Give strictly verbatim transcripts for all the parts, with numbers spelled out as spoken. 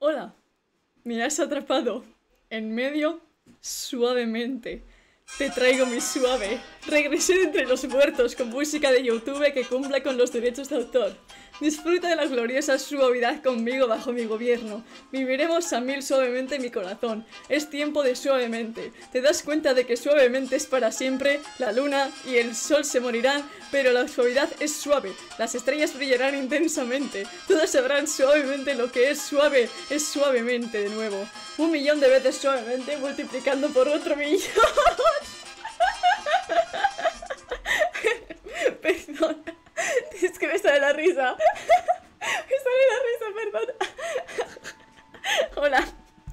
Hola, me has atrapado en medio suavemente. Te traigo mi suave. Regresé de entre los muertos con música de YouTube que cumpla con los derechos de autor. Disfruta de la gloriosa suavidad conmigo bajo mi gobierno. Viviremos a mil suavemente mi corazón. Es tiempo de suavemente. Te das cuenta de que suavemente es para siempre. La luna y el sol se morirán, pero la suavidad es suave. Las estrellas brillarán intensamente. Todas sabrán suavemente lo que es suave. Es suavemente de nuevo. Un millón de veces suavemente multiplicando por otro millón. Perdón. Es que me sale la risa. Me sale la risa, perdón. Hola.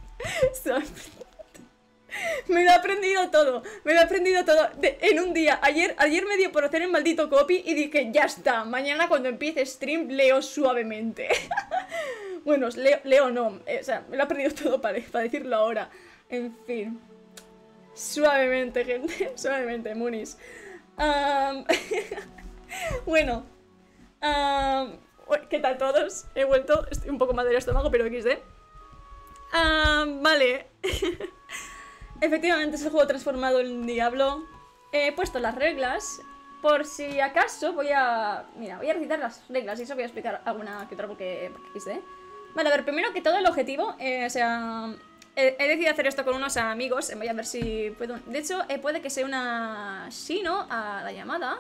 Me lo he aprendido todo. Me lo he aprendido todo de, en un día. Ayer, ayer me dio por hacer el maldito copy y dije, ya está. Mañana cuando empiece stream leo suavemente. Bueno, leo, leo no. Eh, o sea, me lo he aprendido todo para, para decirlo ahora. En fin. Suavemente, gente. Suavemente, Munis. Um, bueno. Um, ¿Qué tal todos? He vuelto. Estoy un poco mal del estómago, pero equis de. Um, vale. Efectivamente es el juego transformado en Diablo. He puesto las reglas. Por si acaso voy a... Mira, voy a recitar las reglas y eso voy a explicar alguna que otra porque, porque quise. Vale, a ver, primero que todo el objetivo, eh, o sea... He, he decidido hacer esto con unos amigos. Voy a ver si puedo... De hecho, eh, puede que sea una Shino a la llamada.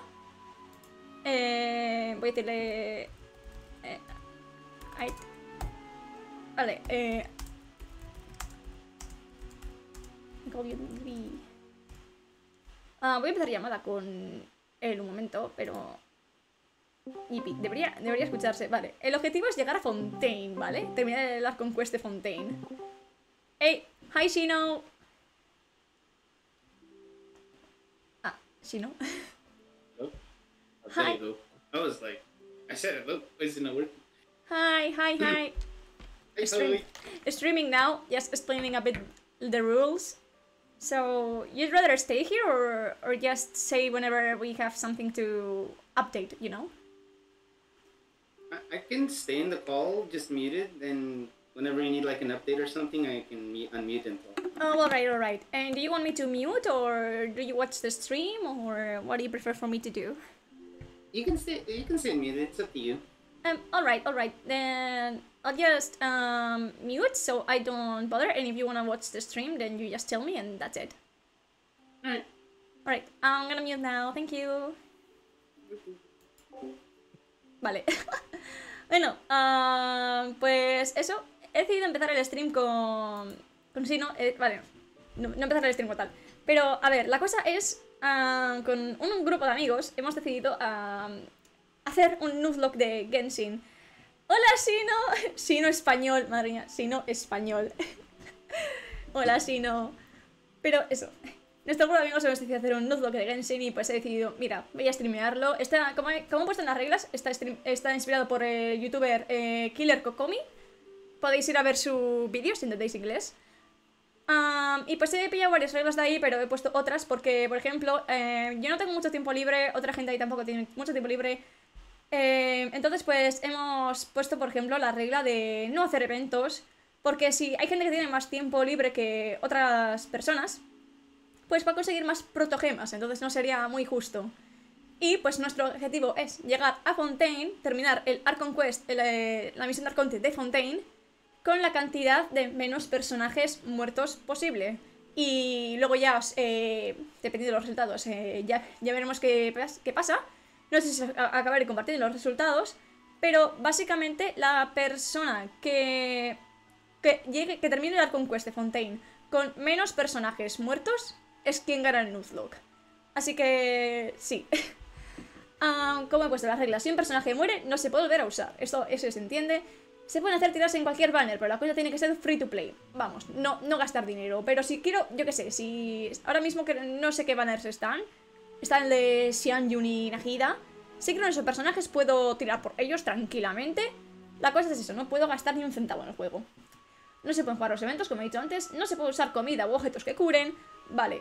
Eh, voy a decirle... Eh, ahí. Vale, eh... Ah, voy a empezar llamada con él un momento, pero... Yipi, debería, debería escucharse. Vale, el objetivo es llegar a Fontaine, ¿vale? Terminar el Arc Conquest de Fontaine. Hey, hi Shino. Ah, Shino. Oh, Hi. there you go. I was like, I said it, look, it's in the word. Hi, hi, hi. Hey, Stream, streaming now, just explaining a bit the rules. So, you'd rather stay here or, or just say whenever we have something to update, you know? I, I can stay in the call, just mute it, and whenever you need like an update or something, I can mute, unmute and talk. Oh, alright, alright. And do you want me to mute or do you watch the stream or what do you prefer for me to do? You can stay, you can stay muted, it's up to you. Um, alright, alright. Then I'll just um, mute so I don't bother. And if you want to watch the stream, then you just tell me and that's it. Alright. Alright, I'm gonna mute now. Thank you. Vale. Bueno, uh, pues eso. He decidido empezar el stream con... Con Sino. Eh, vale, no, no empezar el stream como tal. Pero, a ver, la cosa es... Uh, con un, un grupo de amigos hemos decidido... Uh, hacer un nuzlocke de Genshin. Hola, Sino. Sino español, madre mía, Sino español. Hola, Sino. Pero eso, nuestro grupo de amigos hemos decidido hacer un nuzlocke de Genshin y pues he decidido, mira, voy a streamearlo. Está, como he, como he puesto en las reglas, está, stream, está inspirado por el youtuber eh, Killer Kokomi. Podéis ir a ver su vídeo si entendéis inglés. Um, y pues he pillado varias reglas de ahí, pero he puesto otras porque, por ejemplo, eh, yo no tengo mucho tiempo libre, otra gente ahí tampoco tiene mucho tiempo libre. Eh, entonces pues hemos puesto por ejemplo la regla de no hacer eventos, porque si hay gente que tiene más tiempo libre que otras personas, pues va a conseguir más protogemas, entonces no sería muy justo. Y pues nuestro objetivo es llegar a Fontaine, terminar el Arc Conquest, el, eh, la misión de Arconte de Fontaine, con la cantidad de menos personajes muertos posible. Y luego ya, eh, dependiendo de los resultados, eh, ya, ya veremos qué, qué pasa. No sé si acabaré compartiendo los resultados, pero básicamente la persona que, que, llegue, que termine la Conquest de Fontaine con menos personajes muertos es quien gana el nuzlocke. Así que sí. um, como he puesto las reglas, si un personaje muere no se puede volver a usar. Esto eso se entiende. Se pueden hacer tiras en cualquier banner, pero la cosa tiene que ser free to play. Vamos, no, no gastar dinero. Pero si quiero, yo qué sé, si ahora mismo que no sé qué banners están. Está el de Xian, Yun y Nahida. Si quiero esos personajes puedo tirar por ellos tranquilamente. La cosa es eso, no puedo gastar ni un centavo en el juego. No se pueden jugar los eventos, como he dicho antes. No se puede usar comida u objetos que curen. Vale.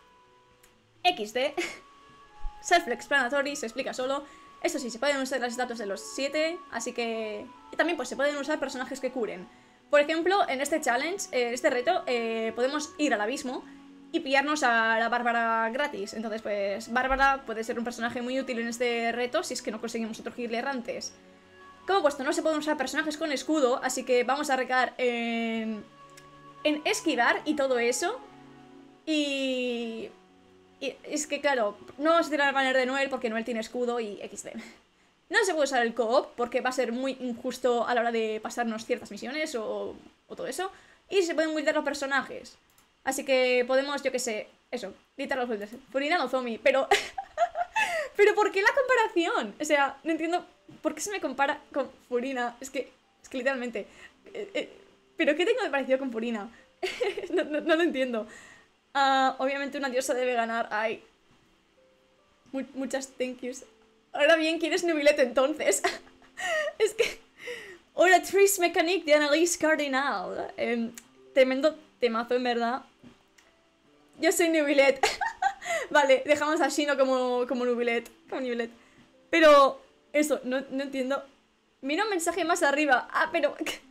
equis de. Self-explanatory, se explica solo. Eso sí, se pueden usar las estatuas de los siete. Así que... Y también pues se pueden usar personajes que curen. Por ejemplo, en este challenge, en este reto, eh, podemos ir al abismo y pillarnos a la Bárbara gratis. Entonces, pues, Bárbara puede ser un personaje muy útil en este reto si es que no conseguimos otro healer antes. Como he puesto, no se pueden usar personajes con escudo, así que vamos a recaer en, en esquivar y todo eso. Y... y es que, claro, no vamos a tirar el banner de Noel porque Noel tiene escudo y equis de. No se puede usar el co-op porque va a ser muy injusto a la hora de pasarnos ciertas misiones o, o todo eso. Y se pueden buildar los personajes. Así que podemos, yo que sé, eso, literal los builders. Furina o Zombie, pero... pero ¿por qué la comparación? O sea, no entiendo por qué se me compara con Furina. Es que, es que literalmente... Eh, eh, ¿pero qué tengo de parecido con Furina? no, no, no lo entiendo. Uh, obviamente una diosa debe ganar. Ay. Mu muchas thank yous. Ahora bien, ¿quién es Nubilet entonces? Es que... Hola, Tris Mechanic de Annalise Cardinal. Eh, tremendo temazo, en verdad. Yo soy Nubilet. Vale, dejamos a Shino como, como Nubilet. Como Nubilet. Pero... Eso, no, no entiendo. Mira un mensaje más arriba. Ah, pero...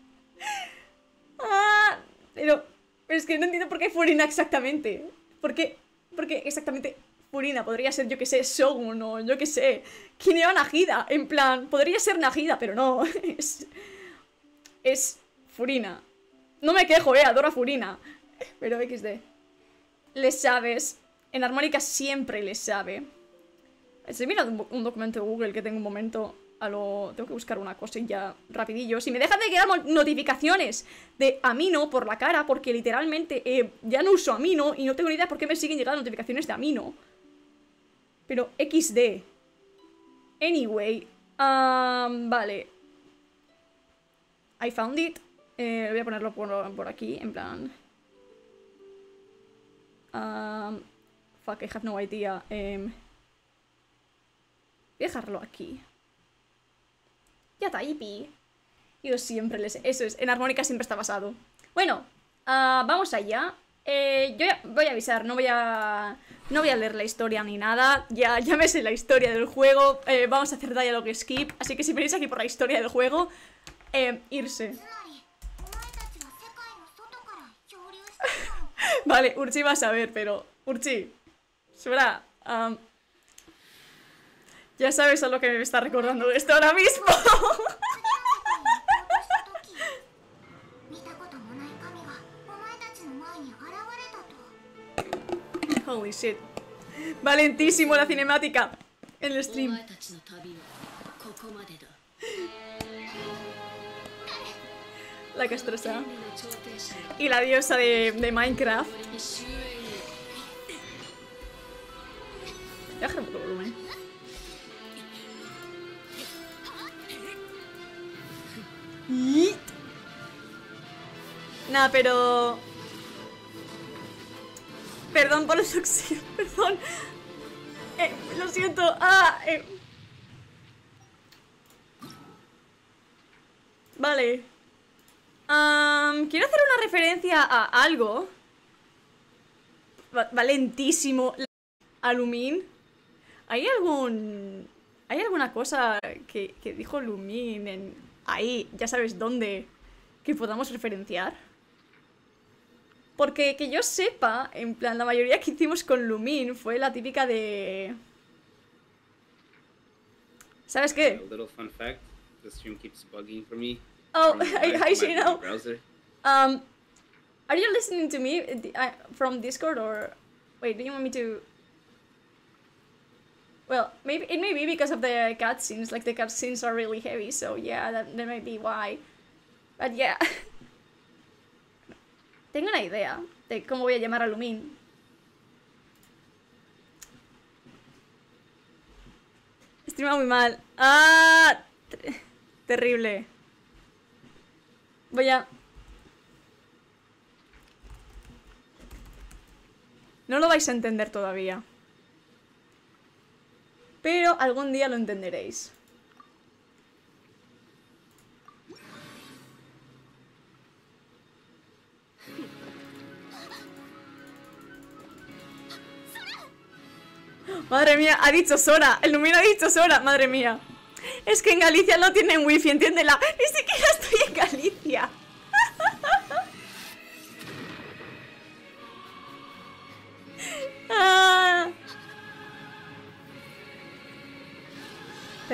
ah, pero... Pero es que no entiendo por qué Furina exactamente. ¿Por qué? ¿Por qué exactamente Furina? Podría ser, yo que sé, Shogun o yo que sé. ¿Quién era Nagida? En plan, podría ser Nagida, pero no. Es... Es Furina. No me quejo, eh, adoro a Furina. Pero equis de. Les sabes. En armónica siempre les sabe. Estoy mirando un documento de Google que tengo un momento... A lo... Tengo que buscar una cosilla rapidillo. Si me dejan de quedar notificaciones de Amino por la cara, porque literalmente eh, ya no uso Amino y no tengo ni idea por qué me siguen llegando notificaciones de Amino. Pero equis de. Anyway. Um, vale. I found it. Eh, voy a ponerlo por, por aquí, en plan... Um, fuck, I have no idea. Um, voy a dejarlo aquí. Ya está, hippie. Yo siempre les... Eso es, en armónica siempre está basado. Bueno, uh, vamos allá. Eh, yo ya voy a avisar, no voy a... No voy a leer la historia ni nada. Ya, ya me sé la historia del juego. Eh, vamos a hacer dialogue skip. Así que si venís aquí por la historia del juego, eh, irse. Vale, Urchi va a saber, pero... Urchi, Sura, um, ya sabes a lo que me está recordando esto ahora mismo. Holy shit. Valentísimo la cinemática en el stream. La castrosa. Y la diosa de, de Minecraft. Voy a bajar un poco el volumen. Nah, pero... Perdón por los oxígenos, perdón. Eh, lo siento. Ah, eh. Vale. Um, quiero hacer una referencia a algo. Va valentísimo. A Lumin. ¿Hay algún... ¿Hay alguna cosa que, que dijo Lumin en... ahí, ya sabes dónde, que podamos referenciar? Porque que yo sepa, en plan, la mayoría que hicimos con Lumin fue la típica de... ¿Sabes qué? A little fun fact, the stream keeps bugging for me. Oh, from hi, my- hi my Shino. browser. Um, are you listening to me uh, from Discord or... Wait, do you want me to... Well, maybe it may be because of the cutscenes, like the cutscenes are really heavy, so yeah, that, that might be why. But yeah. Tengo una idea de cómo voy a llamar a Lumin. Streama muy mal. Ah, ter- terrible. Voy a... No lo vais a entender todavía. Pero algún día lo entenderéis. Madre mía, ha dicho Sora. El Lumino ha dicho Sora, madre mía. Es que en Galicia no tienen wifi, entiéndela. Ni siquiera estoy en Galicia.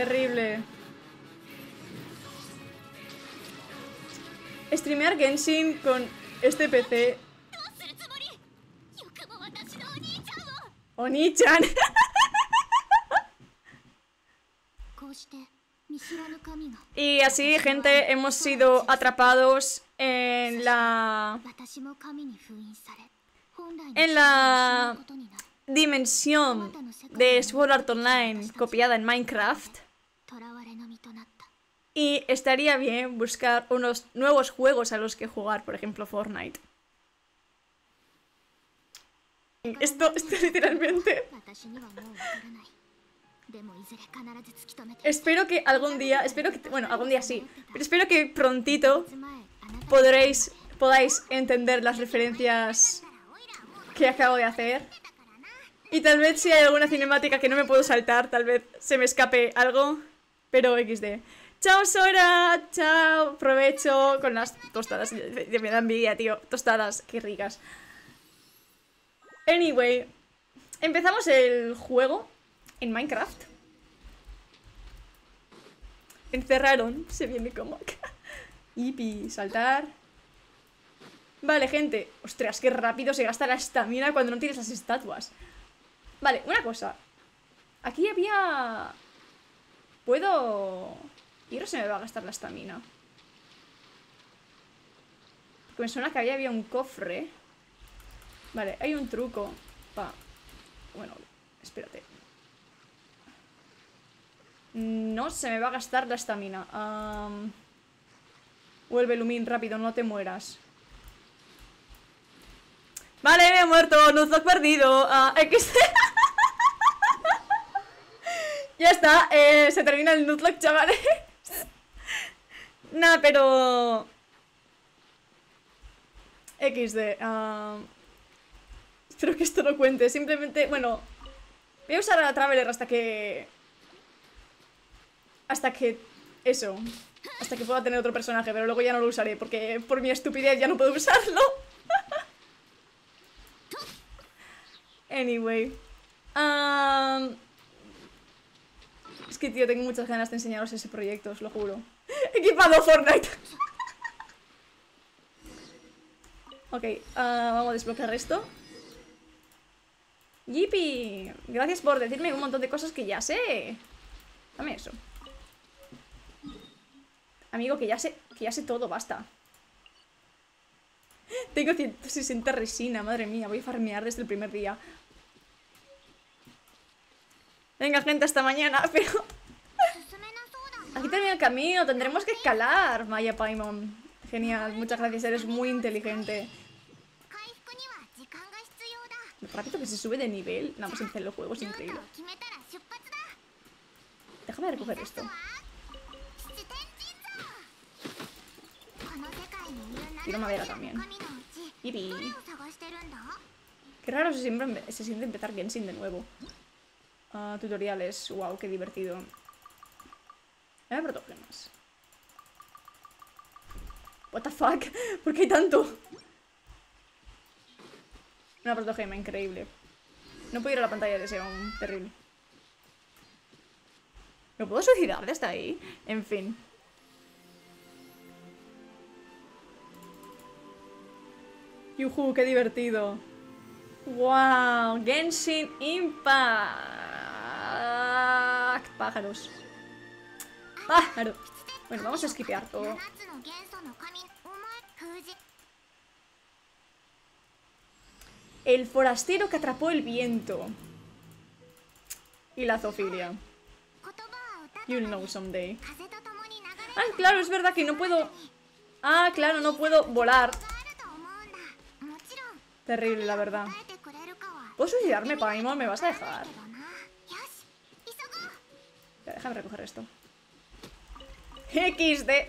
Terrible. Streamear Genshin con este P C. Oni-chan. Y así, gente, hemos sido atrapados en la... En la dimensión de Sword Art Online copiada en Minecraft. Y estaría bien buscar unos nuevos juegos a los que jugar, por ejemplo Fortnite. Esto, esto literalmente... Espero que algún día, espero que, bueno, algún día sí, pero espero que prontito podréis, podáis entender las referencias que acabo de hacer. Y tal vez si hay alguna cinemática que no me puedo saltar, tal vez se me escape algo, pero equis de. Chao Sora, chao, provecho con las tostadas, me da envidia, tío, tostadas, qué ricas. Anyway, empezamos el juego en Minecraft. Encerraron, se viene como acá. Yipi, saltar. Vale, gente. Ostras, qué rápido se gasta la estamina cuando no tienes las estatuas. Vale, una cosa. Aquí había... ¿Puedo...? ¿Y ahora se me va a gastar la estamina? Porque me suena que ahí había un cofre. Vale, hay un truco. Pa. Bueno, espérate. No se me va a gastar la estamina. Um... Vuelve, Lumin, rápido, no te mueras. Vale, me he muerto, Nuzlocke perdido. Uh, X. Ya está, eh, se termina el Nuzlocke, chavales. Nah, pero... equis de. Uh... Espero que esto no cuente. Simplemente, bueno, voy a usar a la Traveler hasta que... Hasta que... Eso. Hasta que pueda tener otro personaje, pero luego ya no lo usaré, porque por mi estupidez ya no puedo usarlo. Anyway. Um... Es que, tío, tengo muchas ganas de enseñaros ese proyecto, os lo juro. Equipado Fortnite. Ok, uh, vamos a desbloquear esto. Yipi, gracias por decirme un montón de cosas que ya sé. Dame eso. Amigo, que ya sé, que ya sé todo, basta. Tengo ciento sesenta resina, madre mía, voy a farmear desde el primer día. Venga, gente, hasta mañana, pero... Aquí termina el camino, tendremos que escalar. Maya Paimon. Genial, muchas gracias, eres muy inteligente. Lo rápido que se sube de nivel. Nada más empezar el juego, es increíble. Déjame recoger esto. Quiero madera también. Yipi. Qué raro se, siempre, se siente empezar Genshin de nuevo. Uh, tutoriales, wow, qué divertido. No me protogemas. What the fuck, ¿por qué hay tanto? Una protogema, increíble. No puedo ir a la pantalla de ese aún, terrible. ¿Me puedo suicidar desde ahí? En fin. Yuhu, qué divertido. Wow, Genshin Impact. Pájaros. Pájaro. Bueno, vamos a skipear todo. El forastero que atrapó el viento. Y la zoofilia. You'll know someday. Ah, claro, es verdad que no puedo... Ah, claro, no puedo volar. Terrible, la verdad. ¿Puedo suicidarme, Paimon? ¿Me vas a dejar? Ya, déjame recoger esto. equis de.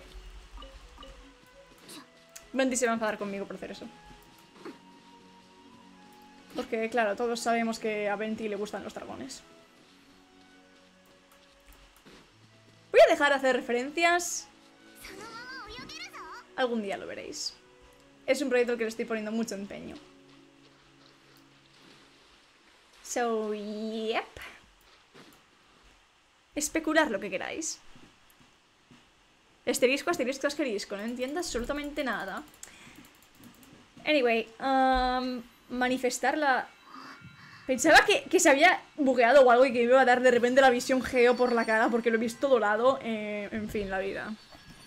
Bendy se va a enfadar conmigo por hacer eso. Porque, claro, todos sabemos que a Bendy le gustan los dragones. Voy a dejar de hacer referencias. Algún día lo veréis. Es un proyecto que le estoy poniendo mucho empeño. So, yep. especular lo que queráis. Asterisco, asterisco, asterisco. No entiendo absolutamente nada. Anyway, um, manifestar la... Pensaba que, que se había bugueado o algo y que me iba a dar de repente la visión geo por la cara porque lo he visto dorado. Eh, en fin, la vida.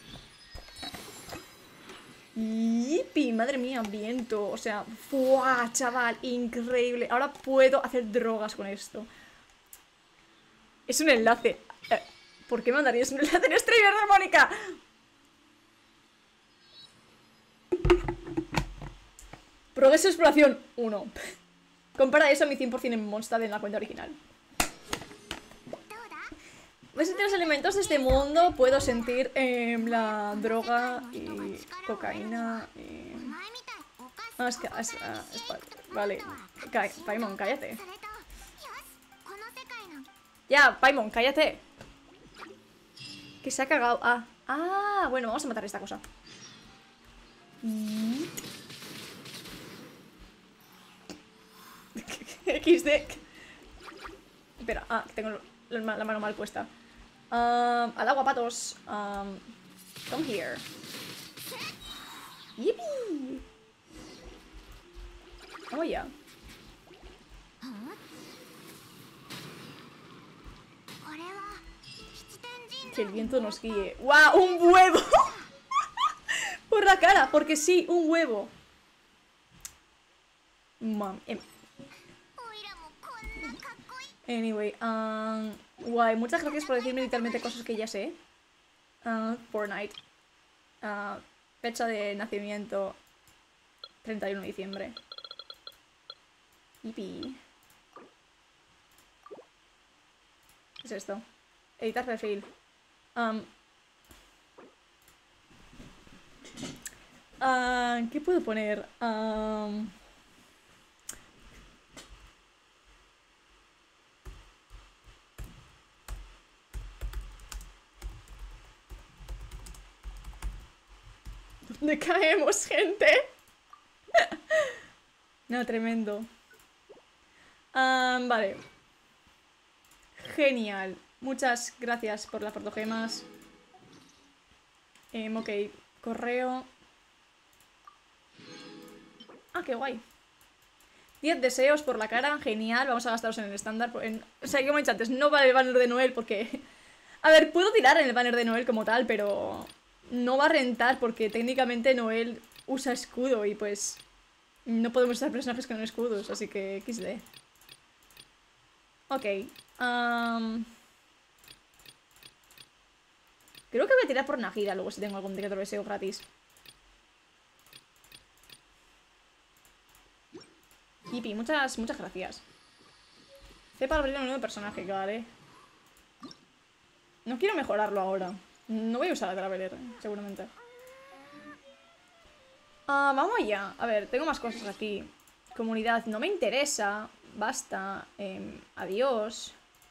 ¡Yipi! Madre mía, viento. O sea, ¡fua! Chaval, increíble. Ahora puedo hacer drogas con esto. Es un enlace. Eh, ¿Por qué mandarías un enlace en Streamer de Mónica? Progreso de exploración, uno. Compara eso a mi cien por cien en Mondstadt en la cuenta original. ¿Ves los elementos de este mundo? Puedo sentir eh, la droga y cocaína y... Ah, es que... Es, ah, es, vale. Ca Paimon, cállate. Ya, Paimon, cállate. Que se ha cagado. Ah, ah, bueno, vamos a matar esta cosa. equis de. Espera, ah, tengo la mano mal puesta. Um, al agua, patos. Um, come here. Yippee. Vamos ya. Que el viento nos guíe. ¡Guau! ¡Un huevo! Por la cara, porque sí, un huevo. Mam. Em. Anyway, um, guay, muchas gracias por decirme literalmente cosas que ya sé. Uh, Fortnite. Uh, fecha de nacimiento treinta y uno de diciembre. Yipi. ¿Qué es esto? Editar perfil. Um, uh, ¿Qué puedo poner? Um, ¿Dónde caemos, gente? No, tremendo. Um, vale. Genial. Muchas gracias por las fotogemas. Eh, ok. Correo. Ah, qué guay. diez deseos por la cara. Genial. Vamos a gastarlos en el estándar. En... O sea, como he dicho antes, no vale el banner de Noel porque... A ver, puedo tirar en el banner de Noel como tal, pero... No va a rentar porque técnicamente Noel usa escudo y pues... No podemos usar personajes con escudos, así que equis de. Ok. Um... Creo que voy a tirar por Nahida luego si tengo algún que otro deseo gratis. Yipi, muchas, muchas gracias. C para abrir un nuevo personaje, vale. No quiero mejorarlo ahora. No voy a usar a Traveler, seguramente. Ah, vamos allá. A ver, tengo más cosas aquí. Comunidad, no me interesa. Basta. Eh, adiós.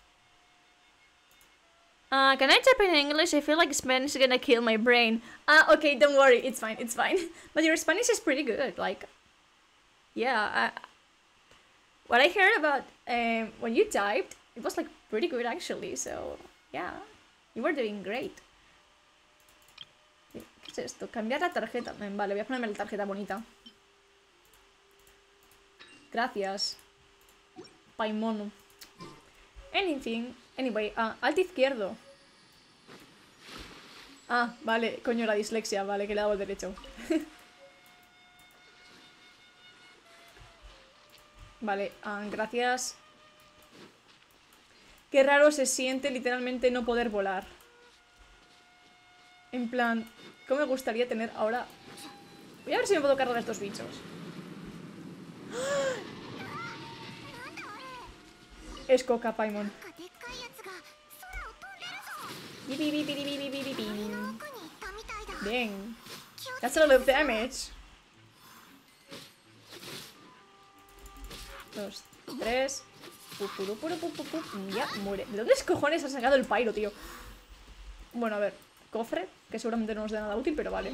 Uh, can I type in English? I feel like Spanish is gonna kill my brain. Ah, uh, okay, don't worry. It's fine, it's fine. But your Spanish is pretty good. Like, yeah. I, what I heard about um, when you typed, it was like pretty good actually. So, yeah. You were doing great. ¿Qué es esto? Cambiar la tarjeta. Vale, voy a ponerme la tarjeta bonita. Gracias. Paimono. Anything. Anyway, uh, alt izquierdo. Ah, vale, coño, la dislexia. Vale, que le he dado el derecho. Vale, uh, gracias. Qué raro se siente literalmente no poder volar. En plan, ¿cómo me gustaría tener ahora? Voy a ver si me puedo cargar a estos bichos. Es coca, Paimon. Bien. That's a lot of damage. Dos, tres. Ya, muere. ¿De dónde cojones ha sacado el Pyro, tío? Bueno, a ver. Cofre, que seguramente no nos dé nada útil, pero vale.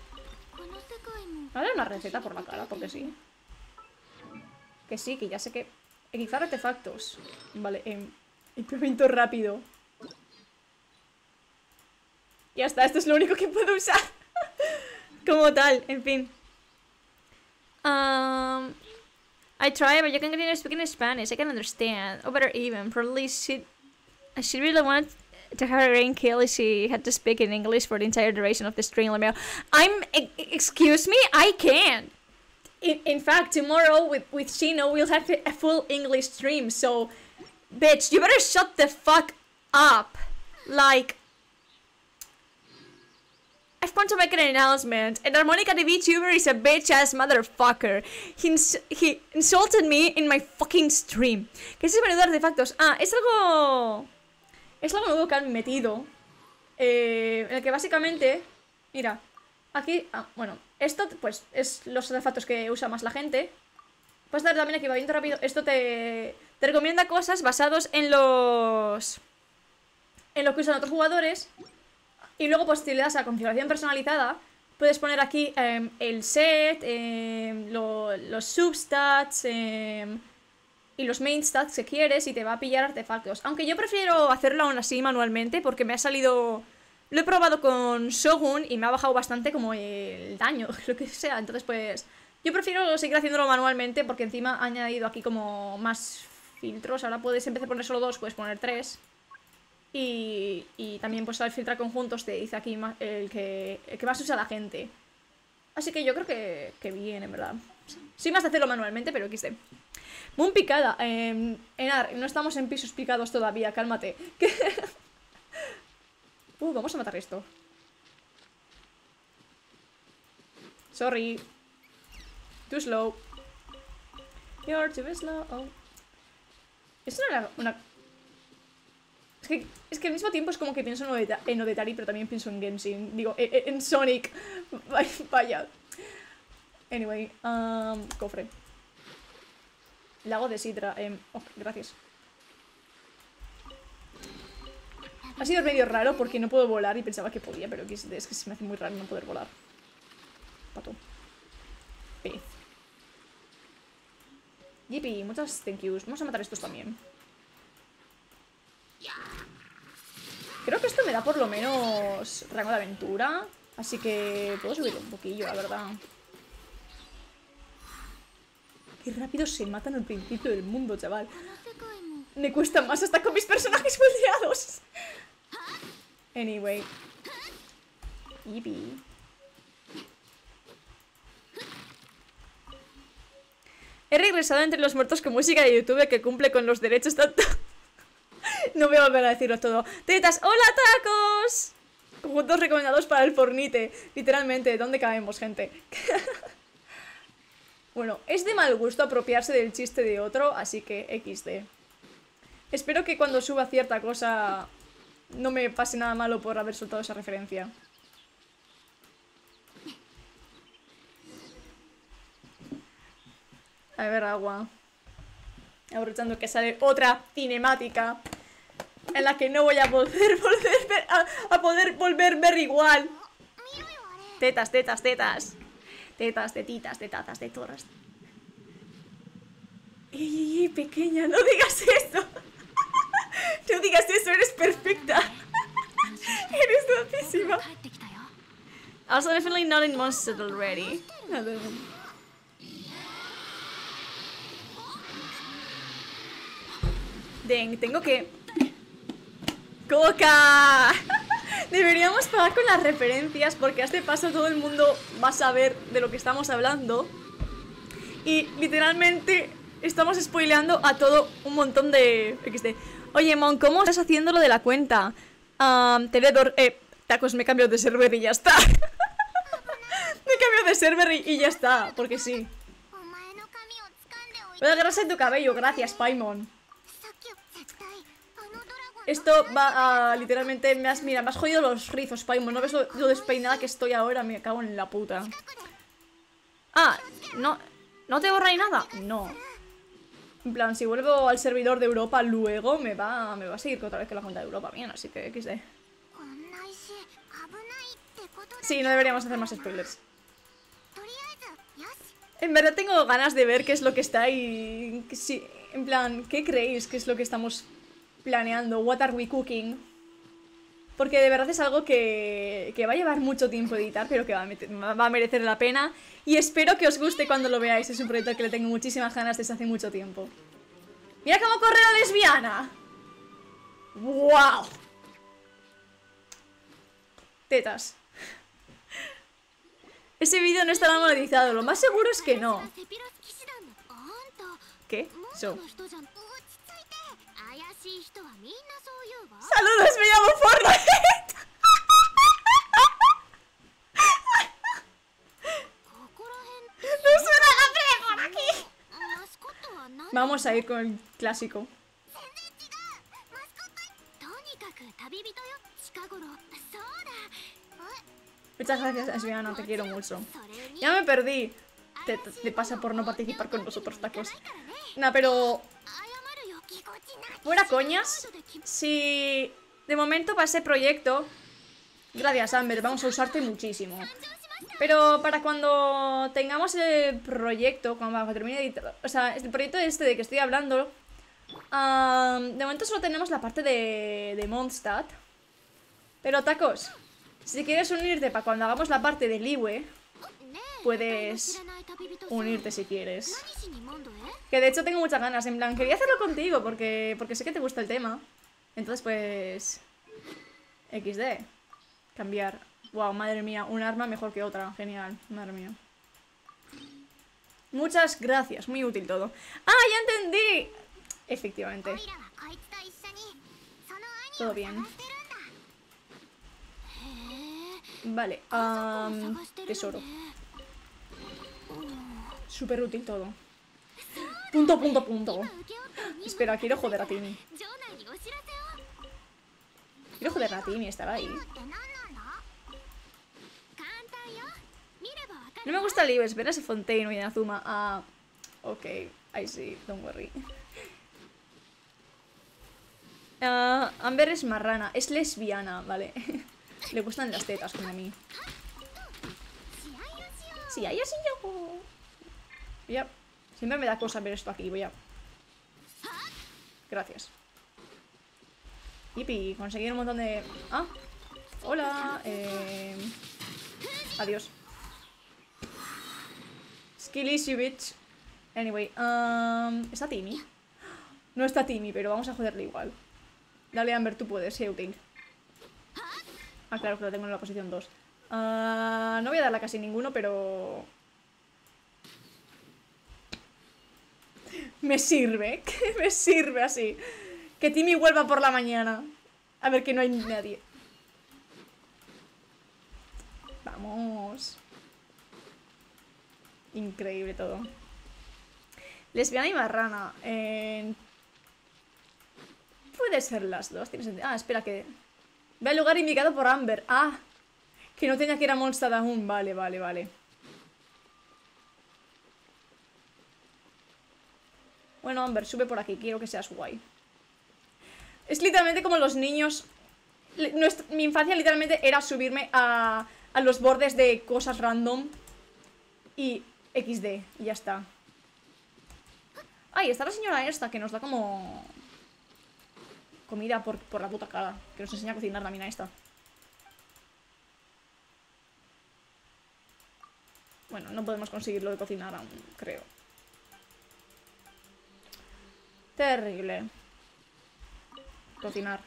Vale, una receta por la cara, porque sí. Que sí, que ya sé que... Equipar artefactos. Vale, eh, implemento rápido. Ya está, esto es lo único que puedo usar. Como tal, en fin. Um, I try, but you can continue speaking Spanish. I can understand. Or better even, probably she, she really wanted to have her brain kill if she had to speak in English for the entire duration of the stream. I'm, excuse me, I can't. In, in fact, tomorrow with, with Shino, we'll have a full English stream, so, bitch, you better shut the fuck up. Like, I've come to make an announcement, and Harmonica the VTuber is a bitch-ass motherfucker. He, ins he insulted me in my fucking stream. ¿Qué es ese menú de artefactos? Ah, es algo... Es algo nuevo que han metido. Eh, en el que básicamente... Mira, aquí... Ah, bueno, esto pues es los artefactos que usa más la gente. Puedes dar también equipamiento rápido. Esto te, te recomienda cosas basados en los... En lo que usan otros jugadores. Y luego pues si le das a configuración personalizada, puedes poner aquí eh, el set, eh, lo, los substats eh, y los main stats que quieres, y te va a pillar artefactos. Aunque yo prefiero hacerlo aún así manualmente, porque me ha salido... Lo he probado con Shogun y me ha bajado bastante como el daño, lo que sea. Entonces pues yo prefiero seguir haciéndolo manualmente, porque encima ha añadido aquí como más filtros. Ahora puedes, en vez de poner solo dos, puedes poner tres. Y, y también pues al filtrar conjuntos te dice aquí el que, el que más usa la gente. Así que yo creo que, que bien, en verdad. Sí, más de hacerlo manualmente, pero equis de. Moon picada. Eh, Enar, no estamos en pisos picados todavía, cálmate. uh, vamos a matar esto. Sorry. Too slow. You're too slow. Oh. Eso no era una... Es que, es que al mismo tiempo es como que pienso en, Odeta en Odetari, pero también pienso en Genshin. Digo, en, en Sonic. Vaya. Anyway, um, cofre. Lago de Sidra. Eh, oh, gracias. Ha sido medio raro porque no puedo volar y pensaba que podía, pero es, es que se me hace muy raro no poder volar. Pato. Pez. Yippee, muchas thank yous. Vamos a matar a estos también. Creo que esto me da por lo menos rango de aventura. Así que puedo subirlo un poquillo, la verdad. Qué rápido se matan al principio del mundo, chaval. Me cuesta más hasta con mis personajes moldeados. Anyway. Yippee. He regresado entre los muertos con música de YouTube que cumple con los derechos tanto... No voy a volver a decirlo todo. Tetas, hola tacos. Conjuntos recomendados para el fornite. Literalmente, ¿dónde caemos, gente? Bueno, es de mal gusto apropiarse del chiste de otro, así que equis de. Espero que cuando suba cierta cosa no me pase nada malo por haber soltado esa referencia. A ver, agua. Aprovechando que sale otra cinemática en la que no voy a poder volver a, a poder volver ver igual. Tetas, tetas, tetas. Tetas, tetitas, tetazas, de todas. ¡Ey, pequeña! ¡No digas eso! ¡No digas eso! ¡Eres perfecta! ¡Eres guapísima! Also, definitely not in monsters already. Dang, tengo que... ¡Coca! Deberíamos parar con las referencias, porque a este paso todo el mundo va a saber de lo que estamos hablando. Y literalmente estamos spoileando a todo un montón de... equis de. Oye, Mon, ¿cómo estás haciendo lo de la cuenta? Um, Teledor... Eh, tacos, me cambio de server y ya está. Me cambio de server y, y ya está, porque sí. Voy a agarrarse en tu cabello, gracias, Paimon. Esto va a... literalmente... Me has, mira, me has jodido los rizos, Paimon. ¿No ves lo, lo despeinada que estoy ahora? Me cago en la puta. Ah, no... ¿No te borra ni nada? No. En plan, si vuelvo al servidor de Europa luego, me va, me va a seguir otra vez que la cuenta de Europa bien, así que equis de. Sí, no deberíamos hacer más spoilers. En verdad tengo ganas de ver qué es lo que está ahí. Sí, en plan, ¿qué creéis que es lo que estamos planeando? What are we cooking? porque de verdad es algo que, que va a llevar mucho tiempo editar, pero que va a, meter, va a merecer la pena. Y espero que os guste cuando lo veáis. Es un proyecto que le tengo muchísimas ganas desde hace mucho tiempo. ¡Mira cómo corre la lesbiana! ¡Wow! Tetas. Ese vídeo no estará monetizado. Lo más seguro es que no. ¿Qué? So. ¡Saludos! ¡Me llamo Fortnite! ¡No suena hambre por aquí! Vamos a ir con el clásico. Muchas gracias, Asviana, te quiero mucho. Ya me perdí. Te, te, te pasa por no participar con nosotros, tacos. Nah, pero... fuera coñas. Si de momento para ese proyecto... Gracias, Amber, vamos a usarte muchísimo. Pero para cuando tengamos el proyecto, cuando termine de editar... O sea, el proyecto este de que estoy hablando... Um, de momento solo tenemos la parte de, de Mondstadt. Pero, tacos... Si quieres unirte para cuando hagamos la parte de Liyue, puedes unirte si quieres. Que de hecho tengo muchas ganas. En plan, quería hacerlo contigo porque, porque sé que te gusta el tema. Entonces pues... equis de. Cambiar. Wow, madre mía, un arma mejor que otra. Genial, madre mía. Muchas gracias, muy útil todo. ¡Ah, ya entendí! Efectivamente. Todo bien. Vale, um, tesoro. Súper útil todo. Punto, punto, punto. Espera, quiero joder a Timmy. Quiero joder a Timmy, estará ahí. No me gusta el Ives, verás ese Fontaine y Inazuma. Ah, ok, I see, don't worry. Uh, Amber es marrana, es lesbiana, vale. Le gustan las tetas, como a mí. Sí, ahí así yo. Ya. Siempre me da cosa ver esto aquí, voy a... Gracias. Yipi, conseguir un montón de... Ah, hola. Eh... Adiós. Skill issue, bitch. Anyway, um... ¿está Timmy? No está Timmy, pero vamos a joderle igual. Dale, Amber, tú puedes, sé útil. Ah, claro, que lo tengo en la posición dos. Uh, no voy a darle a casi ninguno, pero... Me sirve, que me sirve así. Que Timmy vuelva por la mañana. A ver que no hay nadie. Vamos. Increíble todo. Lesbiana y marrana. Eh... Puede ser las dos. ¿Tiene sentido? Ah, espera que... Ve al lugar indicado por Amber. Ah, que no tenía que ir a Mondstadt aún. Vale, vale, vale. Bueno, Amber, sube por aquí. Quiero que seas guay. Es literalmente como los niños... Nuestra... Mi infancia literalmente era subirme a... a los bordes de cosas random. Y equis de. Y ya está. Ay, está la señora esta que nos da como... comida por, por la puta cara. Que nos enseña a cocinar la mina esta. Bueno, no podemos conseguirlo de cocinar aún, creo. Terrible. Cocinar.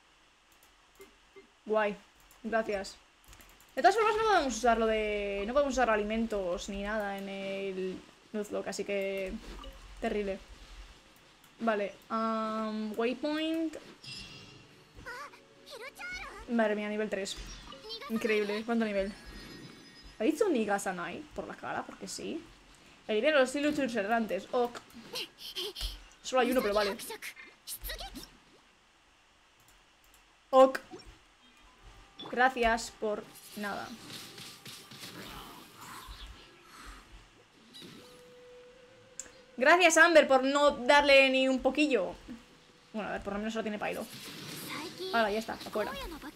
Guay. Gracias. De todas formas no podemos usarlo de... No podemos usar alimentos ni nada en el Nuzlocke, así que... Terrible. Vale. Um, waypoint. Madre mía, nivel tres. Increíble. ¿Cuánto nivel? ¿Ha dicho Nigasanai por la cara? Porque sí. Elimina los ilusos errantes. Ok. Solo hay uno, pero vale. Ok. Gracias por nada. Gracias, Amber, por no darle ni un poquillo. Bueno, a ver, por lo menos solo tiene Pyro. Ahora, ya está, afuera.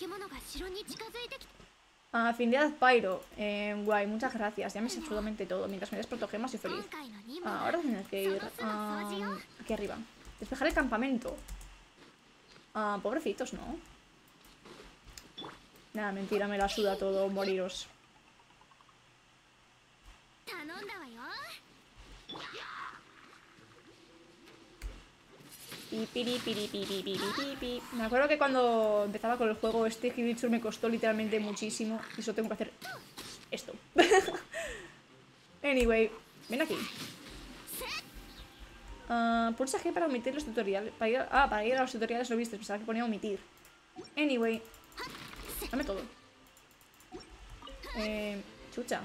Afinidad Pyro. Eh, guay, muchas gracias. Ya me sé absolutamente todo. Mientras me des protogemas, soy feliz. Ah, ahora tienes que ir uh, aquí arriba. Despejar el campamento. Ah, pobrecitos, ¿no? Nada, mentira, me la suda todo, moriros. Pi, piri, piri, piri, piri, piri, piri. Me acuerdo que cuando empezaba con el juego este Hibitsu me costó literalmente muchísimo. Y solo tengo que hacer esto. Anyway, ven aquí. Uh, pulsa G para omitir los tutoriales. Para ir a, ah, para ir a los tutoriales lo viste. Pensaba que ponía omitir. Anyway. Dame todo. Eh, chucha.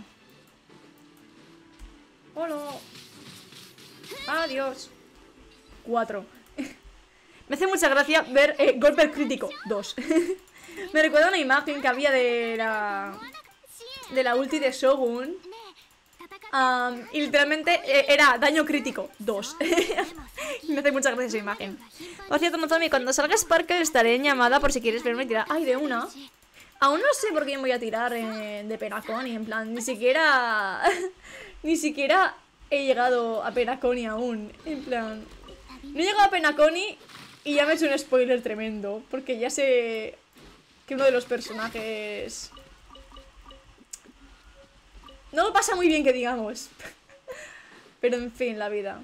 Hola. Adiós. Cuatro. Me hace mucha gracia ver eh, golpe crítico. Dos. Me recuerda una imagen que había de la... De la ulti de Shogun. Um, y literalmente eh, era daño crítico. Dos. Me hace mucha gracia esa imagen. Por cierto, Nozomi, cuando salga Sparkle estaré en llamada por si quieres verme tirar. Ay, de una. Aún no sé por qué me voy a tirar eh, de Penaconi. En plan, ni siquiera... Ni siquiera he llegado a Penaconi aún. En plan... No he llegado a Penaconi y ya me he hecho un spoiler tremendo. Porque ya sé que uno de los personajes... No lo pasa muy bien, que digamos. Pero en fin, la vida.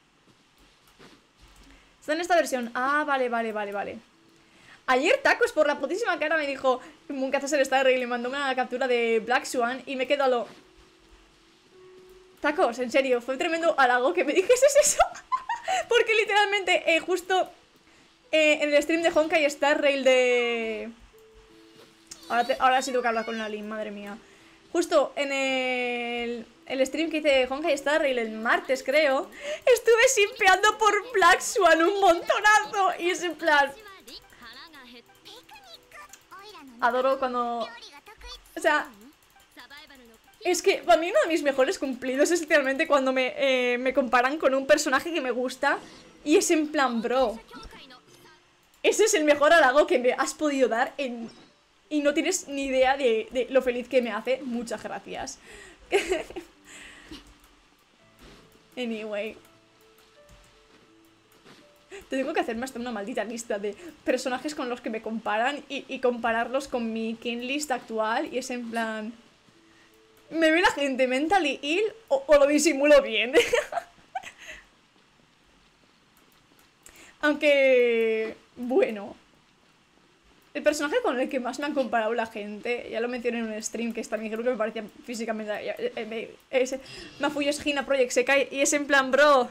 Está en esta versión. Ah, vale, vale, vale, vale. Ayer Tacos por la putísima cara me dijo Munkazas el Star Rail y le mandó una captura de Black Swan y me quedo a lo... Tacos, en serio, fue tremendo halago que me dijeses eso. Porque literalmente eh, justo eh, en el stream de Honkai Star Rail de... Ahora, te, ahora sí tengo que hablar con la Lin, madre mía. Justo en el, el stream que hice de Honkai Star Rail el martes, creo, estuve simpeando por Black Swan un montonazo. Y es en plan... Adoro cuando... O sea... Es que para mí uno de mis mejores cumplidos es literalmente cuando me, eh, me comparan con un personaje que me gusta. Y es en plan, bro, ese es el mejor halago que me has podido dar en... Y no tienes ni idea de, de lo feliz que me hace. Muchas gracias. Anyway. Tengo que hacerme hasta una maldita lista de personajes con los que me comparan y, y compararlos con mi kin list actual. Y es en plan... ¿Me ve la gente mentally ill o, o lo disimulo bien? Aunque... Bueno... El personaje con el que más me han comparado la gente, ya lo mencioné en un stream que también creo que me parecía físicamente... Es Mafuyo es Hina Project Sekai y es en plan, bro...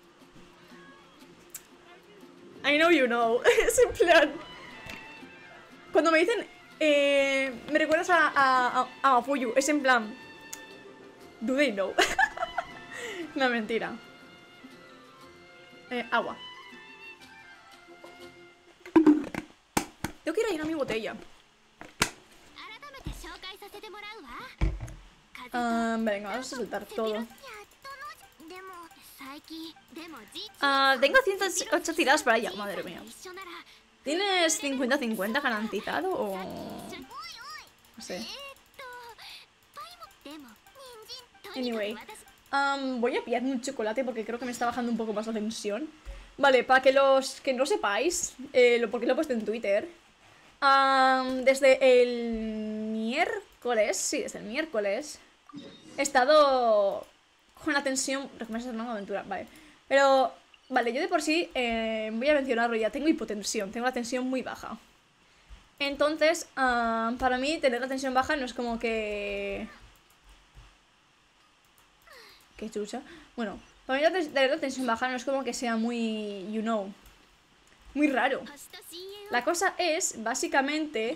I know you know. Es en plan... Cuando me dicen... Eh, me recuerdas a, a, a, a Mafuyu, es en plan... Do they know? No, mentira. Eh, agua. Tengo que ir a llenar mi botella. Uh, venga, vamos a soltar todo. Uh, tengo ciento ocho tiradas para allá, madre mía. ¿Tienes cincuenta cincuenta garantizado o...? No sé. Anyway. Um, voy a pillarme un chocolate porque creo que me está bajando un poco más la tensión. Vale, para que los que no sepáis, eh, lo, porque lo he puesto en Twitter. Um, desde el miércoles, sí, desde el miércoles he estado con la tensión... Recomiendas una aventura, vale. Pero, vale, yo de por sí eh, voy a mencionarlo ya, tengo hipotensión, tengo la tensión muy baja. Entonces, um, para mí tener la tensión baja no es como que... Qué chucha. Bueno, para mí tener la tensión baja no es como que sea muy, you know, muy raro. La cosa es, básicamente,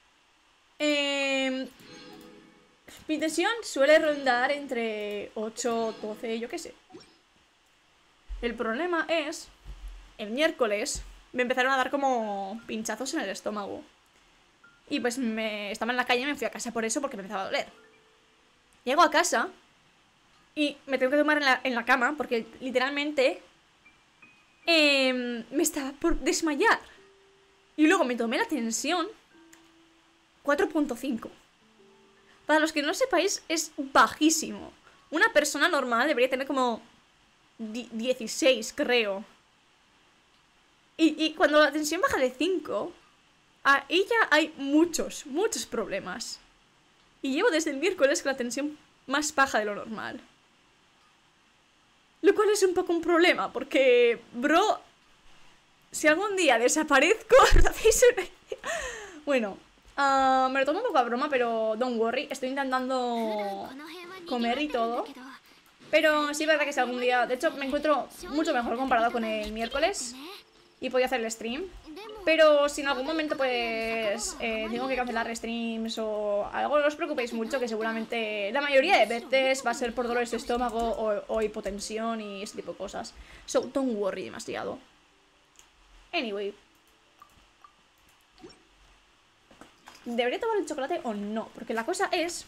eh, mi tensión suele rondar entre ocho, doce, yo qué sé. El problema es, el miércoles me empezaron a dar como pinchazos en el estómago. Y pues me estaba en la calle y me fui a casa por eso, porque me empezaba a doler. Llego a casa y me tengo que tomar en la, en la cama porque literalmente eh, me estaba por desmayar. Y luego me tomé la tensión cuatro punto cinco. Para los que no lo sepáis, es bajísimo. Una persona normal debería tener como dieciséis, creo. Y, y cuando la tensión baja de cinco, a ella hay muchos, muchos problemas. Y llevo desde el miércoles con la tensión más baja de lo normal. Lo cual es un poco un problema, porque, bro, si algún día desaparezco, ¿lo hacéis una idea? Bueno, uh, me lo tomo un poco a broma, pero don't worry, estoy intentando comer y todo. Pero sí es verdad que si algún día... De hecho, me encuentro mucho mejor comparado con el miércoles y podía hacer el stream. Pero si en algún momento, pues, eh, tengo que cancelar streams o algo, no os preocupéis mucho, que seguramente la mayoría de veces va a ser por dolores de estómago o, o hipotensión y ese tipo de cosas. So, don't worry demasiado. Anyway. ¿Debería tomar el chocolate o no? Porque la cosa es...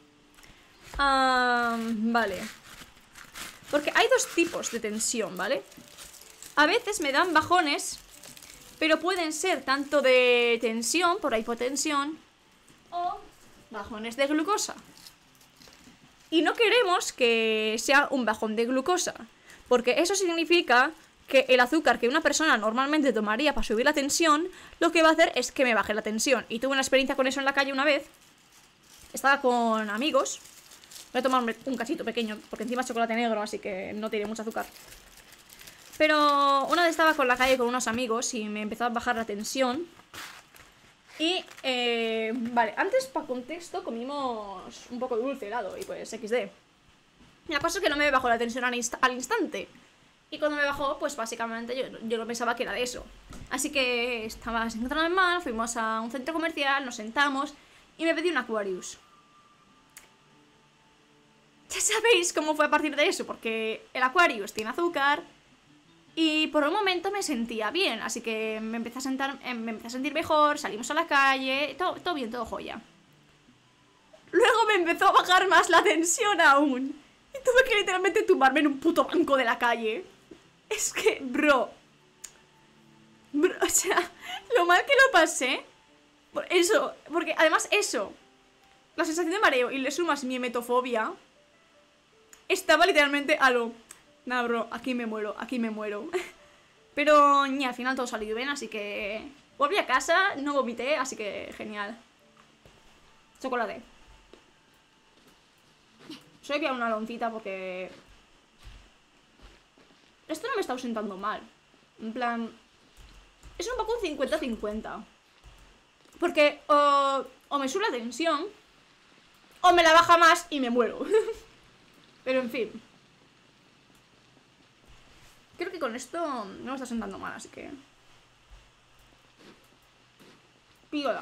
Um, vale. Porque hay dos tipos de tensión, ¿vale? A veces me dan bajones, pero pueden ser tanto de tensión, por hipotensión, o bajones de glucosa. Y no queremos que sea un bajón de glucosa, porque eso significa que el azúcar que una persona normalmente tomaría para subir la tensión, lo que va a hacer es que me baje la tensión. Y tuve una experiencia con eso en la calle una vez. Estaba con amigos. Voy a tomarme un cachito pequeño, porque encima es chocolate negro, así que no tiene mucho azúcar. Pero una vez estaba con la calle con unos amigos y me empezó a bajar la tensión. Y, eh, vale, antes, para contexto, comimos un poco de dulce helado y pues equis de. La cosa es que no me bajó la tensión al, inst al instante. Y cuando me bajó, pues básicamente yo, yo no pensaba que era de eso. Así que estaba encontrándome mal, fuimos a un centro comercial, nos sentamos y me pedí un Aquarius. Ya sabéis cómo fue a partir de eso, porque el Aquarius tiene azúcar y por un momento me sentía bien, así que me empecé a, sentar, me empecé a sentir mejor, salimos a la calle, todo, todo bien, todo joya. Luego me empezó a bajar más la tensión aún y tuve que literalmente tumbarme en un puto banco de la calle. Es que, bro, bro, o sea, lo mal que lo pasé, por eso, porque además eso, la sensación de mareo y le sumas mi emetofobia, estaba literalmente a lo... Nah, bro, aquí me muero, aquí me muero. Pero, ni al final todo salió bien, así que... Volví a casa, no vomité, así que genial. Chocolate. Soy que una loncita porque... Esto no me está sentando mal. En plan... Es un poco un cincuenta cincuenta. Porque o, o me sube la tensión, o me la baja más y me muero. Pero en fin. Creo que con esto no me está sentando mal, así que... Píola.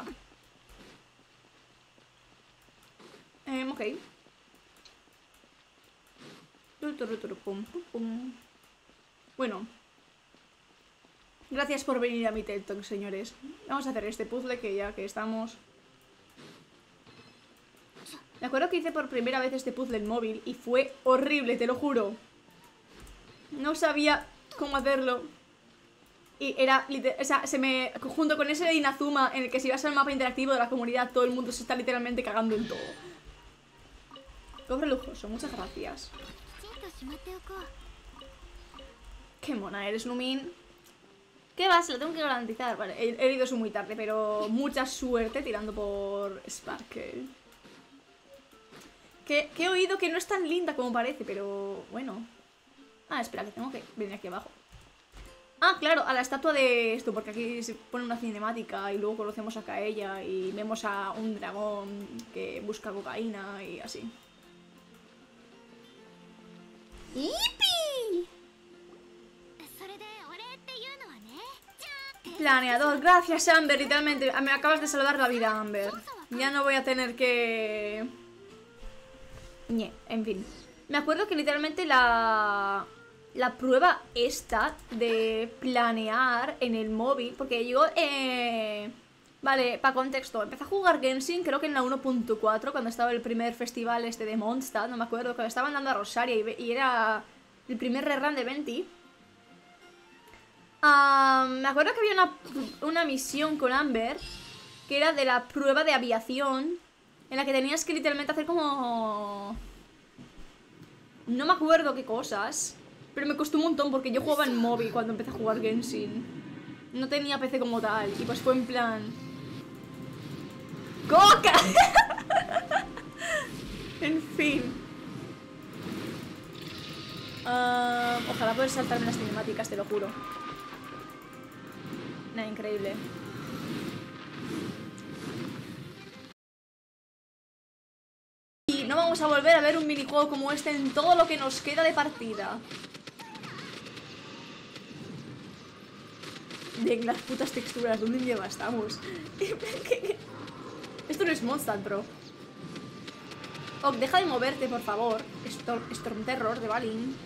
Eh, ok. Bueno. Gracias por venir a mi TED Talk, señores. Vamos a hacer este puzzle que ya que estamos... Me acuerdo que hice por primera vez este puzzle en móvil y fue horrible, te lo juro. No sabía cómo hacerlo. Y era, o sea, se me... Junto con ese de Inazuma, en el que si vas al mapa interactivo de la comunidad, todo el mundo se está literalmente cagando en todo. Cobre lujoso, muchas gracias. Qué mona eres, Numin. ¿Qué vas? Lo tengo que garantizar. Vale, he, he ido eso muy tarde, pero mucha suerte tirando por Sparkle. Que, que he oído que no es tan linda como parece, pero bueno. Ah, espera, que tengo que venir aquí abajo. Ah, claro, a la estatua de esto, porque aquí se pone una cinemática y luego conocemos a Kaeya y vemos a un dragón que busca cocaína y así. ¡Yipi! Planeador, gracias Amber, literalmente, me acabas de salvar la vida, Amber. Ya no voy a tener que... Ñe, en fin. Me acuerdo que literalmente la... La prueba esta de planear en el móvil, porque yo, eh... Vale, para contexto, empecé a jugar Genshin creo que en la uno punto cuatro, cuando estaba el primer festival este de Mondstadt, no me acuerdo, cuando estaban dando a Rosaria y, y era el primer rerun de Venti. Uh, me acuerdo que había una, una misión con Amber, que era de la prueba de aviación, en la que tenías que literalmente hacer como... No me acuerdo qué cosas, pero me costó un montón porque yo jugaba en móvil cuando empecé a jugar Genshin. No tenía P C como tal, y pues fue en plan... ¡Coca! En fin. Uh, ojalá poder saltarme las cinemáticas, te lo juro. Nah, increíble. Y no vamos a volver a ver un minijuego como este en todo lo que nos queda de partida. Bien, las putas texturas, ¿dónde lleva estamos? Esto no es Mondstadt, bro. Oh, deja de moverte, por favor. Storm, Storm Terror de Balin.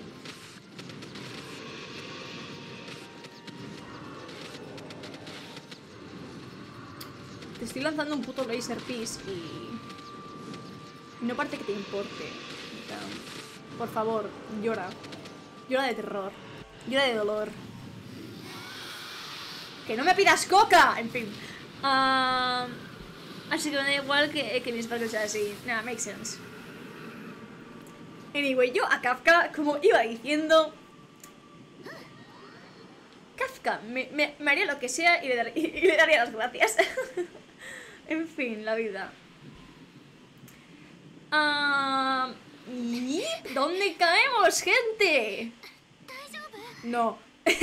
Te estoy lanzando un puto laser piece y... no parece que te importe. O sea, por favor, llora. Llora de terror. Llora de dolor. ¡Que no me pidas coca! En fin. Uh, así que me da igual que, que mi Sparkle sea así. Nada, makes sense. Anyway, yo a Kafka, como iba diciendo... Kafka me, me, me haría lo que sea y le, dar, y, y le daría las gracias. En fin, la vida. Uh, ¿Y dónde caemos, gente? No.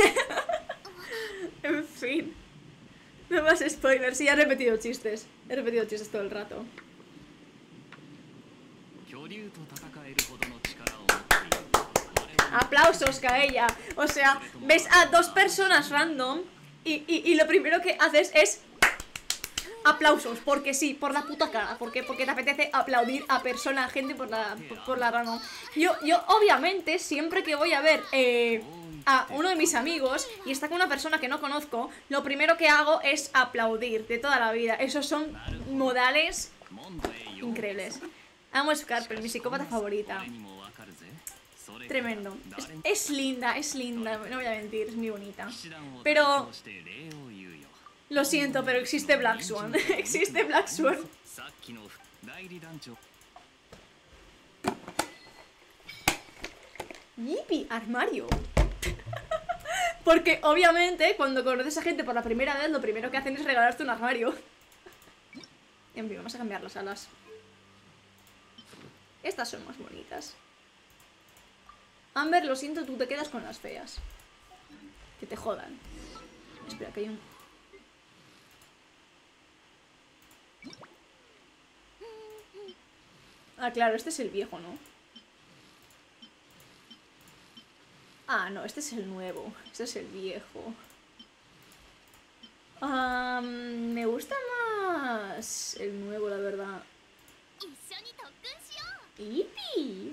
En fin. No más spoilers. Sí, he repetido chistes. He repetido chistes todo el rato. Aplausos, Kaella. O sea, ves a dos personas random y, y, y lo primero que haces es aplausos, porque sí, por la puta cara. Porque, porque te apetece aplaudir a persona, a gente por la, por, por la random. Yo, yo, obviamente, siempre que voy a ver eh, a uno de mis amigos y está con una persona que no conozco, lo primero que hago es aplaudir de toda la vida. Esos son modales increíbles. Amo Scarper, mi psicópata favorita. Tremendo. Es, es linda, es linda, no voy a mentir, es muy bonita. Pero... lo siento, pero existe Black Swan. Existe Black Swan. Yipi, armario. Porque obviamente cuando conoces a gente por la primera vez, lo primero que hacen es regalarte un armario. En fin, vamos a cambiar las alas. Estas son más bonitas. Amber, lo siento, tú te quedas con las feas. Que te jodan. Espera, que hay un... ah, claro, este es el viejo, ¿no? Ah, no, este es el nuevo. Este es el viejo. Um, me gusta más el nuevo, la verdad. ¡Yipi!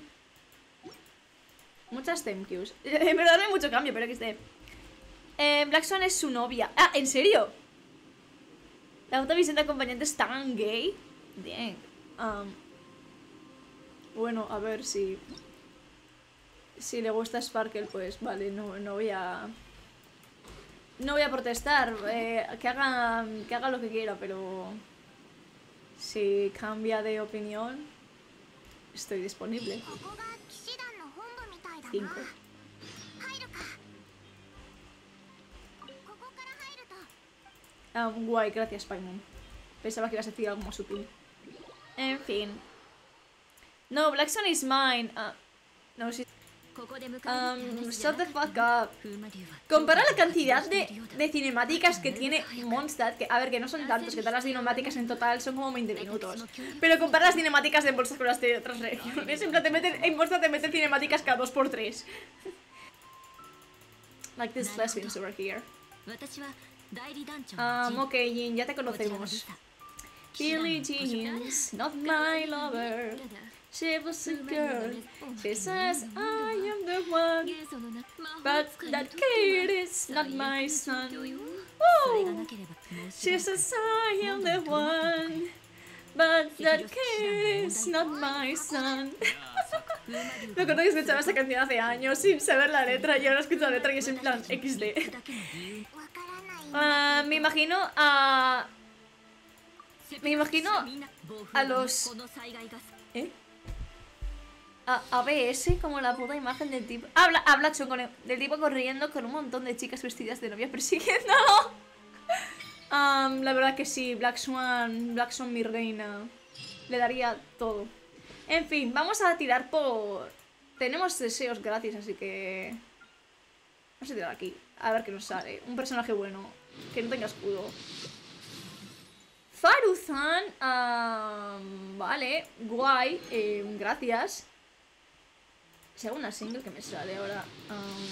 Muchas thank yous. En verdad no hay mucho cambio, pero que esté. Eh, Black Swan es su novia. Ah, ¿en serio? La otra visión de acompañante es tan gay. Bien. Um, bueno, a ver si... si le gusta Sparkle, pues vale, no, no voy a... no voy a protestar. Eh, que haga, que haga lo que quiera, pero... si cambia de opinión, estoy disponible. Cinco. Ah, guay, gracias, Paimon. Pensaba que ibas a decir algo más sutil. En fin. No, Black Sun is mine. Uh, no, si... Um, shut the fuck up. Compara la cantidad de, de cinemáticas que tiene Mondstadt, que a ver, que no son tantos, que todas las cinemáticas en total son como veinte minutos. Pero compara las cinemáticas de Mondstadt con las de otras regiones. En plan, te meten, en Mondstadt te meten cinemáticas cada dos por tres. Like this lesbians over here. Um, ok, Jin, ya te conocemos. Billie Jean's not my lover. She was a girl. She says I am the one, but that kid is not my son. Woo! She says I am the one, but that kid is not my son. Me acuerdo que escuchaba esa canción hace años sin saber la letra y ahora escucho la letra y es en plan equis de. Uh, me imagino a... Me imagino a los... ¿Eh? A, a B S como la puta imagen del tipo... Habla, a Black Swan con el, del tipo corriendo con un montón de chicas vestidas de novia persiguiéndolo. Um, la verdad que sí, Black Swan, Black Swan mi reina. Le daría todo. En fin, vamos a tirar por... Tenemos deseos gratis, así que... Vamos a tirar aquí, a ver qué nos sale. Un personaje bueno, que no tenga escudo. Faruzan, um, vale, guay, eh, gracias. Segunda single que me sale ahora. Um,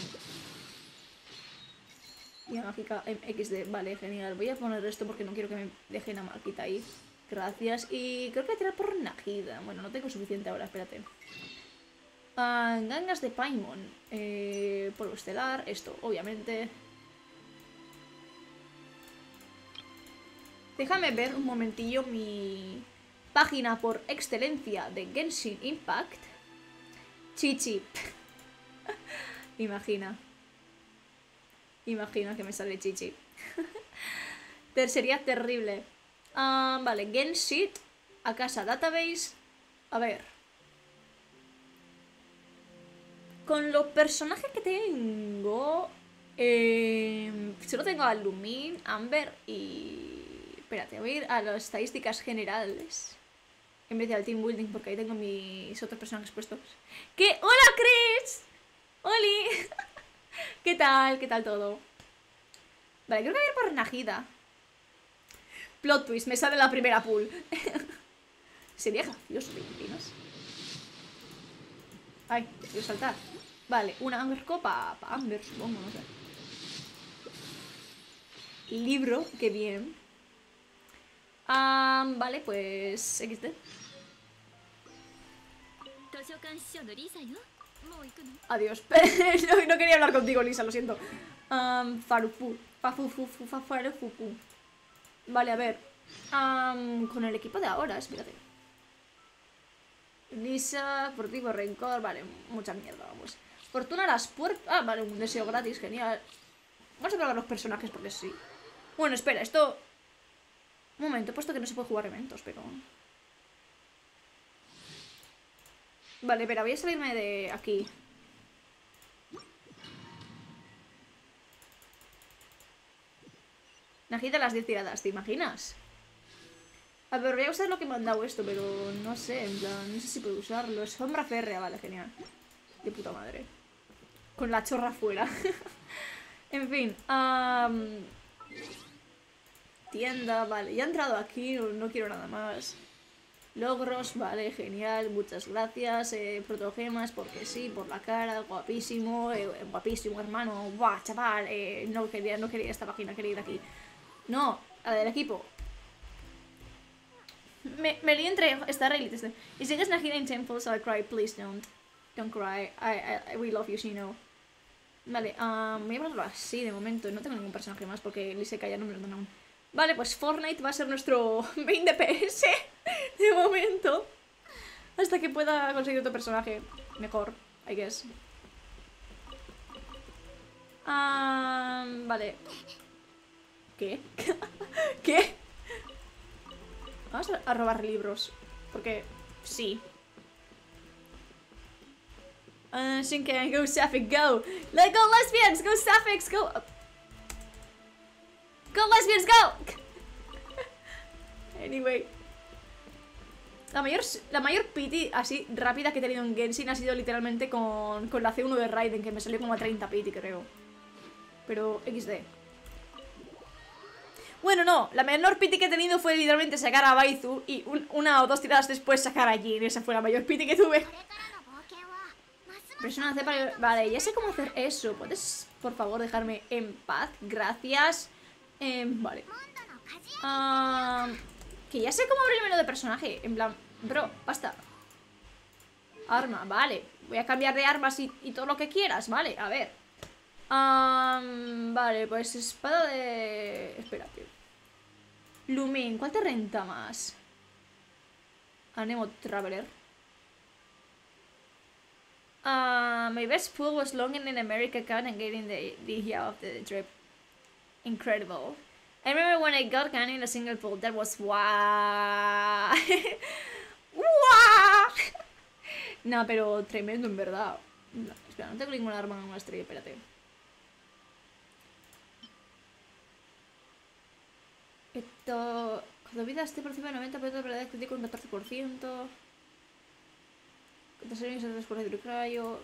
y mágica M X D, vale, genial. Voy a poner esto porque no quiero que me dejen a marquita ahí. Gracias. Y creo que voy a tirar por Nahida. Bueno, no tengo suficiente ahora, espérate. Uh, gangas de Paimon. Eh, polvo estelar, esto, obviamente. Déjame ver un momentillo mi página por excelencia de Genshin Impact. Chichi. Imagina. Imagina que me sale Chichi. Sería terrible. Uh, vale, Genshin. A casa database. A ver. Con los personajes que tengo... Eh, solo tengo a Lumin, Amber y... Espérate, voy a ir a las estadísticas generales en vez de al team building porque ahí tengo mis otros personajes puestos. ¿Qué? ¡Hola, Chris! ¡Holi! ¿Qué tal? ¿Qué tal todo? Vale, creo que voy a ir por Nahida. Plot twist, me sale la primera pool. Sería gracioso, ¿te imaginas? Ay, quiero saltar. Vale, una Amber Copa para Amber, supongo, no sé. Libro, qué bien. Um, vale, pues equis de. Adiós. no, no quería hablar contigo, Lisa, lo siento. Um, Farufu. Fafufu, fafarufufu. Vale, a ver. Um, con el equipo de ahora, espérate. Lisa, Furtivo, Rencor, vale, mucha mierda, vamos. Fortuna a las puertas. Ah, vale, un deseo gratis, genial. Vamos a probar los personajes porque sí. Bueno, espera, esto... Un momento, he puesto que no se puede jugar eventos, pero... Vale, espera, voy a salirme de aquí. Nahida las diez tiradas, ¿te imaginas? A ver, voy a usar lo que me han dado esto, pero no sé, en plan, no sé si puedo usarlo. Sombra férrea, vale, genial. De puta madre. Con la chorra fuera. En fin, um... tienda, vale, ya he entrado aquí, no, no quiero nada más. Logros, vale, genial, muchas gracias. eh, Protogemas, porque sí, por la cara, guapísimo, eh, guapísimo, hermano. Buah, chaval, eh, no quería, no quería esta página, quería ir aquí. No, la del equipo. Me, me lío entre Star Elite. Y sigues Nahida in Temple, so I cry, please don't. Don't cry, I, I, we love you, she know. Vale, um, voy a ponerlo así de momento. No tengo ningún personaje más porque Liseka ya no me lo dan aún. Vale, pues Fortnite va a ser nuestro main D P S de momento. Hasta que pueda conseguir otro personaje mejor, I guess. Um, vale. ¿Qué? ¿Qué? Vamos a, a robar libros. Porque sí. Uh, Shinken, go Sapphic, go! Let go lesbians! Go Sapphics, go! Go lesbians, go! Anyway. La mayor, la mayor pity así rápida que he tenido en Genshin ha sido literalmente con, con la C uno de Raiden, que me salió como a treinta pity, creo. Pero equis de. Bueno, no, la menor pity que he tenido fue literalmente sacar a Baizu y un, una o dos tiradas después sacar a Jin. Esa fue la mayor pity que tuve. Persona C para... Vale, ya sé cómo hacer eso. ¿Puedes, por favor, dejarme en paz? Gracias. Eh, vale. Um, que ya sé cómo abrirme de personaje. En plan, bro, basta. Arma, vale. Voy a cambiar de armas y, y todo lo que quieras, vale. A ver. Um, vale, pues espada de... Espérate. Lumin, ¿cuál te renta más? Anemo Traveler. Uh, my best pool was longing in America account and getting the, the year of the trip. Incredible. I remember when I got Cannon in a single pool. That was wow. Wow. No, pero tremendo en verdad. No, espera, no tengo ninguna arma en una estrella, espérate. Esto... Cuando vida esté por encima del noventa por ciento de probabilidad crítico un catorce por ciento. Cuando se tres por hidrocrayo.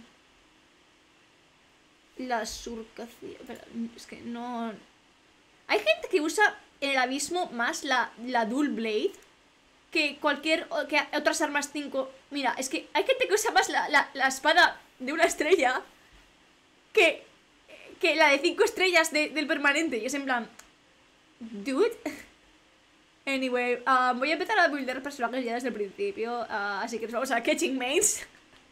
La surcación... Espera, es que no... Hay gente que usa en el abismo más la, la Dual Blade que cualquier... que otras armas cinco... Mira, es que hay gente que usa más la, la, la espada de una estrella que, que la de cinco estrellas de, del permanente. Y es en plan... Dude... Anyway, uh, voy a empezar a buildar personajes ya desde el principio, uh, así que nos vamos a Catching Mains.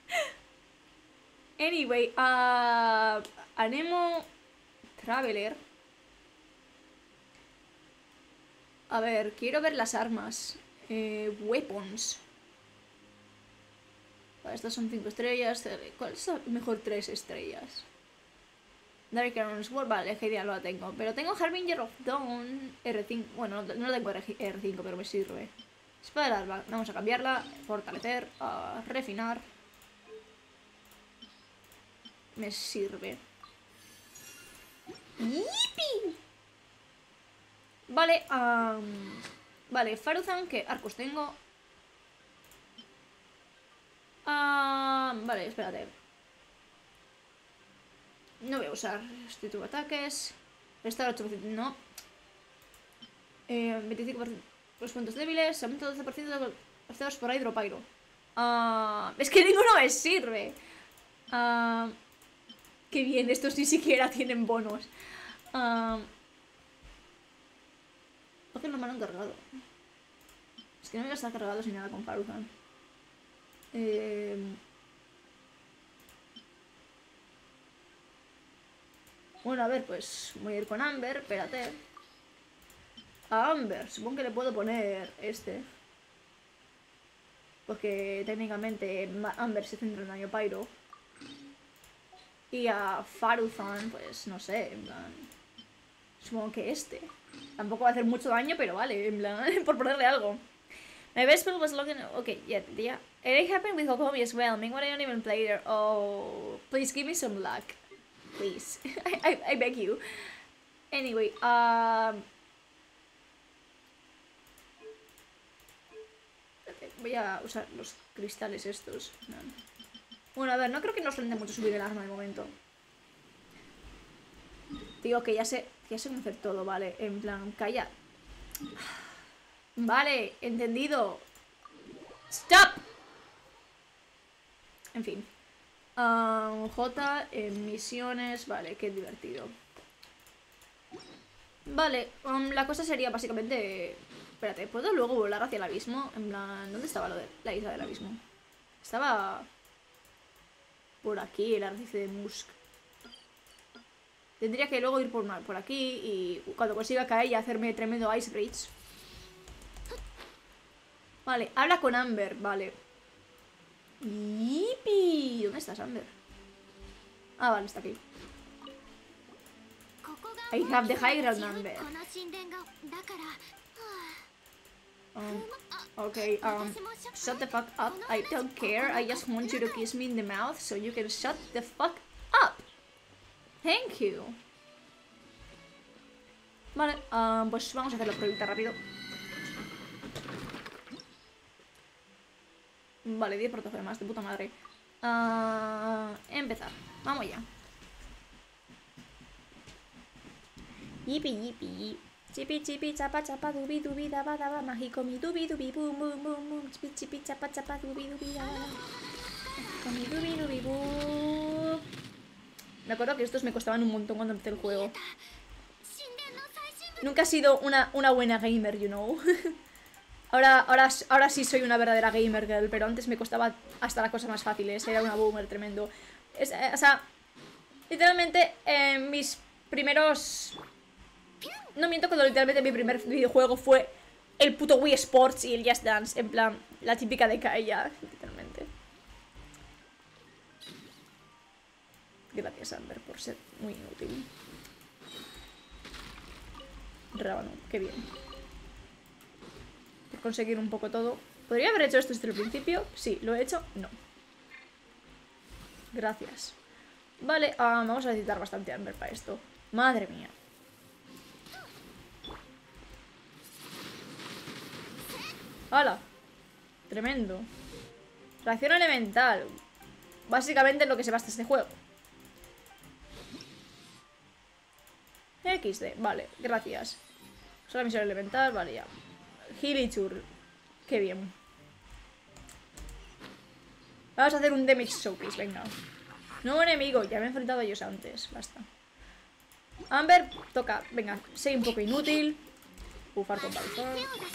Anyway, uh, Anemo Traveler. A ver, quiero ver las armas. Eh, weapons. Vale, estas son cinco estrellas. ¿Cuál es la mejor tres estrellas? Dark Iron Sword, vale, genial, no la tengo. Pero tengo Harbinger of Dawn R cinco. Bueno, no, no tengo R cinco, pero me sirve. Espada del alba, vamos a cambiarla. Fortalecer, uh, refinar. Me sirve. ¡Yipi! Vale, um, vale, Faruzan, ¿qué arcos tengo? Uh, vale, espérate. No voy a usar este tipo de ataques. Restaurar ocho por ciento, no. Eh, veinticinco por ciento los puntos débiles. Aumenta doce por ciento de los por hidropyro. Uh, es que ninguno me sirve. Uh, qué bien, estos ni siquiera tienen bonos. Uh, ¿Por qué no me lo han cargado? Es que no me voy a estar cargado sin nada con Faruzan. Eh... Bueno, a ver, pues voy a ir con Amber, espérate. A Amber, supongo que le puedo poner este. Porque técnicamente Amber se centra en daño pyro. Y a Faruzan, pues no sé, en plan... Supongo que este. Tampoco va a hacer mucho daño, pero vale, en plan, por ponerle algo. My best spell was looking... Okay, yeah, yeah. It happened with Kokomi as well. Meanwhile, I don't even play there. Oh, please give me some luck. Please. I, I, I beg you. Anyway, um... voy a usar los cristales estos. No. Bueno, a ver, no creo que nos rente mucho subir el arma de momento. Digo que ya sé, que ya sé cómo hacer todo, ¿vale? En plan, calla. Vale, entendido. ¡Stop! En fin. Um, J, en misiones. Vale, qué divertido. Vale, um, la cosa sería básicamente... Espérate, ¿puedo luego volar hacia el abismo? En plan, ¿dónde estaba lo de la isla del abismo? Estaba... por aquí, el arrecife de Musk. Tendría que luego ir por, por aquí y cuando consiga caer y hacerme tremendo Ice Rage. Vale, habla con Amber, vale. ¡Yipi! ¿Dónde estás, Amber? Ah, vale, está aquí. I have the high ground, Amber. Um, okay, um, shut the fuck up. I don't care. I just want you to kiss me in the mouth so you can shut the fuck up. Thank you. Vale, um, pues vamos a hacer la pruebita rápido. Vale, diez portafolio más, de puta madre. Uh, empezar. Vamos ya. Yipi, yipi. Chipi, chipi, chapa, chapa, dubi, dubi, daba, daba, mágico, mi dubi, dubi, boom, boom, boom, boom. Chipi, chipi, chapa, chapa, dubi, dubi, daba, daba. Con mi dubi, dubi, boom. Me acuerdo que estos me costaban un montón cuando empecé el juego. Nunca he sido una, una buena gamer, you know. Ahora, ahora, ahora sí soy una verdadera gamer girl, pero antes me costaba hasta las cosas más fáciles. Era una boomer tremendo. Es, eh, o sea, literalmente eh, mis primeros... No miento cuando literalmente mi primer videojuego fue el puto Wii Sports y el Just Dance. En plan, la típica de Kaella, literalmente. Gracias, Amber, por ser muy inútil. Rábano, qué bien. Por conseguir un poco todo. ¿Podría haber hecho esto desde el principio? Sí, ¿lo he hecho? No. Gracias. Vale, um, vamos a necesitar bastante Amber para esto. Madre mía. ¡Hala! Tremendo. Reacción elemental. Básicamente en lo que se basa este juego. equis de, vale, gracias. Solo misión elemental, vale, ya. Hilichur. Qué bien. Vamos a hacer un damage showcase, venga. Nuevo enemigo, ya me he enfrentado a ellos antes. Basta. Amber, toca, venga, soy un poco inútil. Bufar con balzón.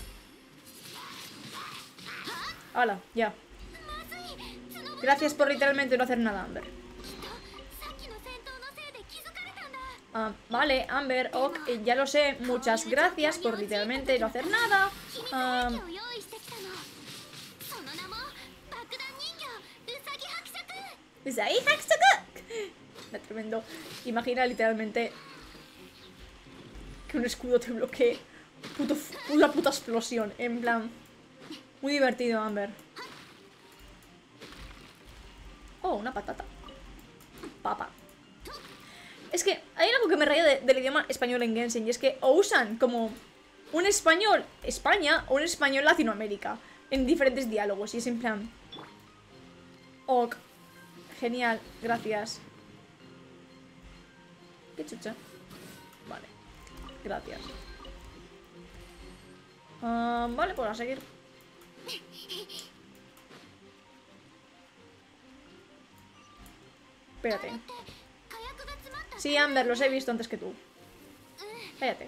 Hala, ya. Gracias por literalmente no hacer nada, Amber. Uh, vale, Amber, ok, eh, ya lo sé. Muchas gracias por literalmente no hacer nada. Um, Usagi Hakushoku. Tremendo. Imagina literalmente que un escudo te bloquee. Puto, una puta explosión. En plan, muy divertido, Amber. Oh, una patata. Papa. Es que hay algo que me raya de, del idioma español en Genshin. Y es que o usan como un español España o un español Latinoamérica en diferentes diálogos. Y es en plan, ok. Genial, gracias. Qué chucha. Vale, gracias. um, Vale, pues a seguir. Espérate. Sí, Amber, los he visto antes que tú. Cállate.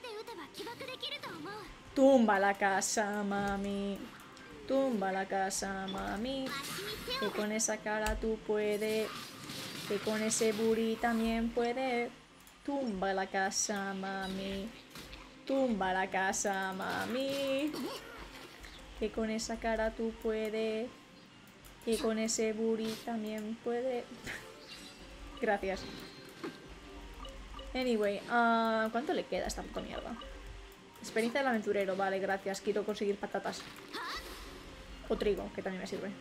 Tumba la casa, mami. Tumba la casa, mami. Que con esa cara tú puedes. Que con ese booty también puedes. Tumba la casa, mami. Tumba la casa, mami. Que con esa cara tú puedes. Que con ese booty también puedes. Gracias. Anyway, uh, ¿cuánto le queda a esta puta mierda? Experiencia del aventurero, vale, gracias. Quiero conseguir patatas. O trigo, que también me sirve.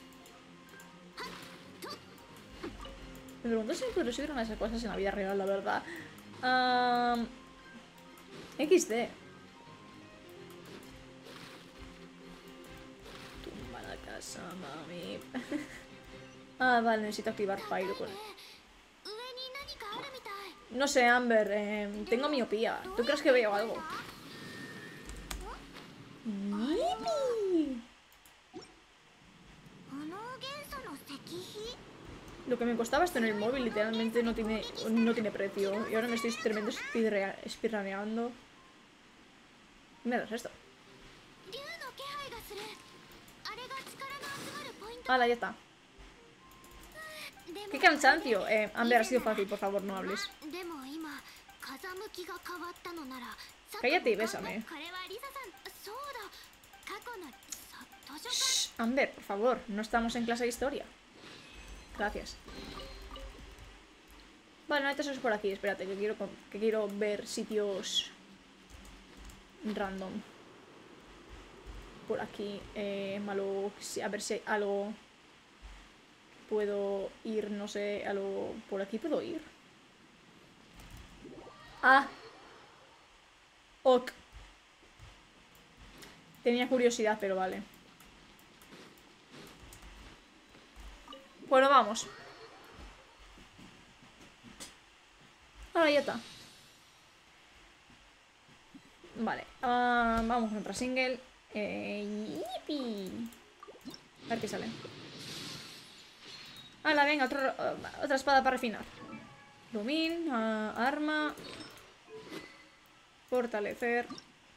Me pregunto si puedo subir una de esas cosas en la vida real, la verdad. Um, equis de. Tumba la casa, mami. Ah, vale, necesito activar Pyro con... No sé, Amber, eh, tengo miopía. ¿Tú crees que veo algo? ¡Yipi! Lo que me costaba esto en el móvil literalmente no tiene, no tiene precio. Y ahora me estoy tremendo speedruneando. Mira, es esto. Hala, ya está. ¡Qué cansancio! Eh, Amber, ha sido fácil, por favor, no hables. Cállate y bésame. Shh, Amber, por favor, no estamos en clase de historia. Gracias. Vale, no hay tesoros por aquí. Espérate, que quiero, que quiero ver sitios random. Por aquí, eh, malo. A ver si hay algo. Puedo ir, no sé, a lo... ¿Por aquí puedo ir? Ah. Ok. Tenía curiosidad, pero vale. Bueno, vamos. Ahora ya está. Vale. Uh, vamos con otra single. Eh, yipi. A ver qué sale. Hala, venga, otro, uh, otra espada para refinar. Lumin, uh, arma. Fortalecer.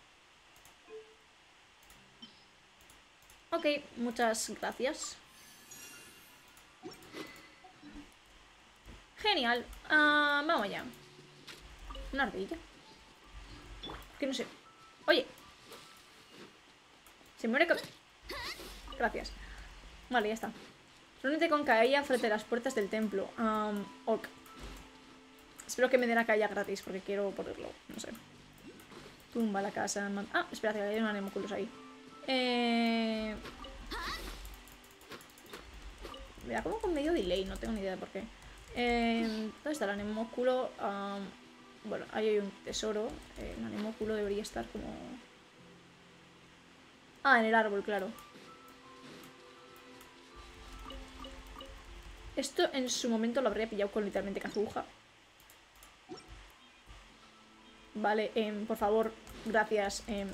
Ok, muchas gracias. Genial. Uh, vamos allá. Una ardilla. Que no sé. Oye. Se muere con... Gracias. Vale, ya está. Reúnete con Kaeya frente a las puertas del templo. Um, ok. Espero que me den a Kaeya gratis porque quiero ponerlo. No sé. Tumba la casa. Man... Ah, espérate, hay un anemoculus ahí. Eh... Mira, como con medio delay, no tengo ni idea de por qué. Eh, ¿Dónde está el anemóculo? Um, bueno, ahí hay un tesoro. Eh, el anemóculo debería estar como... Ah, en el árbol, claro. Esto en su momento lo habría pillado con literalmente Kazuha. Vale, eh, por favor, gracias. Eh.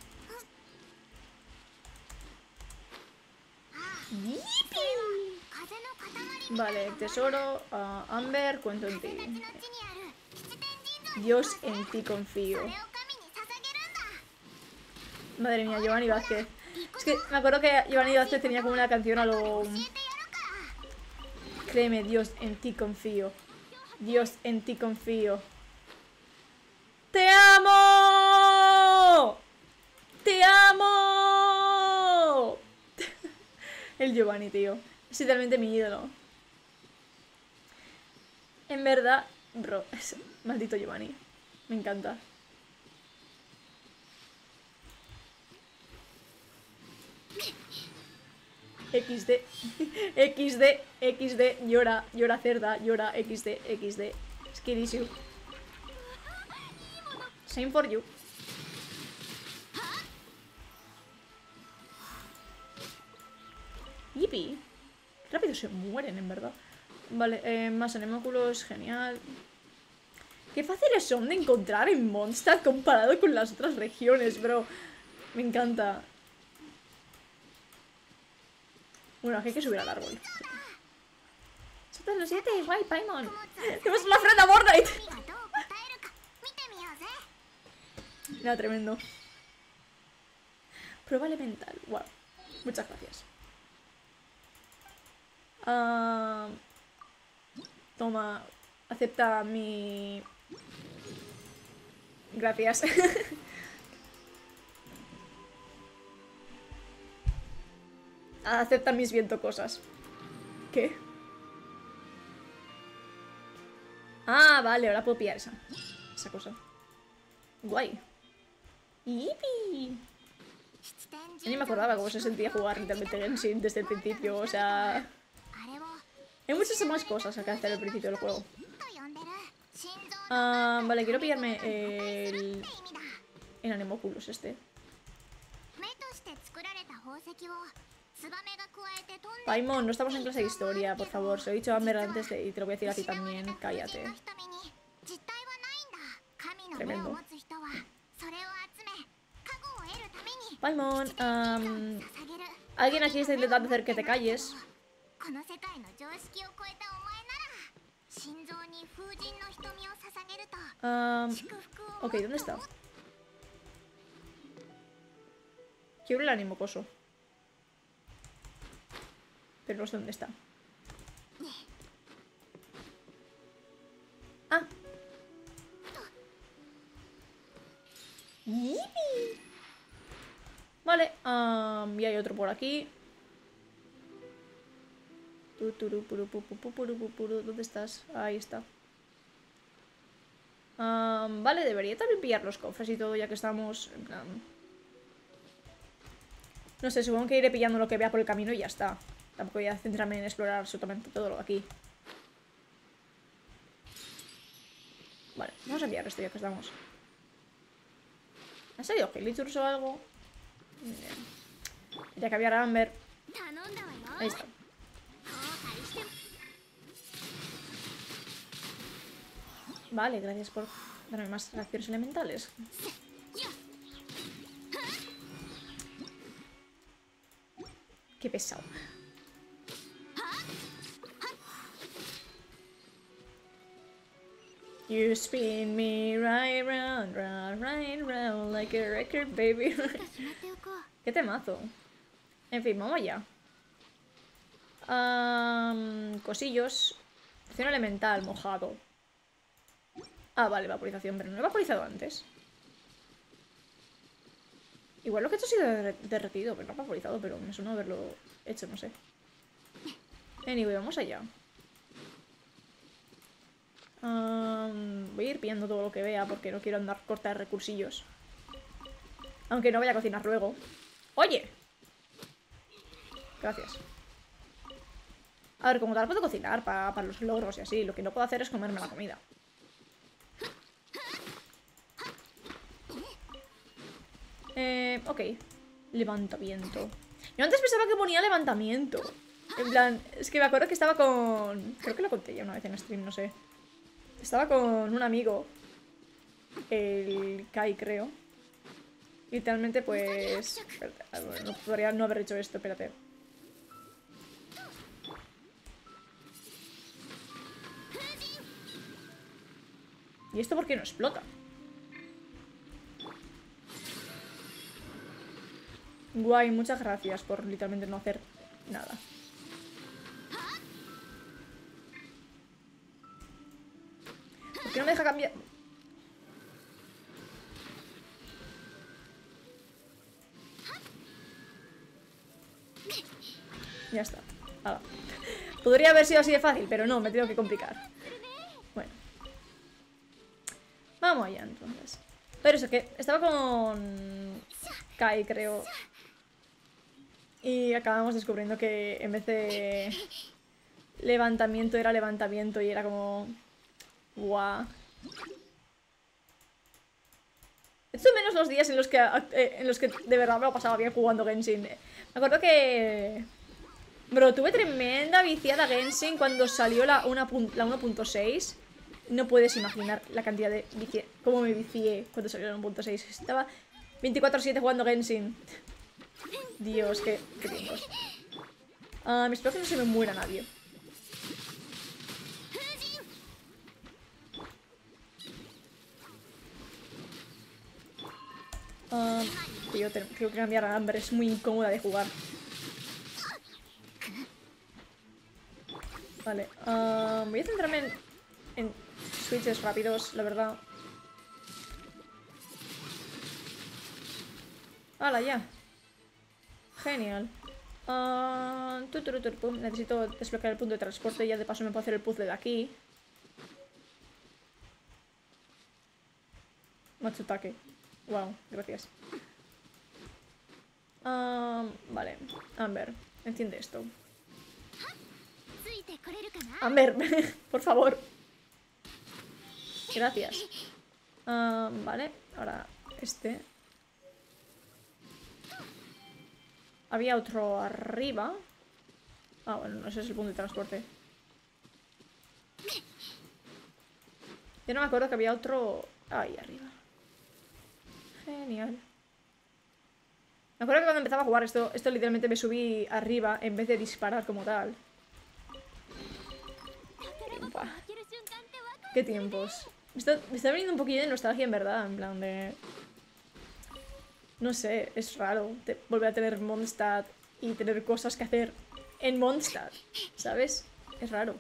Vale, tesoro, uh, Amber, cuento en ti. Dios, en ti confío. Madre mía, Giovanni Vázquez. Es que me acuerdo que Giovanni Vázquez tenía como una canción a lo... Créeme, Dios, en ti confío. Dios, en ti confío. ¡Te amo! ¡Te amo! El Giovanni, tío. Es literalmente mi ídolo. En verdad, bro, es maldito Giovanni. Me encanta. equis de, equis de, equis de, llora, llora cerda, llora, equis de, equis de, skill issue. Same for you. Yippee. Qué rápido se mueren, en verdad. Vale, eh, más anemóculos, genial. Qué fáciles son de encontrar en Mondstadt comparado con las otras regiones, bro. Me encanta. Bueno, aquí hay que subir al árbol. Son los siete, guay, Paimon. Tenemos una ofrenda Mornite. Nada, tremendo. Prueba elemental. Wow. Muchas gracias. Uh, toma. Acepta mi... Gracias. Acepta mis viento cosas. ¿Qué? Ah, vale, ahora puedo pillar esa. Esa cosa. Guay. ¡Yipi! Yo ni me acordaba cómo se sentía jugar literalmente Genshin desde el principio, o sea... Hay muchas más cosas que hacer al principio del juego. Ah, vale, quiero pillarme el... el Anemóculos este. Paimon, no estamos en clase de historia, por favor. Se lo he dicho a Amber antes de... y te lo voy a decir a ti también. Cállate. Tremendo. Paimon, um, alguien aquí está intentando hacer que te calles. Um, ok, ¿dónde está? Quiero el ánimo coso. Pero no sé dónde está. Ah. ¡Yipi! Vale, um, y hay otro por aquí. ¿Dónde estás? Ahí está. Um, vale, debería también pillar los cofres y todo, ya que estamos en plan... No sé, supongo que iré pillando lo que vea por el camino y ya está. Tampoco voy a centrarme en explorar absolutamente todo lo de aquí. Vale, vamos a pillar esto ya que estamos. ¿Han salido Helichurs o algo? Ya que había Amber. Ahí está. Vale, gracias por darme más reacciones elementales. Qué pesado. You spin me right round, round, right round like a record, baby. Qué temazo. En fin, vamos allá. Um, cosillos. Acción elemental, mojado. Ah, vale, vaporización, pero no he vaporizado antes. Igual lo que he hecho ha sido derretido, pero no he vaporizado, pero me suena haberlo hecho, no sé. Anyway, vamos allá. Um, voy a ir pillando todo lo que vea porque no quiero andar corta de recursillos. Aunque no vaya a cocinar luego. ¡Oye! Gracias. A ver, como tal puedo cocinar para, para los logros y así. Lo que no puedo hacer es comerme la comida. Eh, ok. Levantamiento. Yo antes pensaba que ponía levantamiento. En plan, es que me acuerdo que estaba con... Creo que lo conté ya una vez en stream, no sé. Estaba con un amigo. El Kai, creo. Literalmente, pues... Espérate, no podría no haber hecho esto, espérate. ¿Y esto por qué no explota? Guay, muchas gracias por literalmente no hacer nada. ¿Por qué no me deja cambiar? Ya está. Hala. Podría haber sido así de fácil, pero no, me tengo que complicar. Bueno. Vamos allá, entonces. Pero eso, que estaba con Kai, creo. Y acabamos descubriendo que en vez de levantamiento era levantamiento y era como... Guau. Esto menos los días en los que eh, en los que de verdad me lo pasaba bien jugando Genshin. Me acuerdo que... Bro, tuve tremenda viciada Genshin cuando salió la, una, la uno punto seis. No puedes imaginar la cantidad de vici... Cómo me vicié cuando salió la uno punto seis. Estaba veinticuatro siete jugando Genshin. Dios, qué, qué tiempos. Um, espero que no se me muera nadie. Um, tío, tengo que cambiar a Amber. Es muy incómoda de jugar. Vale, um, voy a centrarme en, en switches rápidos, la verdad. ¡Hala, ya! Genial. Uh, tu, tu, tu, tu, necesito desbloquear el punto de transporte y ya de paso me puedo hacer el puzzle de aquí. Matsutake. Wow, gracias. Um, vale, Amber, enciende esto. Amber, por favor. Gracias. Um, vale, ahora este. Había otro arriba. Ah, bueno, no sé, es el punto de transporte. Yo no me acuerdo que había otro ahí arriba. Genial. Me acuerdo que cuando empezaba a jugar esto, esto literalmente me subí arriba en vez de disparar como tal. Upa. Qué tiempos. Me está, me está veniendo un poquillo de nostalgia en verdad, en plan de... No sé, es raro te, volver a tener Mondstadt y tener cosas que hacer en Mondstadt, ¿sabes? Es raro.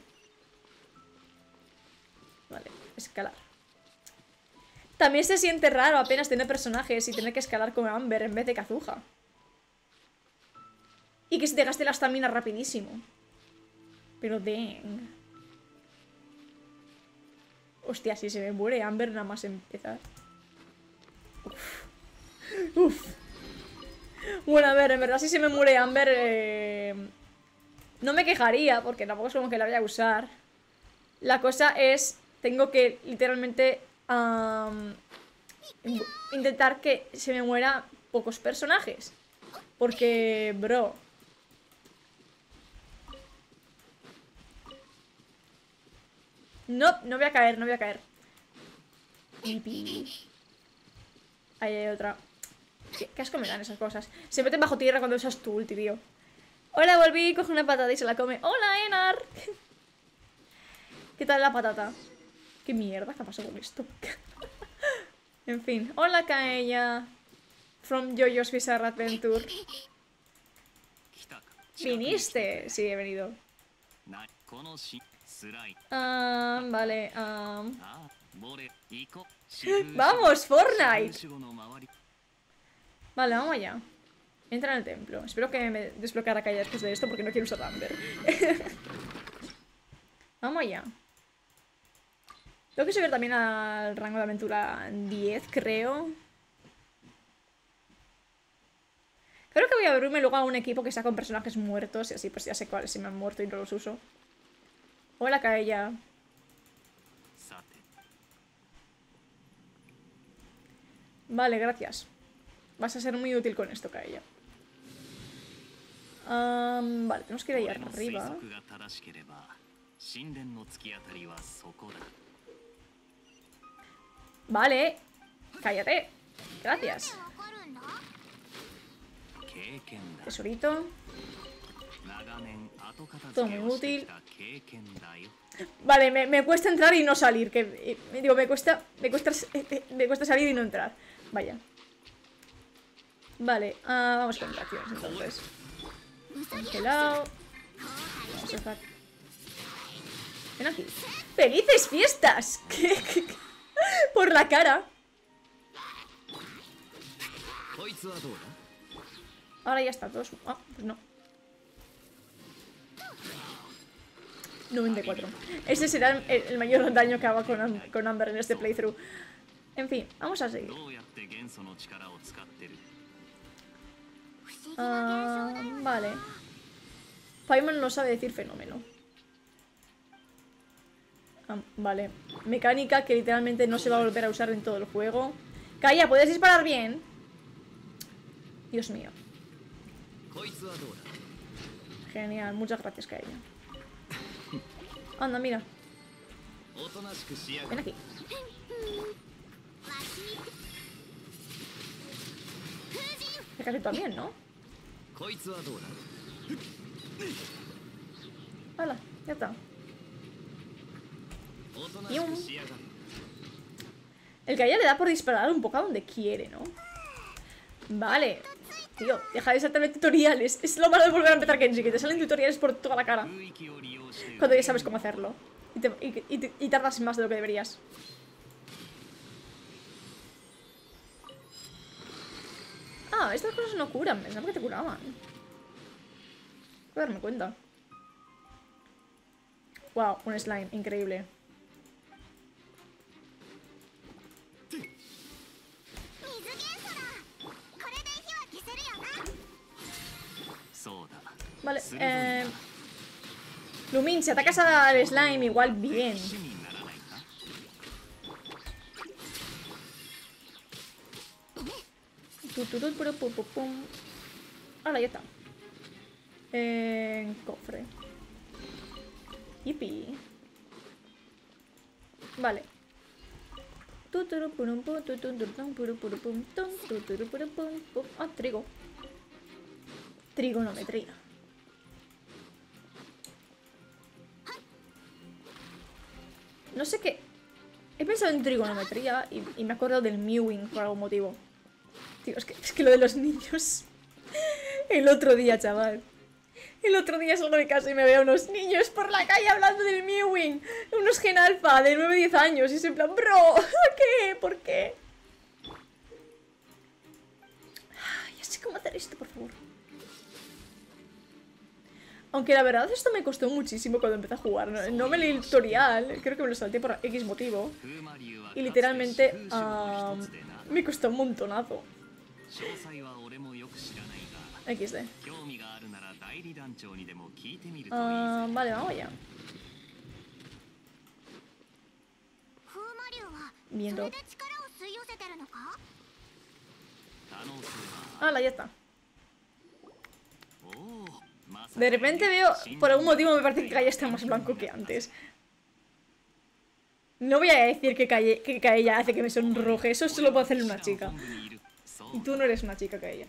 Vale, escalar. También se siente raro apenas tener personajes y tener que escalar como Amber en vez de Kazuha. Y que se te gaste la estamina rapidísimo. Pero dang. Hostia, si se me muere Amber nada más empezar. Uf. Uf. Bueno, a ver, en verdad si se me muere Amber eh, no me quejaría porque tampoco es como que la voy a usar. La cosa es, tengo que literalmente um, intentar que se me muera pocos personajes. Porque, bro, no, no voy a caer, no voy a caer. Ahí hay otra. ¿Qué, qué asco me dan esas cosas? Se meten bajo tierra cuando usas tu ulti, tío. Hola, volví, coge una patata y se la come. Hola, Enar. ¿Qué tal la patata? ¿Qué mierda? ¿Qué pasó con esto? En fin. Hola, Kaeya. From JoJo's Bizarre Adventure. ¿Viniste? Sí, he venido. Um, vale. Um... ¡Vamos, Fortnite! Vale, vamos allá. Entra en el templo. Espero que me desbloqueara Kaeya después de esto porque no quiero usar Amber. Vamos allá. Tengo que subir también al rango de aventura diez, creo. Creo que voy a abrirme luego a un equipo que sea con personajes muertos y así pues ya sé cuáles se me han muerto y no los uso. Hola, Kaeya. Vale, gracias. Vas a ser muy útil con esto, Kaeya. Um, vale, tenemos que ir ahí arriba. Vale. Cállate. Gracias. Tesorito. Todo muy útil. Vale, me, me cuesta entrar y no salir. Que, eh, digo, me cuesta, me cuesta. Me cuesta salir y no entrar. Vaya. Vale, uh, vamos con reacciones entonces. Congelado. Vamos a dejar. Ven aquí. ¡Felices fiestas! ¿Qué, qué, qué? Por la cara. Ahora ya está, todos. Ah, pues no. noventa y cuatro. Ese será el, el mayor daño que haga con, con Amber en este playthrough. En fin, vamos a seguir. Uh, vale. Paimon no sabe decir fenómeno. Ah, vale. Mecánica que literalmente no se va a volver a usar en todo el juego. Calla, ¿puedes disparar bien? Dios mío. Genial, muchas gracias, Calla. Anda, mira. Ven aquí. Fíjate también, ¿no? Hala, ya está. Y un... El que a ella le da por disparar un poco a donde quiere, ¿no? Vale. Tío, deja de saltarme tutoriales. Es lo malo de volver a empezar Kenji, que te salen tutoriales por toda la cara cuando ya sabes cómo hacerlo. Y, te, y, y, y tardas más de lo que deberías. Ah, estas cosas no curan. Pensaba que te curaban. Voy a darme cuenta. Wow, un slime, increíble. Vale, eh... Lumin, si atacas al slime igual bien. Ahora ya está. Eh, cofre. Yipi. Vale. Ah, trigo. Trigonometría. No sé qué. He pensado en trigonometría y, y me he acordado del mewing por algún motivo. Tío, es que, es que lo de los niños. El otro día, chaval. El otro día salgo de casa y me veo a unos niños por la calle hablando del mewing. Unos gen alfa de nueve a diez años. Y es en plan, bro, ¿qué? ¿Por qué? Ya sé cómo hacer esto, por favor. Aunque la verdad esto me costó muchísimo cuando empecé a jugar. No, no me leí el tutorial, creo que me lo salté por X motivo. Y literalmente uh, me costó un montonazo. equis de. Uh, vale, vamos allá. Viendo. ¡Hala, ya está! De repente veo, por algún motivo me parece que Kaeya está más blanco que antes. No voy a decir que Kaeya, que Kaeya hace que me sonroje, eso solo puede hacerle una chica. Y tú no eres una chica, Kaeya.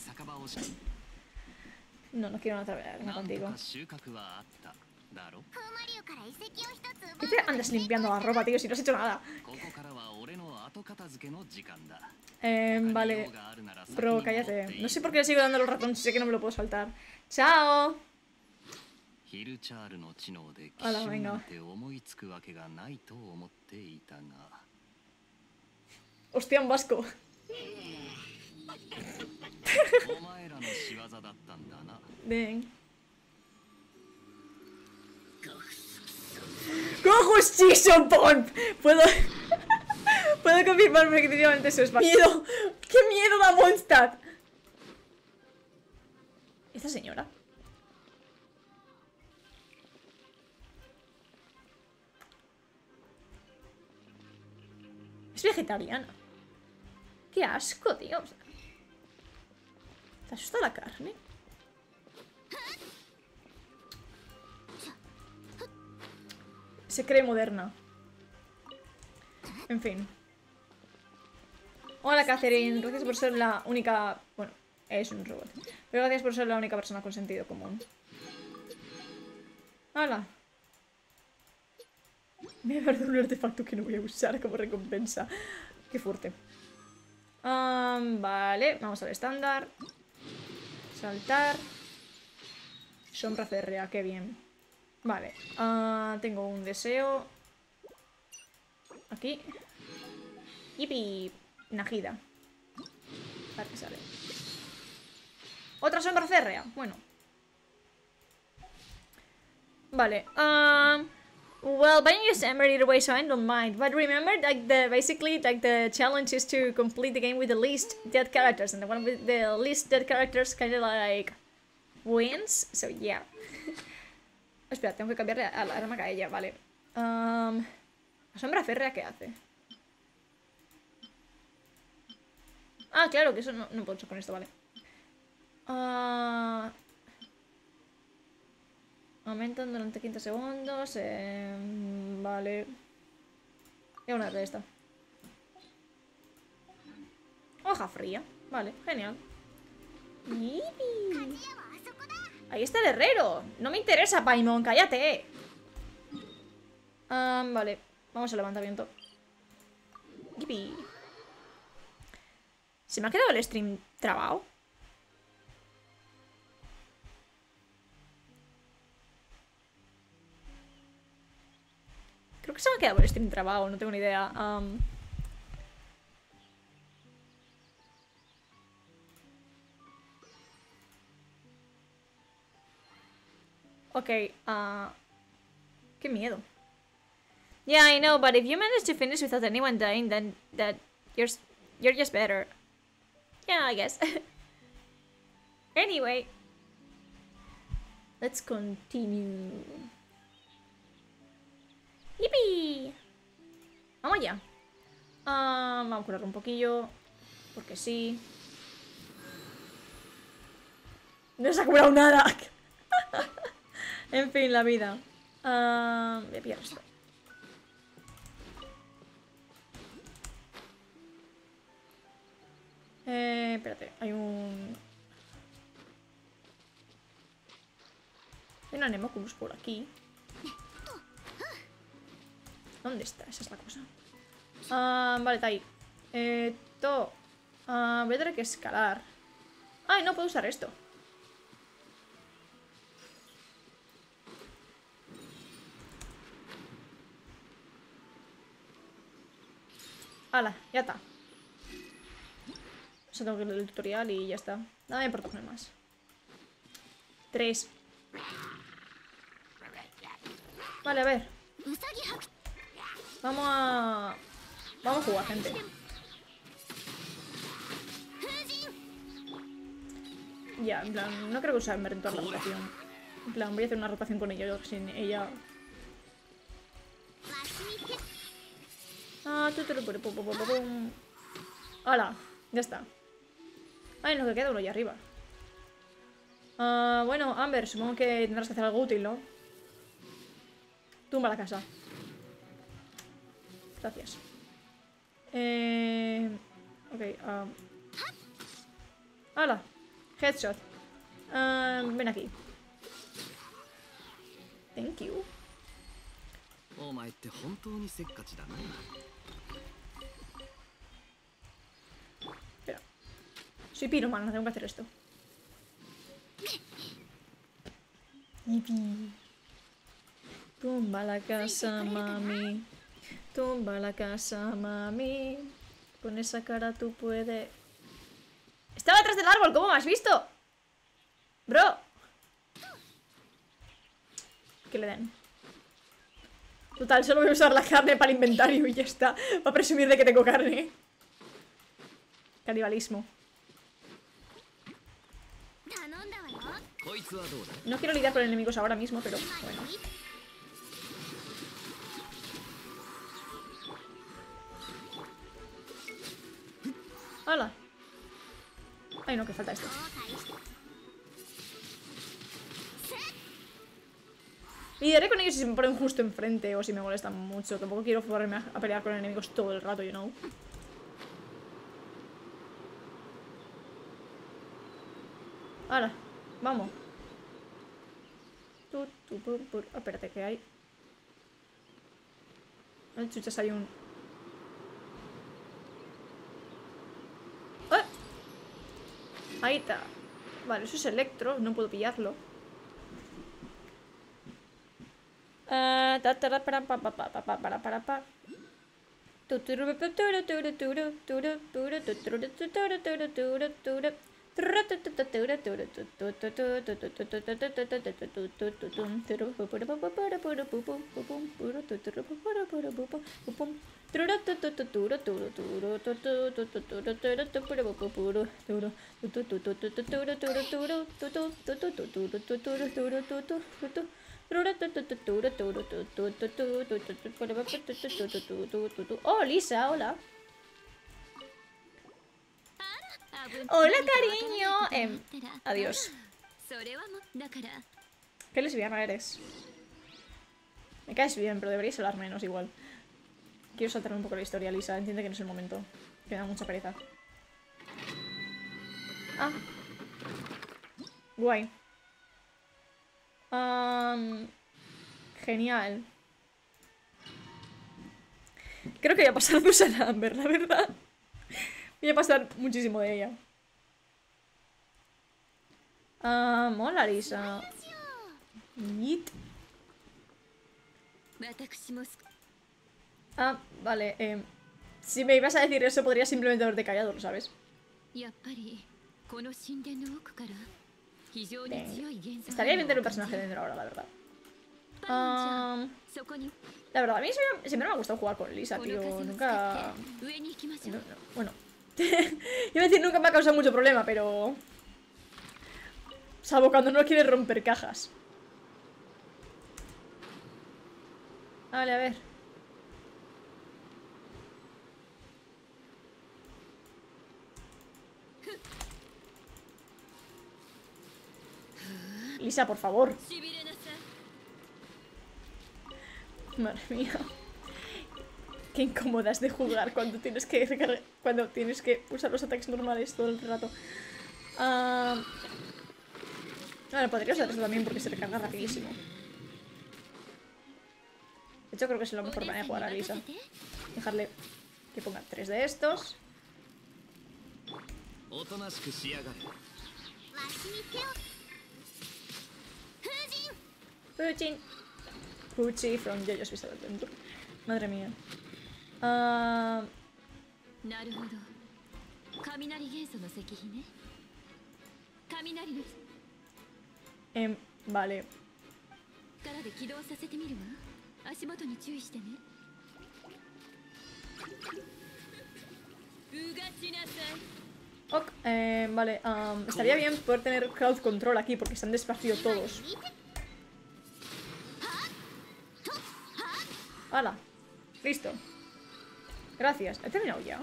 No, no quiero nada contigo. ¿Qué te andas limpiando la ropa, tío? Si no has hecho nada. Eh, vale. Bro, cállate. No sé por qué le sigo dando los ratones si sé que no me lo puedo saltar. ¡Chao! Hola, venga. Hostia, un vasco. Ven. ¡Cojo Season Bomb! Puedo... Puedo confirmarme que efectivamente eso es miedo. ¡Qué miedo da Mondstadt! ¿Esta señora? Es vegetariana. ¡Qué asco, tío! ¿Te asusta la carne? Se cree moderna. En fin. Hola, Catherine. Gracias por ser la única... Bueno, es un robot. Pero gracias por ser la única persona con sentido común. Hola. Me ha dado un artefacto que no voy a usar como recompensa. Qué fuerte. Um, vale, vamos al estándar. Saltar. Sombra férrea, qué bien. Vale, uh, tengo un deseo. Aquí. Yipi. Najida. A ver qué sale. Otra sombra férrea. Bueno. Vale. Um, well, buying is hammered either way, so I don't mind. But remember, like the basically, like the challenge is to complete the game with the least dead characters, and the one with the least dead characters kind of like wins. So yeah. Espera, tengo que cambiarle a la arma a ella, vale. Um, ¿La sombra férrea qué hace? Ah, claro, que eso no, no puedo usar con esto, vale. Uh, aumentan durante quince segundos. Eh, vale. Y una de esta. Hoja fría. Vale, genial. ¡Yipi! Ahí está el herrero. No me interesa, Paimon, cállate. Um, vale, vamos al levantamiento. ¡Yipi! ¿Se me ha quedado el stream trabado? Creo que se me ha quedado el stream trabado, no tengo ni idea. Um... Ok, uh... qué miedo. Yeah, I know, but if you manage to finish without anyone dying, then that you're you're just better. Yeah, I guess. Anyway, let's continue. ¡Yipi! Vamos ya. Uh, vamos a curar un poquillo. Porque sí. No se ha curado nada. En fin, la vida. Uh, voy a pillar esto. Eh, espérate, hay un... Hay un Anemoculus por aquí. ¿Dónde está? Esa es la cosa. Uh, vale, está ahí. Esto... Uh, voy a tener que escalar. ¡Ay, no puedo usar esto! ¡Hala! Ya está. O sea, tengo que leer el tutorial y ya está. Nada me importa poner más. Tres. Vale, a ver. Vamos a... Vamos a jugar, gente. Ya, en plan, no creo que usarme en toda la rotación. En plan, voy a hacer una rotación con ella, yo sin ella... Ah, tu, tu, tu, tu, tu, tu, tu, tu. ¡Hala! Ya está. Ay, no, que queda uno allá arriba. Uh, bueno, Amber, supongo que tendrás que hacer algo útil, ¿no? Tumba la casa. Gracias. Eh... Ok, um... ¡Hala! Headshot. Uh, ven aquí. Thank you. Espera. Soy piromano, no tengo que hacer esto. Yipi. Tumba la casa, mami. Tumba la casa, mami. Con esa cara tú puedes... Estaba detrás del árbol, ¿cómo me has visto? Bro. Que le den. Total, solo voy a usar la carne para el inventario y ya está. Va a presumir de que tengo carne. Canibalismo. No quiero lidiar con enemigos ahora mismo, pero bueno. ¡Hala! Ay, no, que falta esto. Lidiaré con ellos si se me ponen justo enfrente o si me molestan mucho. Tampoco quiero ponerme a, a pelear con enemigos todo el rato, you know. Ahora, vamos. Tu, tu, pur, pur. Oh, espérate, que hay. Ay, chuchas, hay un. ¡Eh! Ahí está. Vale, eso es electro, no puedo pillarlo. Ah, ta, ta, para, pa, pa, pa, pa, para, para, pa. Oh, Lisa, hola. Hola, cariño. Eh, adiós. ¿Qué lesbiana eres? Me caes bien, pero deberías hablar menos igual. Quiero saltarme un poco la historia, Lisa. Entiende que no es el momento. Que me da mucha pereza. Ah. Guay. Um, genial. Creo que voy a pasar de usar a Amber, la verdad. Voy a pasar muchísimo de ella. Um, hola, Lisa. Yeet. Ah, vale. Eh, si me ibas a decir eso, podría simplemente haberte callado, ¿lo sabes? Venga. Estaría bien tener un personaje dentro ahora, la verdad. Um, la verdad, a mí siempre, siempre me ha gustado jugar con Lisa, tío. Nunca... No, no, bueno. Iba a decir, nunca me ha causado mucho problema, pero... Salvo cuando no quiere romper cajas. Vale, a ver. Lisa, por favor. Madre mía. Qué incómoda es de jugar cuando tienes que recargar, cuando tienes que usar los ataques normales todo el rato. Uh... Vale, podría usar esto también porque se recarga rapidísimo. De hecho, creo que es la mejor manera de jugar a Lisa. Dejarle que ponga tres de estos. Puchin. Puchi from JoJo's Bizarre Adventure. Madre mía. Uh... Eh, vale. Ok, eh, vale. Um, estaría bien poder tener crowd control aquí porque se han despacio todos. ¡Hala! Listo. Gracias. ¿He terminado ya?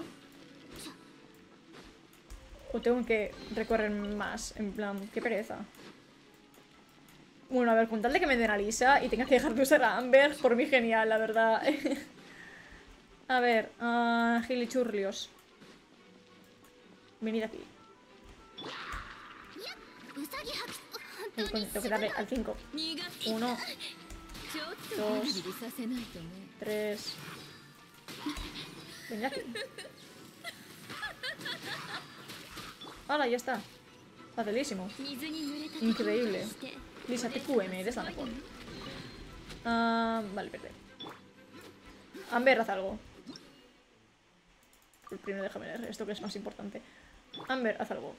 ¿O tengo que recorrer más? En plan, qué pereza. Bueno, a ver, con tal de que me den a Lisa y tenga que dejar de usar a Amber, por mí genial, la verdad. A ver, uh, gilichurlios. Venid aquí. Tengo que darle al cinco. Uno. Dos. Tres. Venid aquí. ¡Hala, ya está! Facilísimo. Increíble. Lisa, T Q M, eres la mejor. Uh, vale, perfecto. Amber, haz algo. Primero déjame leer esto que es más importante. Amber, haz algo.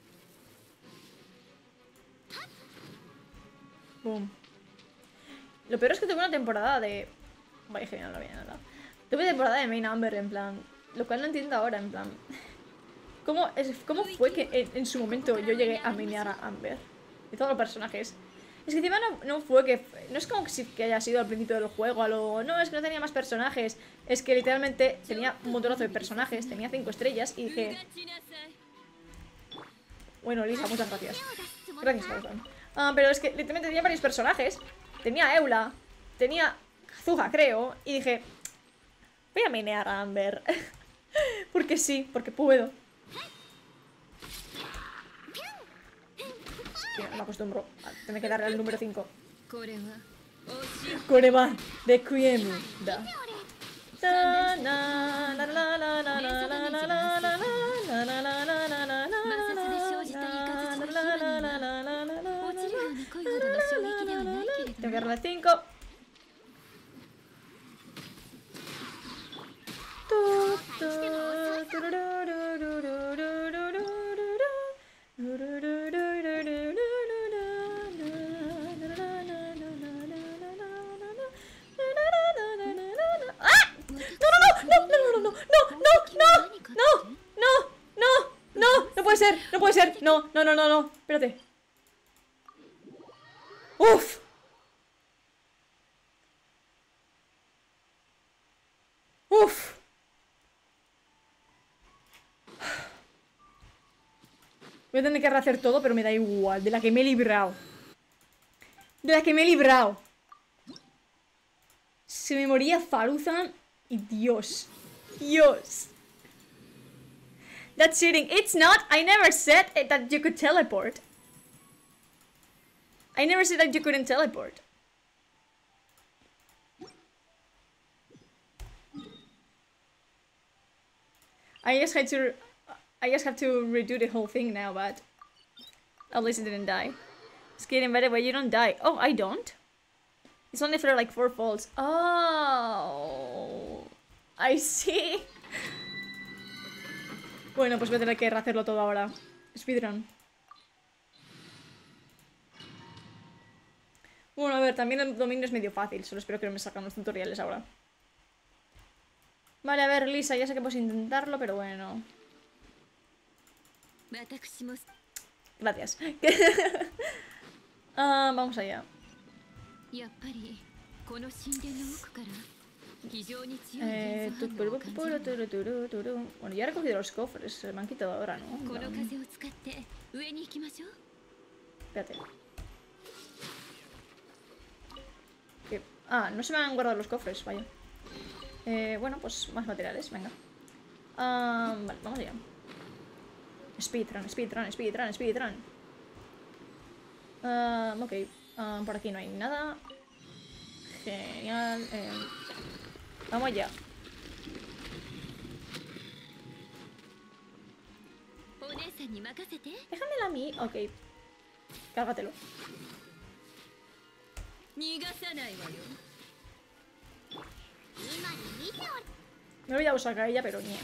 Boom. Lo peor es que tuve una temporada de... Vaya, genial, no había nada. Tuve temporada de main Amber, en plan... Lo cual no entiendo ahora, en plan... ¿Cómo, es, cómo fue que en, en su momento yo llegué a mainear a Amber? De todos los personajes. Es que encima no, no fue que... No es como que, si, que haya sido al principio del juego, a lo... No, es que no tenía más personajes. Es que literalmente tenía un montonazo de personajes. Tenía cinco estrellas y dije... Bueno, Lisa, muchas gracias. Gracias, corazón. Ah, pero es que literalmente tenía varios personajes. tenía Eula, tenía Kazuha, creo, y dije, voy a minear a Amber. Porque sí, porque puedo. Hostia, no me acostumbro a tener que darle al número cinco. Koreba de Kuemu da. Tengo que darle al cinco. No puede ser, no, no, no, no, no, espérate. Uf. Uf. Voy a tener que rehacer todo, pero me da igual. De la que me he librado. De la que me he librado. Se me moría Faruzan. Y Dios. Dios. That's cheating. It's not. I never said it, that you could teleport. I never said that you couldn't teleport. I just had to... I just have to redo the whole thing now, but... At least it didn't die. It's getting better, but you don't die. Oh, I don't? It's only for like four falls. Oh... I see. Bueno, pues voy a tener que rehacerlo todo ahora. Speedrun. Bueno, a ver, también el dominio es medio fácil. Solo espero que no me sacan los tutoriales ahora. Vale, a ver, Lisa, ya sé que puedes intentarlo, pero bueno. Gracias. uh, vamos allá. Eh, bueno, ya he recogido los cofres. Se me han quitado ahora, ¿no? No. Espérate. ¿Qué? Ah, no se me han guardado los cofres, vaya. Eh, bueno, pues más materiales, venga. Um, vale, vamos allá. Speedrun, speedrun, speedrun, speedrun. Um, ok, um, por aquí no hay nada. Genial. Eh, vamos allá. Déjamela a mí. Ok. Cárgatelo. Me voy a usar a ella, pero ni.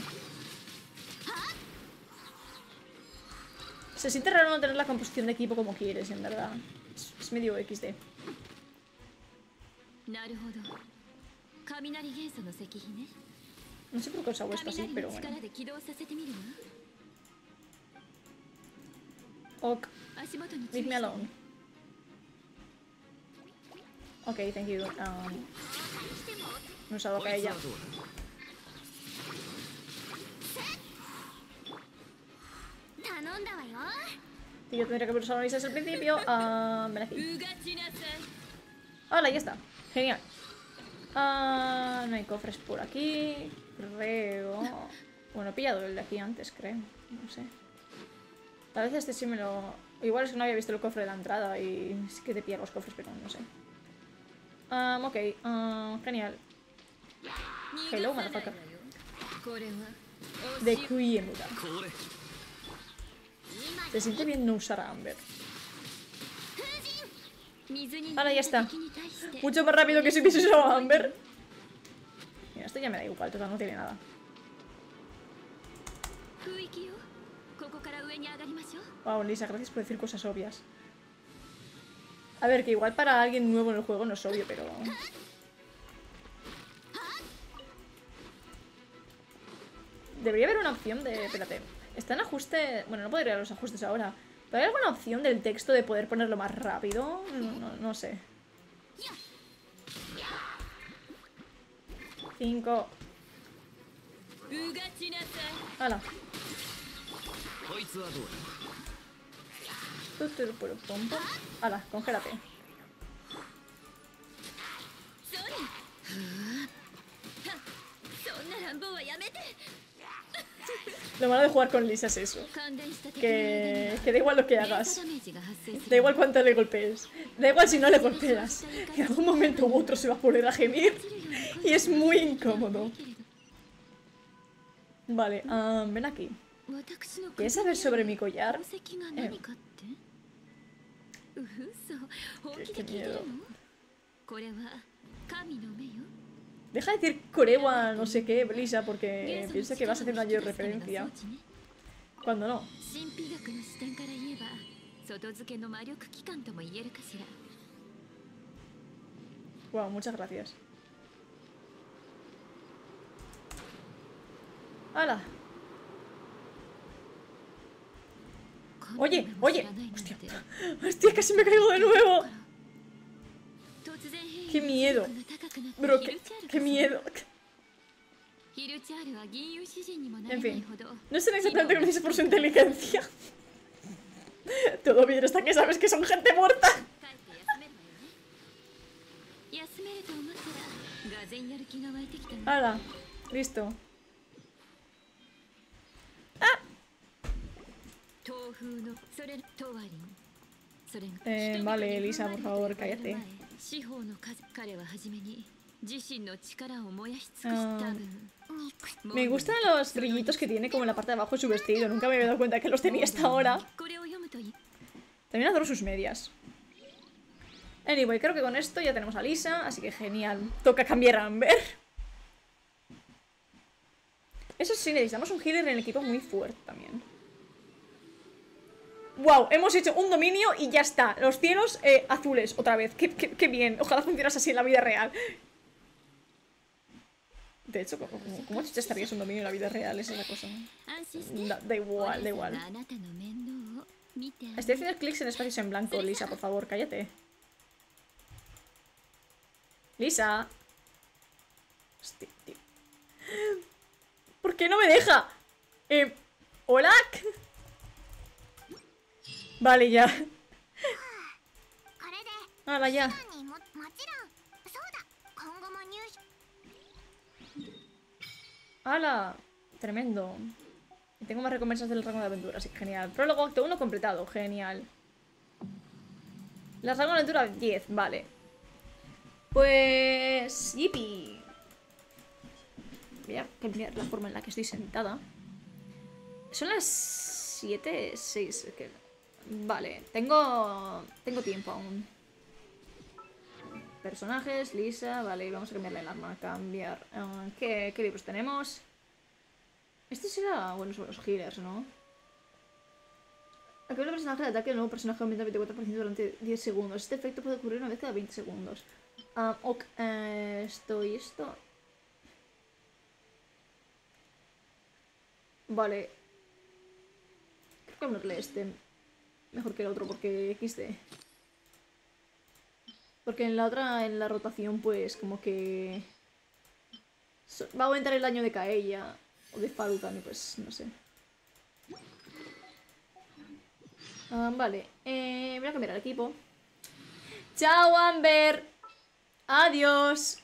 Se siente raro no tener la composición de equipo como quieres, en verdad. Es, es medio equis de. No sé por qué os hago esto así, pero bueno. Ok. Leave me alone. Ok, thank you. Um, no he usado acá ella. Y yo tendría que haber usado Lisa desde el principio. Uh, ven aquí. Hola, ya está. Genial. Uh, no hay cofres por aquí. Creo. Bueno, he pillado el de aquí antes, creo. No sé. A veces este sí me lo... Igual es que no había visto el cofre de la entrada y sí que te pilla los cofres, pero no sé. Um, ok, uh, genial. Hello, motherfucker. De Kuiemuda. Se siente bien no usar a Amber. Ahora ya está. Mucho más rápido que si hubiese usado a Amber. Mira, esto ya me da igual, total, no tiene nada. Wow, Lisa, gracias por decir cosas obvias. A ver, que igual para alguien nuevo en el juego no es obvio, pero... Debería haber una opción de... Espérate. Está en ajuste... Bueno, no podría ir a los ajustes ahora. ¿Pero hay alguna opción del texto de poder ponerlo más rápido? No, no, no sé. Cinco. ¡Hala! ¡Hala! Congélate. Lo malo de jugar con Lisa es eso. Que, que da igual lo que hagas. Da igual cuánto le golpees. Da igual si no le golpeas. En algún momento u otro se va a poner a gemir. Y es muy incómodo. Vale, um, ven aquí. ¿Quieres saber sobre mi collar? Eh. Qué, qué miedo. Deja de decir Korewa no sé qué, Lisa, porque piensa que vas a hacer una referencia. Cuando no. Wow, muchas gracias. ¡Hala! Oye, oye. Hostia, hostia, casi me caigo de nuevo. ¡Qué miedo! Bro, qué, qué miedo. En fin, no sé exactamente qué dices por su inteligencia. Todo bien hasta que sabes que son gente muerta. ¡Hala! Listo. ¡Ah! Eh, vale, Elisa, por favor, cállate. Uh, me gustan los brillitos que tiene como en la parte de abajo de su vestido. Nunca me había dado cuenta que los tenía hasta ahora. También adoro sus medias. Anyway, creo que con esto ya tenemos a Lisa, así que genial. Toca cambiar a Amber. Eso sí, necesitamos un healer en el equipo muy fuerte también. Wow, hemos hecho un dominio y ya está. Los cielos eh, azules, otra vez. Qué, qué, qué bien, ojalá funcionase así en la vida real. De hecho, ¿cómo, cómo, cómo te estarías un dominio en la vida real? Esa es la cosa. Da, da igual, da igual. Estoy haciendo clics en espacios en blanco, Lisa, por favor, cállate. Lisa. Hostia, tío. ¿Por qué no me deja? Eh, ¿Hola? Vale, ya. Hala, ya. ¡Hala! Tremendo. Y tengo más recompensas del rango de aventura, así que genial. Prólogo, acto uno completado, genial. La rango de aventura diez, vale. Pues... ¡Yipi! Voy a cambiar la forma en la que estoy sentada. Son las siete, seis. Que... Vale, tengo... Tengo tiempo aún. Personajes, Lisa, vale, vamos a cambiarle el arma, cambiar. Uh, ¿qué, ¿Qué libros tenemos? Este será, bueno, sobre los healers, ¿no? Activa el personaje de ataque del nuevo personaje aumenta veinticuatro por ciento durante diez segundos. Este efecto puede ocurrir una vez cada veinte segundos. Uh, ok, eh, esto y esto. Vale. Creo que ponerle este mejor que el otro porque equis de. Porque en la otra, en la rotación, pues como que... So va a aumentar el daño de Kaeya. O de Faru también, pues no sé. Ah, vale. Eh, voy a cambiar el equipo. ¡Chao, Amber! ¡Adiós!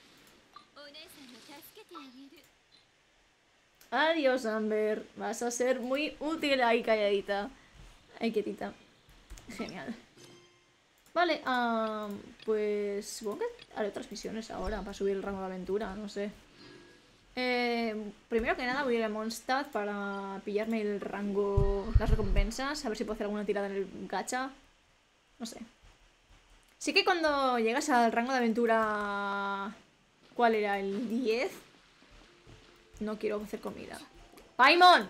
Adiós, Amber. Vas a ser muy útil ahí calladita. Ahí quietita. Genial. Vale, um, pues supongo que haré otras misiones ahora para subir el rango de aventura, no sé. Eh, primero que nada voy a ir a Mondstadt para pillarme el rango, las recompensas, a ver si puedo hacer alguna tirada en el gacha. No sé. Sí que cuando llegas al rango de aventura... ¿Cuál era? ¿El diez? No quiero hacer comida. ¡Paimon!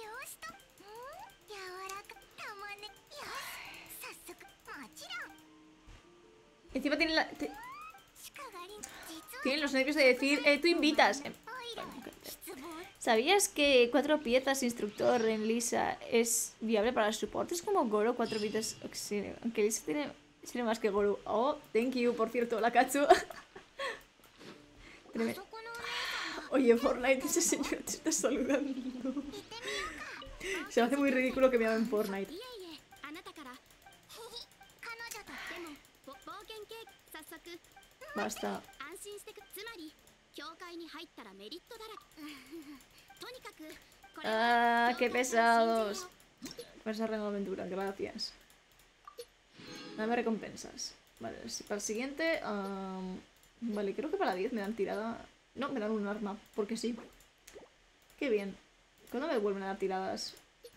Encima tienen la... Te... Tienen los nervios de decir, eh, tú invitas. Eh, ¿Sabías que cuatro piezas instructor en Lisa es viable para el soporte? Es como Goro, cuatro piezas auxilio. Aunque Lisa tiene, tiene más que Goro. Oh, thank you, por cierto, la Katsu. Oye, Fortnite, ese señor te está saludando. Se me hace muy ridículo que me llamen Fortnite. Basta. Ah, qué pesados. Pues arreglo aventura, gracias. Dame recompensas. Vale, si para el siguiente... Um, vale, creo que para diez me dan tirada... No, me dan un arma, porque sí. Qué bien. ¿Cuándo me vuelven a dar tiradas?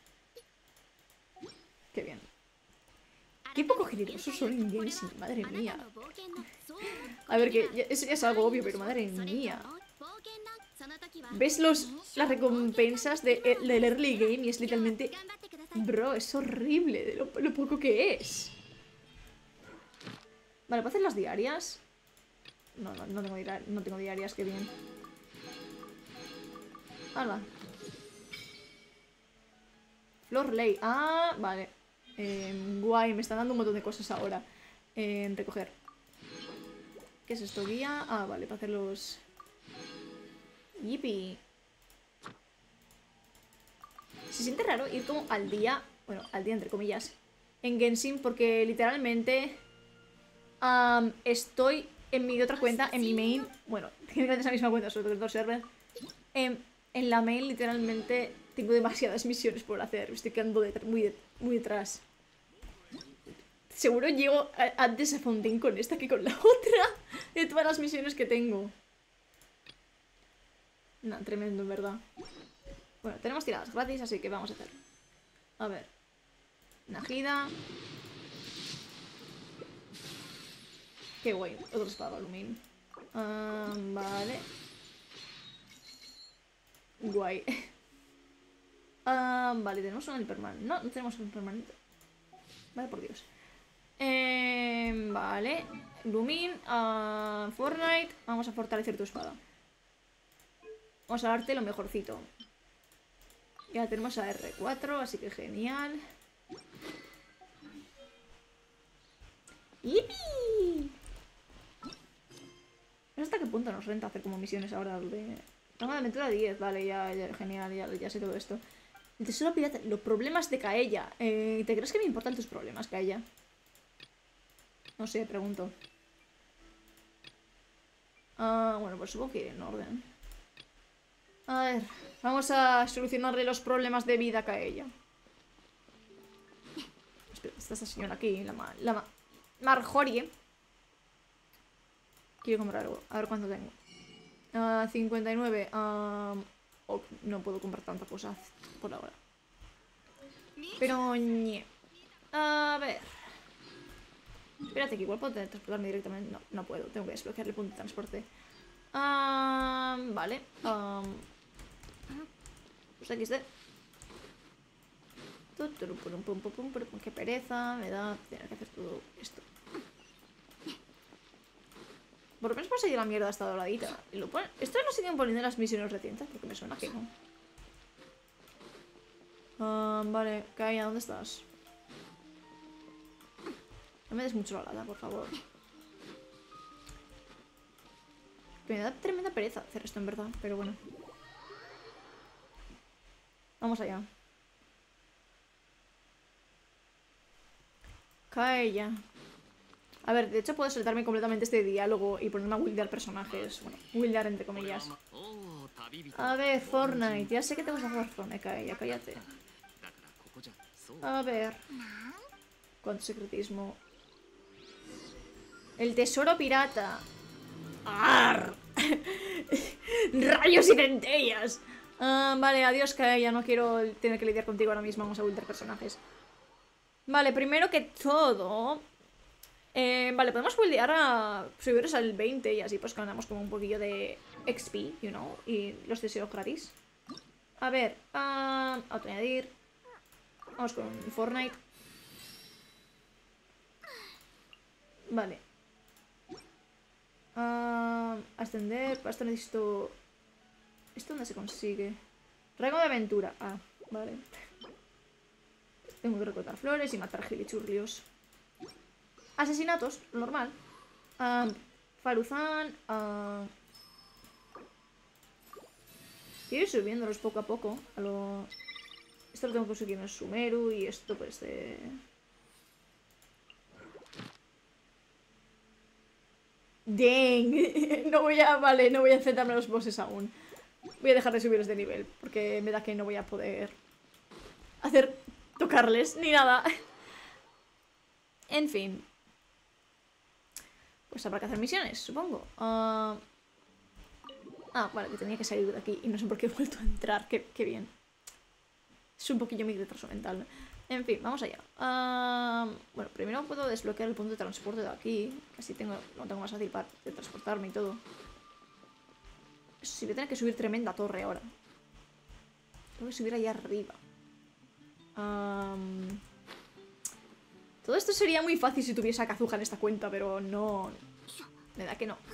Qué bien. Qué poco generosos son en Genshin, madre mía. A ver, que ya, eso ya es algo obvio, pero madre mía. ¿Ves los, las recompensas de, del early game? Y es literalmente... Bro, es horrible de lo, lo poco que es. Vale, ¿puedo hacer las diarias? No, no, no tengo, diarias, no tengo diarias, qué bien. Hala. Flor Ley. Ah, vale. Eh, guay, me están dando un montón de cosas ahora. Eh, recoger. ¿Qué es esto? Guía. Ah, vale, para hacer los... Yippee. Se siente raro ir como al día. Bueno, al día entre comillas. En Genshin, porque literalmente... Um, estoy en mi otra cuenta, en mi main. Bueno, técnicamente es la misma cuenta, solo que es dos servers. En, en la main, literalmente, tengo demasiadas misiones por hacer. Estoy quedando de, muy, de, muy detrás. Seguro llego a, antes a Fontaine con esta que con la otra. De todas las misiones que tengo. No, tremendo, en verdad. Bueno, tenemos tiradas gratis, así que vamos a hacer. A ver. Najida. Qué guay, otro espada aluminio. Um, vale. Guay. um, vale, tenemos un permanente. No, no tenemos un permanente. Vale, por Dios. Eh, vale. Lumin. Uh, Fortnite. Vamos a fortalecer tu espada. Vamos a darte lo mejorcito. Ya tenemos a R cuatro, así que genial. ¡Yipi! No sé hasta qué punto nos renta hacer como misiones ahora de... Toma de aventura diez, vale, ya, ya genial, ya, ya sé todo esto. El tesoro pirata, los problemas de Kaella. Eh, ¿Te crees que me importan tus problemas, Kaella? No sé, pregunto. Ah, bueno, pues supongo que ir en orden. A ver, vamos a solucionarle los problemas de vida a Kaella. Espera, está esta señora aquí, la ma... La ma Marjorie. Quiero comprar algo. A ver cuánto tengo. Uh, cincuenta y nueve. Um, oh, no puedo comprar tanta cosa por ahora. Pero... ñe. A ver. Espérate, que igual puedo transportarme directamente. No, no puedo. Tengo que desbloquear el punto de transporte. Um, vale. Um, pues aquí está. Qué pereza me da tener que hacer todo esto. Por lo menos puedo seguir la mierda esta doradita. Y lo ponen... Esto lo siguen poniendo en las misiones recientes, porque me suena que no. Uh, vale, Kaella, ¿dónde estás? No me des mucho la lata, por favor. Me da tremenda pereza hacer esto, en verdad, pero bueno. Vamos allá. Kaella. A ver, de hecho puedo saltarme completamente este diálogo y ponerme a wildear personajes. Bueno, wildear entre comillas. A ver, Fortnite. Ya sé que te gusta jugar Fortnite, Kaella, cállate. A ver. Cuánto secretismo. El tesoro pirata. ¡Arr! ¡Rayos y centellas! Uh, vale, adiós, Kaella. No quiero tener que lidiar contigo ahora mismo. Vamos a wildear personajes. Vale, primero que todo... Eh, vale, podemos buildear a subirnos al veinte y así pues ganamos como un poquillo de X P, you know, y los deseos gratis. A ver, uh, autoañadir. Vamos con Fortnite. Vale. Uh, ascender, para esto necesito... ¿Esto dónde se consigue? Rango de aventura. Ah, vale. Tengo que recolectar flores y matar gilichurrios. Asesinatos, normal. Uh, Faruzan. Uh... Quiero ir subiéndolos poco a poco. A lo... Esto lo tengo que conseguir en Sumeru y esto pues de... Dang. No voy a... Vale, no voy a enfrentarme a los bosses aún. Voy a dejar de subirlos de nivel, porque me da que no voy a poder hacer... tocarles, ni nada. En fin. Pues habrá que hacer misiones, supongo. Uh... Ah, vale, que tenía que salir de aquí y no sé por qué he vuelto a entrar. Qué, qué bien. Es un poquillo mi retraso mental, ¿no? En fin, vamos allá. Uh... Bueno, primero puedo desbloquear el punto de transporte de aquí. Así tengo, lo tengo más fácil para de transportarme y todo. Eso sí, voy a tener que subir tremenda torre ahora. Tengo que subir allá arriba. Um... Todo esto sería muy fácil si tuviese a Kazuha en esta cuenta, pero no... Me da que no.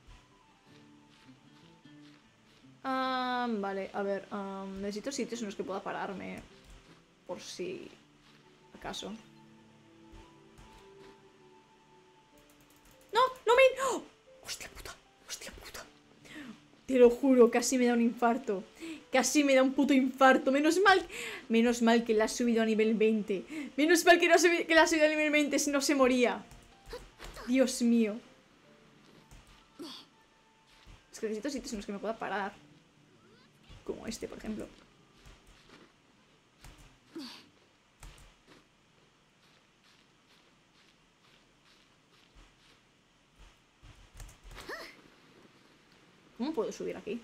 Um, vale, a ver. Um, necesito sitios en los que pueda pararme. Por si... acaso. ¡No! ¡No me... ¡Oh! ¡Hostia puta! ¡Hostia puta! Te lo juro, casi me da un infarto. Casi me da un puto infarto. Menos mal... Menos mal que la ha subido a nivel veinte. Menos mal que, no subi... que la ha subido a nivel veinte, si no se moría. Dios mío. Es que necesito sitios en los que me pueda parar. Como este, por ejemplo. ¿Cómo puedo subir aquí?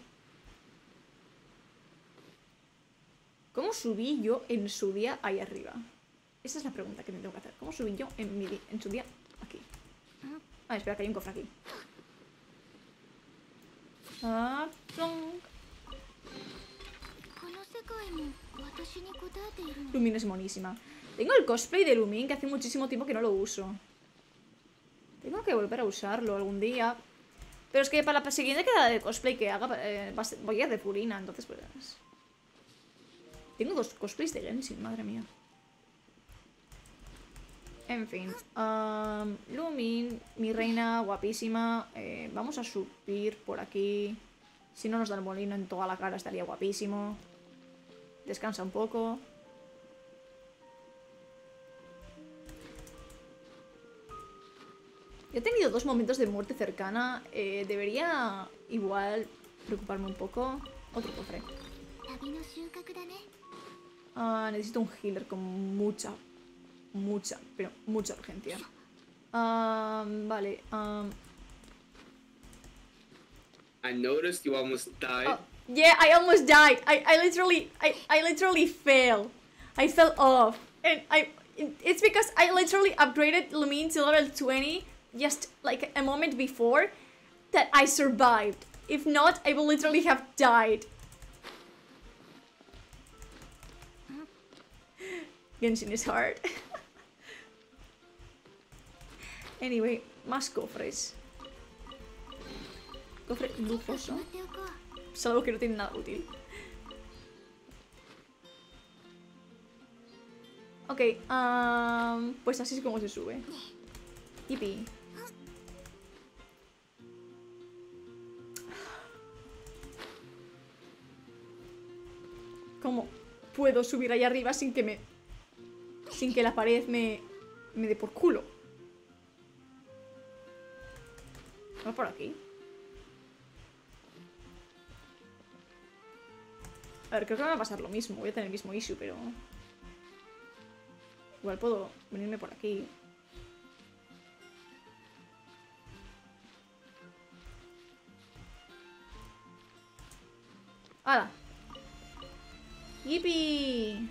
¿Cómo subí yo en su día ahí arriba? Esa es la pregunta que me tengo que hacer. ¿Cómo subí yo en, mi, en su día aquí? Ah, espera, que hay un cofre aquí. Ah, plonk. Lumin es monísima. Tengo el cosplay de Lumin que hace muchísimo tiempo que no lo uso. Tengo que volver a usarlo algún día. Pero es que para la siguiente queda de cosplay que haga eh, va a ser, voy a ir de Purina, entonces pues... Tengo dos cosplays de Genshin, madre mía. En fin. Um, Lumin, mi reina guapísima. Eh, vamos a subir por aquí. Si no nos da el molino en toda la cara estaría guapísimo. Descansa un poco. He tenido dos momentos de muerte cercana. Eh, debería igual preocuparme un poco. Otro cofre. Uh, necesito un healer con mucha, mucha, pero mucha urgencia. Um, vale. Um... I noticed you almost died. Oh, yeah, I almost died. I, I literally, I, I literally fell. I fell off, and I. It's because I literally upgraded Lumin to level twenty just like a moment before that I survived. If not, I will literally have died. Genshin is hard. Anyway, más cofres. Cofre lujoso. Salvo que no tiene nada útil. Ok, um, pues así es como se sube. Yippee. ¿Cómo puedo subir ahí arriba sin que me... sin que la pared me... me dé por culo? ¿Va por aquí? A ver, creo que me va a pasar lo mismo. Voy a tener el mismo issue, pero... igual puedo venirme por aquí. ¡Hala! ¡Yippee!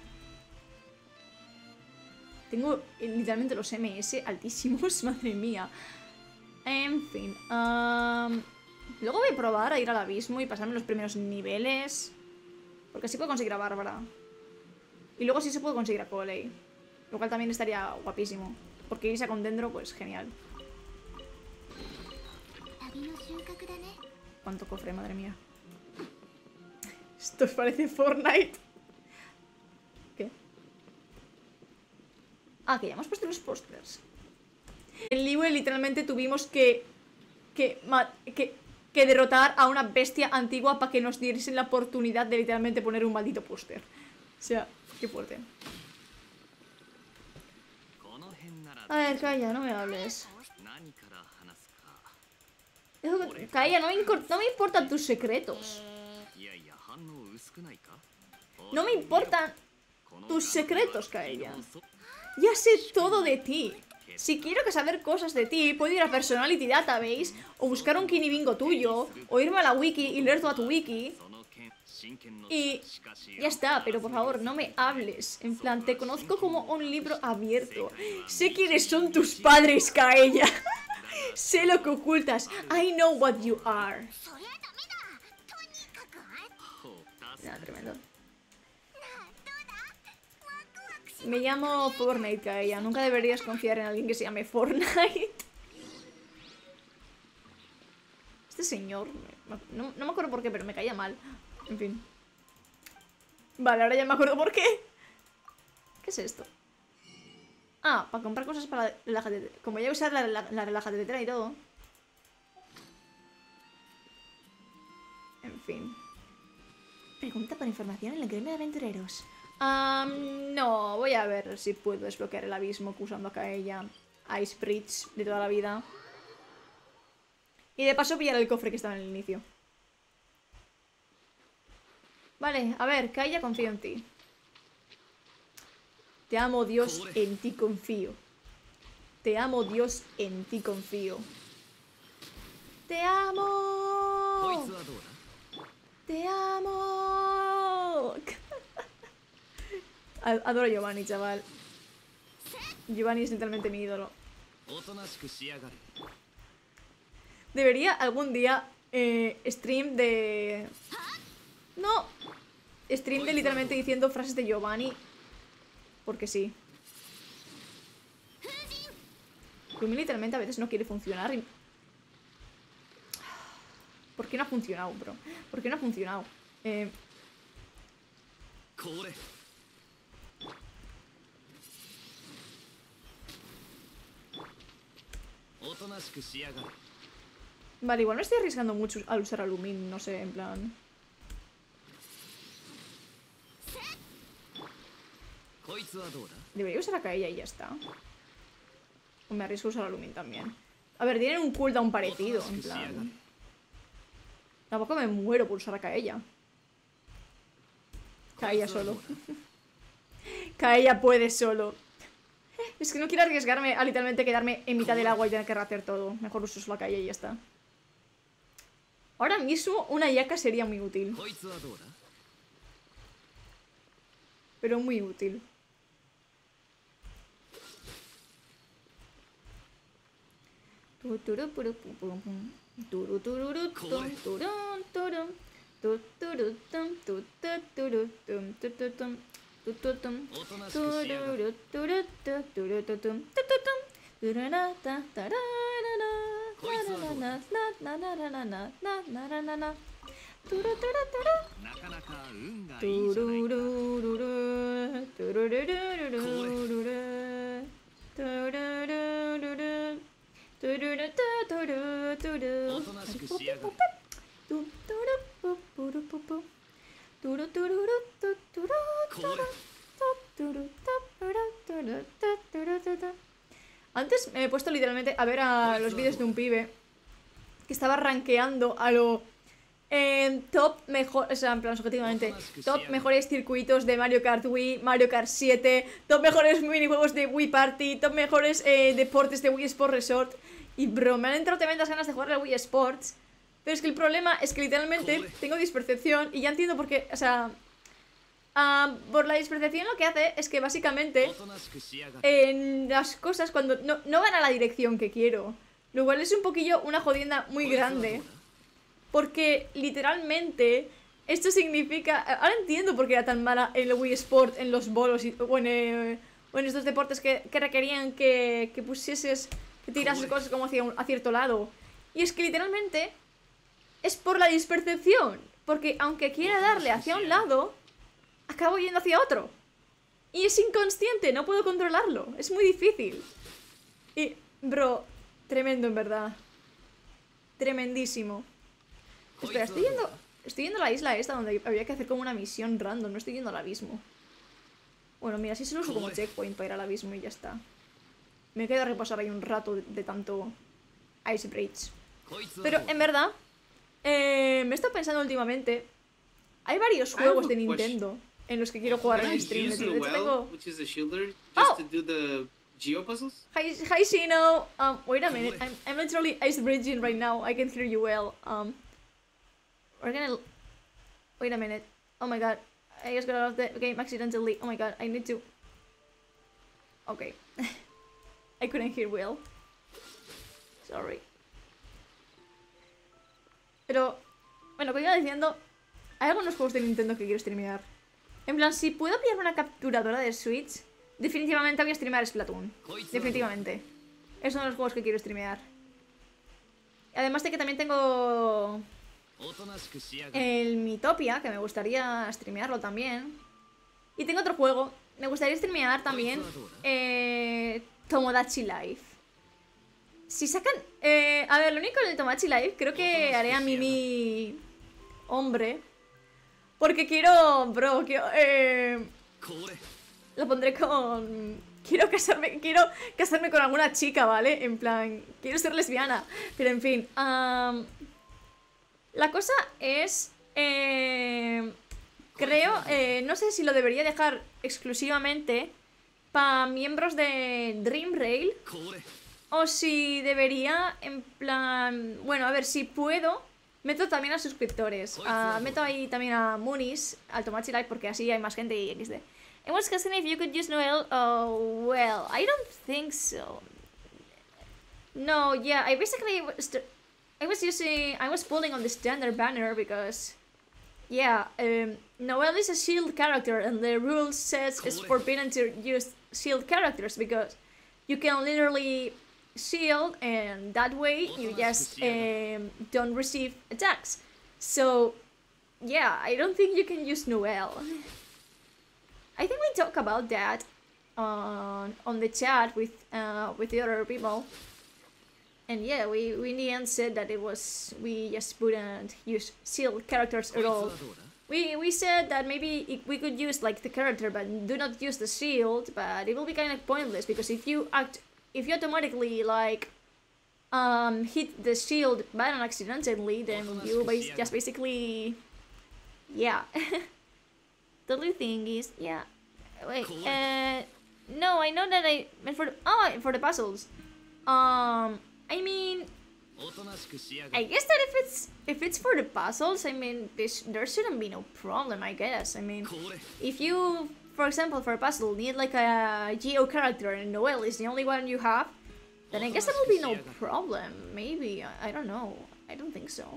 Tengo eh, literalmente los M S altísimos, madre mía. En fin. Um, luego voy a probar a ir al abismo y pasarme los primeros niveles. Porque así puedo conseguir a Bárbara. Y luego sí se puede conseguir a Coley. Lo cual también estaría guapísimo. Porque irse a Condendro, pues genial. ¿Cuánto cofre, madre mía? Esto parece Fortnite. ¿Qué? Ah, que ya hemos puesto los pósters. En Liyue literalmente tuvimos que... Que, que... que derrotar a una bestia antigua para que nos diesen la oportunidad de literalmente poner un maldito póster. O sea, qué fuerte. A ver, calla, no me hables. Kaeya, no me, no me importan tus secretos. No me importan tus secretos, Kaeya. Ya sé todo de ti. Si quiero que saber cosas de ti, puedo ir a Personality Database, o buscar un Kinibingo tuyo, o irme a la wiki y leer toda tu wiki. Y ya está, pero por favor, no me hables. En plan, te conozco como un libro abierto. Sé quiénes son tus padres, Kaeya. Sé lo que ocultas. I know what you are. Nada, tremendo. Me llamo Fortnite, Kaeya. Nunca deberías confiar en alguien que se llame Fortnite. Este señor... No, no me acuerdo por qué, pero me caía mal. En fin. Vale, ahora ya me acuerdo por qué. ¿Qué es esto? Ah, para comprar cosas para la relajatetera. Como ya usar la, la, la relajatetera y todo. En fin. Pregunta por información en la Academia de Aventureros. Um, no, voy a ver si puedo desbloquear el abismo usando a Kaeya. Ice Bridge de toda la vida. Y de paso pillar el cofre que estaba en el inicio. Vale, a ver, Kaeya, confío en ti. Te amo, Dios, en ti confío. Te amo, Dios, en ti confío. ¡Te amo! ¡Te amo! Adoro a Giovanni, chaval. Giovanni es literalmente mi ídolo. Debería algún día eh, stream de... No. Stream de literalmente diciendo frases de Giovanni. Porque sí. Lumi literalmente a veces no quiere funcionar y... ¿Por qué no ha funcionado, bro? ¿Por qué no ha funcionado? Eh... Vale, igual me estoy arriesgando mucho al usar a Lumin, no sé, en plan... Debería usar a Kaeya y ya está. O me arriesgo a usar a Lumin también. A ver, tienen un cooldown parecido, en plan... Tampoco me muero por usar a Kaeya. Kaeya solo. Kaeya puede solo. Es que no quiero arriesgarme a literalmente quedarme en mitad del agua y tener que rehacer todo. Mejor uso solo a Kaeya y ya está. Ahora mismo una Yaka sería muy útil. Pero muy útil. Antes me he puesto literalmente a ver a los vídeos de un pibe que estaba rankeando a lo eh, top mejor, o sea, en plan objetivamente, top mejores circuitos de Mario Kart Wii, Mario Kart siete, top mejores minijuegos de Wii Party, top mejores eh, deportes de Wii Sport Resort. Y bro, me han entrado tremendas ganas de jugar al Wii Sports. Pero es que el problema es que literalmente tengo dispercepción y ya entiendo por qué, o sea... Uh, por la dispercepción lo que hace es que básicamente en las cosas cuando no, no van a la dirección que quiero, lo cual es un poquillo una jodienda muy grande, porque literalmente esto significa... Ahora entiendo por qué era tan mala en el Wii Sport, en los bolos y, o, en, eh, o en estos deportes que, que requerían que, que pusieses, que tirases cosas como hacia, un, a cierto lado. Y es que literalmente es por la dispercepción, porque aunque quiera darle hacia un lado, acabo yendo hacia otro. Y es inconsciente, no puedo controlarlo. Es muy difícil. Y, bro, tremendo en verdad. Tremendísimo. Espera, estoy yendo... Estoy yendo a la isla esta donde había que hacer como una misión random. No estoy yendo al abismo. Bueno, mira, sí se lo uso como checkpoint para ir al abismo y ya está. Me quedo a reposar ahí un rato de, de tanto Ice Bridge. Pero en verdad, eh, me he estado pensando últimamente. Hay varios I juegos have de a Nintendo en los que quiero jugar Can en I stream. De use hecho, Noel, tengo... which is a shielder, just Oh! to do the geo puzzles? Hi, hi Shino. Um, wait a minute. I'm, I'm literally ice bridging right now. I can hear you well. Um, we're gonna... Wait a minute. Oh my god. I just got out of the game accidentally. Oh my god. I need to... Okay. I couldn't hear well. Sorry. Pero... Bueno, como iba diciendo... Hay algunos juegos de Nintendo que quiero streamear. En plan, si puedo pillarme una capturadora de Switch, definitivamente voy a streamear Splatoon. Definitivamente. Es uno de los juegos que quiero streamear. Además de que también tengo... el Miitopia, que me gustaría streamearlo también. Y tengo otro juego. Me gustaría streamear también eh, Tomodachi Life. Si sacan... Eh, a ver, lo único del Tomodachi Life, creo que haré a Mimi hombre. Porque quiero... Bro, quiero... Eh, lo pondré con... Quiero casarme... Quiero casarme con alguna chica, ¿vale? En plan... Quiero ser lesbiana. Pero en fin... Um, la cosa es... Eh, creo... Eh, no sé si lo debería dejar exclusivamente para miembros de Dream Rail. O si debería, en plan... Bueno, a ver, si puedo... Meto también a suscriptores. Uh, meto ahí también a Moonies, al Tomodachi Life, porque así hay más gente y equis de. I was asking if you could use Noel. Oh, well, I don't think so. No, yeah, I basically was... I was using... I was pulling on the standard banner because... Yeah, um, Noel is a shield character and the rule says it's forbidden to use shield characters because you can literally shield and that way you just um, don't receive attacks. So, yeah, I don't think you can use Noel. I think we talk about that on on the chat with uh, with the other people. And yeah, we, we in the end said that it was, we just wouldn't use shield characters at all. We we said that maybe it, we could use like the character, but do not use the shield, but it will be kind of pointless, because if you act, if you automatically like um, hit the shield button accidentally, then you bas just basically, yeah. The only thing is, yeah, wait, uh, no, I know that I meant for the, oh, for the puzzles. Um, I mean, I guess that if it's if it's for the puzzles, I mean, this there shouldn't be no problem, I guess. I mean, if you, for example, for a puzzle, need like a Geo character and Noel is the only one you have, then I guess that will be no problem. Maybe, I, I don't know. I don't think so.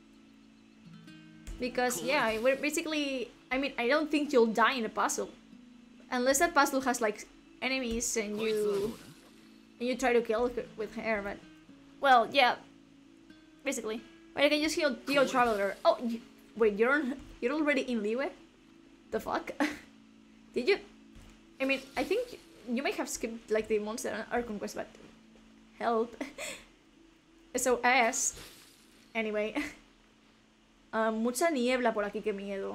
Because, yeah, we're basically, I mean, I don't think you'll die in a puzzle. Unless that puzzle has, like, enemies and you... And you try to kill her with her, but... Well, yeah. Basically. But I can just heal Geo Traveler. Oh, you, wait, you're on, you're already in Liyue? The fuck? Did you... I mean, I think you may have skipped, like, the Monster Art Conquest, but... Help. S O S. Anyway. Uh, mucha niebla por aquí, qué miedo.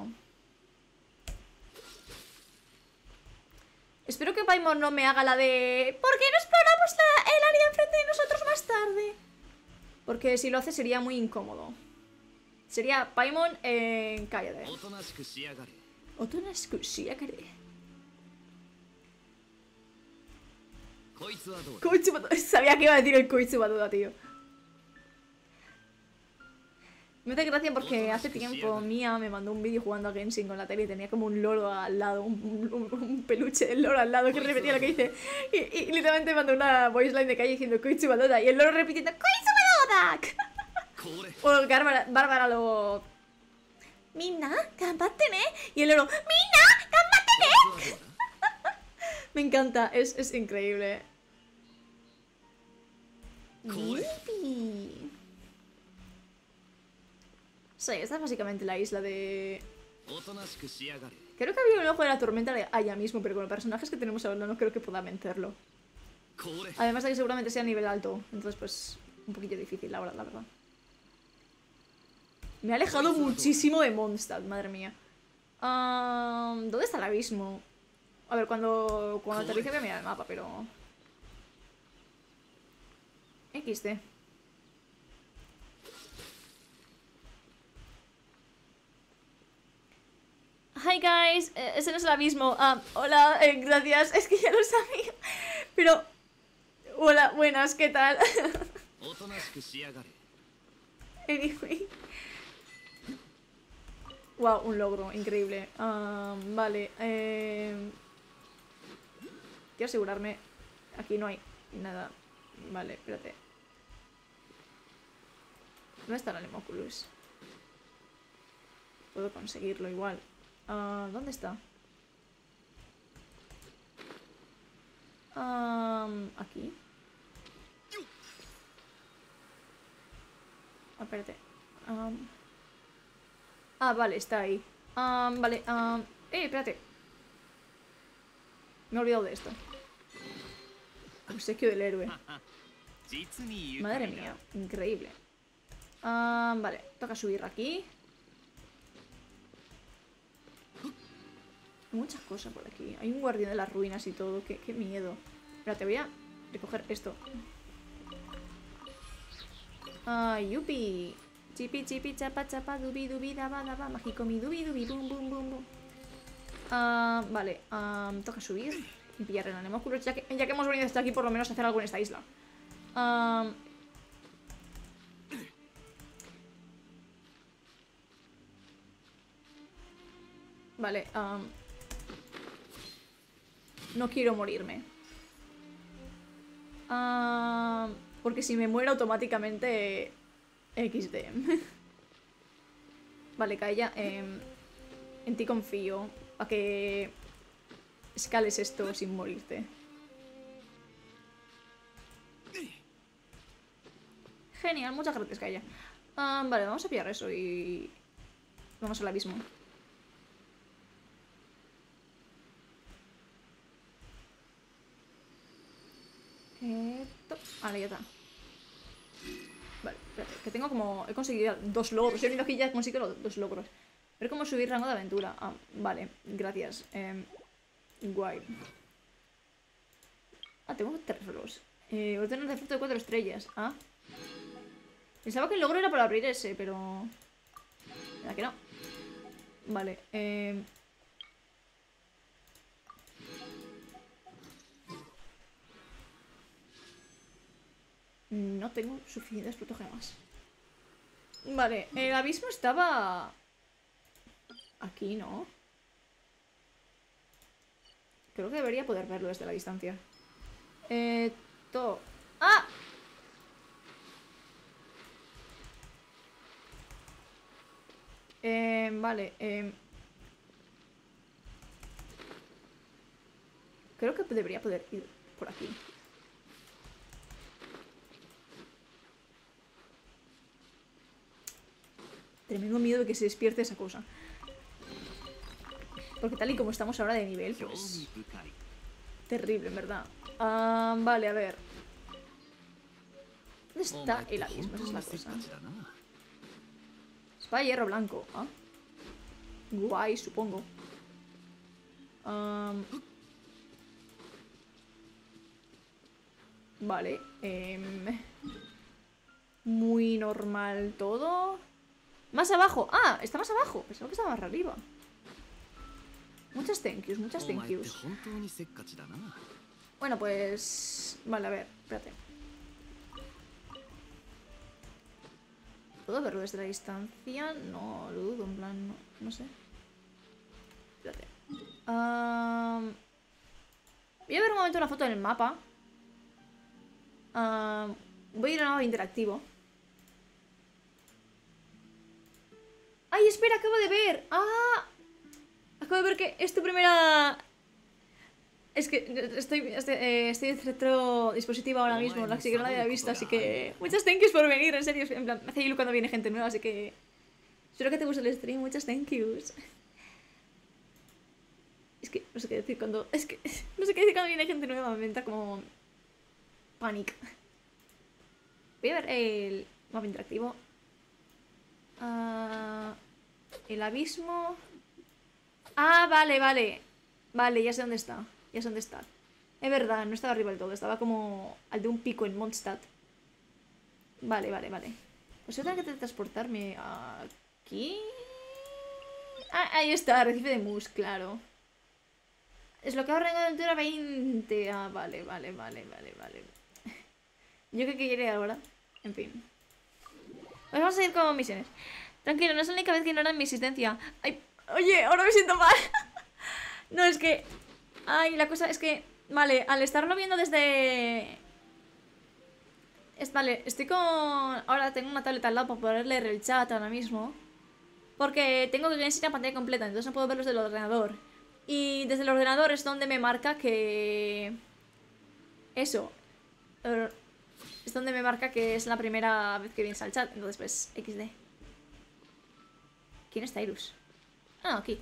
Espero que Paimon no me haga la de... ¿Por qué no exploramos la, el área enfrente de nosotros más tarde? Porque si lo hace sería muy incómodo. Sería Paimon en Cállate. Otonasku shiagare. Koitsu Batoda. Sabía que iba a decir el Koitsu Batoda, tío. Me hace gracia porque hace tiempo Mia me mandó un vídeo jugando a Genshin con la tele y tenía como un loro al lado, un, un, un peluche del loro al lado que repetía lo que dice. Y, y, y literalmente mandó una voice line de calle diciendo Koitsu Batoda y el loro repitiendo Koitsu Batoda. O Bárbara, Bárbara lo... Minna, gambatte ne. Y el loro, Minna, gambatte ne. Me encanta, es, es increíble. Yipi. Sí, esta es básicamente la isla de... Creo que había un ojo de la tormenta allá mismo, pero con los personajes que tenemos ahora no creo que pueda vencerlo. Además de que seguramente sea a nivel alto, entonces pues un poquillo difícil ahora, la verdad. Me ha alejado muchísimo de Mondstadt, madre mía. Um, ¿Dónde está el abismo? A ver, cuando, cuando aterrice voy a mirar el mapa, pero... equis de. Hi guys, eh, ese no es el abismo. Ah, hola, eh, gracias. Es que ya lo sabía. Pero... Hola, buenas, ¿qué tal? Anyway. Wow, un logro, increíble. Um, vale, eh... quiero asegurarme. Aquí no hay nada. Vale, espérate. ¿Dónde está el Anemoculus? Puedo conseguirlo igual. Uh, ¿Dónde está? Um, aquí. Ah, espérate. Um... Ah, vale, está ahí. Um, vale, um... Eh, espérate. Me he olvidado de esto. Obsequio del héroe. Madre mía, increíble. Um, vale, toca subir aquí. Hay muchas cosas por aquí. Hay un guardián de las ruinas y todo. Qué, qué miedo. Espérate, voy a recoger esto. Ah, yupi. Chipi chipi chapa chapa dubi dubi daba daba mágico mi dubi dubi bum bum bum bum. Ah, vale, um, toca subir y pillar el Anemoculus, ya que, ya que hemos venido hasta aquí, por lo menos hacer algo en esta isla. Um, vale, um, no quiero morirme. Um, porque si me muero automáticamente equis de. Vale, Kaeya, eh, en ti confío. Para que escales esto sin morirte. Genial, muchas gracias, Kaeya. Um, vale, vamos a pillar eso y... Vamos al abismo. Esto... Vale, ya está. Vale, espérate, que tengo como... He conseguido dos logros. He venido aquí y ya he conseguido los dos logros. Ver cómo subir rango de aventura. Ah, vale, gracias. Eh, guay. Ah, tengo tres logros. Eh, orden de efecto de cuatro estrellas. Ah. Pensaba que el logro era para abrir ese, pero... ¿Verdad que no? Vale, eh... no tengo suficientes protogemas. Vale, el abismo estaba... aquí, ¿no? Creo que debería poder verlo desde la distancia. Eh... To... ¡Ah! Eh, vale, eh... creo que debería poder ir por aquí. Tremendo miedo de que se despierte esa cosa. Porque tal y como estamos ahora de nivel, pues... terrible, en verdad. Ah, vale, a ver. ¿Dónde está el abismo? Esa es la cosa. Espada de hierro blanco. ¿Ah? Guay, supongo. Um... Vale. Eh... Muy normal todo. Más abajo. Ah, está más abajo. Pensaba que estaba más arriba. Muchas thank yous, muchas thank yous. Bueno, pues... Vale, a ver, espérate. ¿Puedo verlo desde la distancia? No, lo dudo, en plan, no, no sé. Espérate. Um... Voy a ver un momento una foto en el mapa. Um... Voy a ir a modo interactivo. ¡Ay, espera! Acabo de ver. ¡Ah! Acabo de ver que es tu primera... Es que estoy, estoy, eh, estoy en centro dispositivo ahora mismo, así que no la había visto, así que... Muchas thank yous por venir, en serio, en plan, me hace ilu cuando viene gente nueva, así que... Espero que te guste el stream, muchas thank yous. Es que no sé qué decir cuando... Es que no sé qué decir cuando viene gente nueva, me entra como... Panic. Voy a ver el mapa interactivo. Uh, el abismo... Ah, vale, vale. Vale, ya sé dónde está. Ya sé dónde está. Es verdad, no estaba arriba del todo. Estaba como al de un pico en Mondstadt. Vale, vale, vale. Pues yo tengo que transportarme aquí. Ah, ahí está, recife de mus, claro. Desbloqueado rango de altura veinte. Ah, vale, vale, vale, vale, vale. Yo qué quiere ahora. En fin. Pues vamos a ir con misiones. Tranquilo, no es la única vez que ignoran mi existencia. Ay, oye, ahora me siento mal. No, es que... Ay, la cosa es que... Vale, al estarlo viendo desde... Es, vale, estoy con... Ahora tengo una tableta al lado para poder leer el chat ahora mismo. Porque tengo que enseñar pantalla completa, entonces no puedo verlos del ordenador. Y desde el ordenador es donde me marca que... Eso. Er, Es donde me marca que es la primera vez que vienes al chat. Entonces pues, equis de. ¿Quién es Tyrus? Ah, aquí.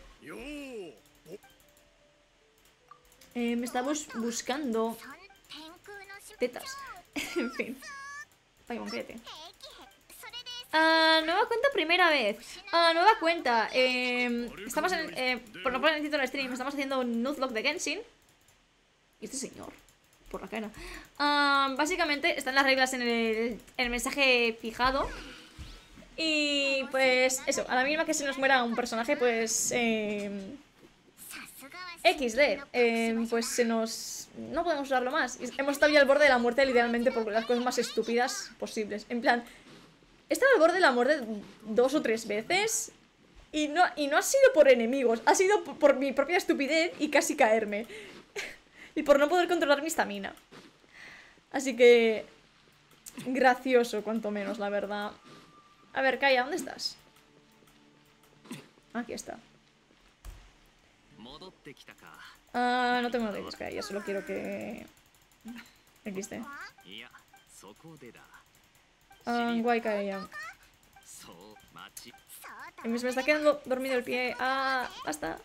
Eh, me estamos buscando tetas. En fin. Paimon, cállate. Ah, nueva cuenta primera vez. Ah, nueva cuenta. Eh, estamos en... Eh, por lo cual necesito el stream. Estamos haciendo un Nuzlocke de Genshin. Y este señor. Por la cara. Uh, básicamente están las reglas en el, en el mensaje fijado. Y pues eso, a la mínima que se nos muera un personaje, pues eh, equis de, eh, pues se nos... No podemos usarlo más. Hemos estado ya al borde de la muerte literalmente por las cosas más estúpidas posibles. En plan, he estado al borde de la muerte dos o tres veces. Y no, y no ha sido por enemigos, ha sido por, por mi propia estupidez y casi caerme. Y por no poder controlar mi estamina. Así que... Gracioso, cuanto menos, la verdad. A ver, Kaya, ¿dónde estás? Aquí está. Ah, no tengo noticias, Kaya, solo quiero que... equis de. Ah, guay, Kaya. Y me está quedando dormido el pie. Ah, basta.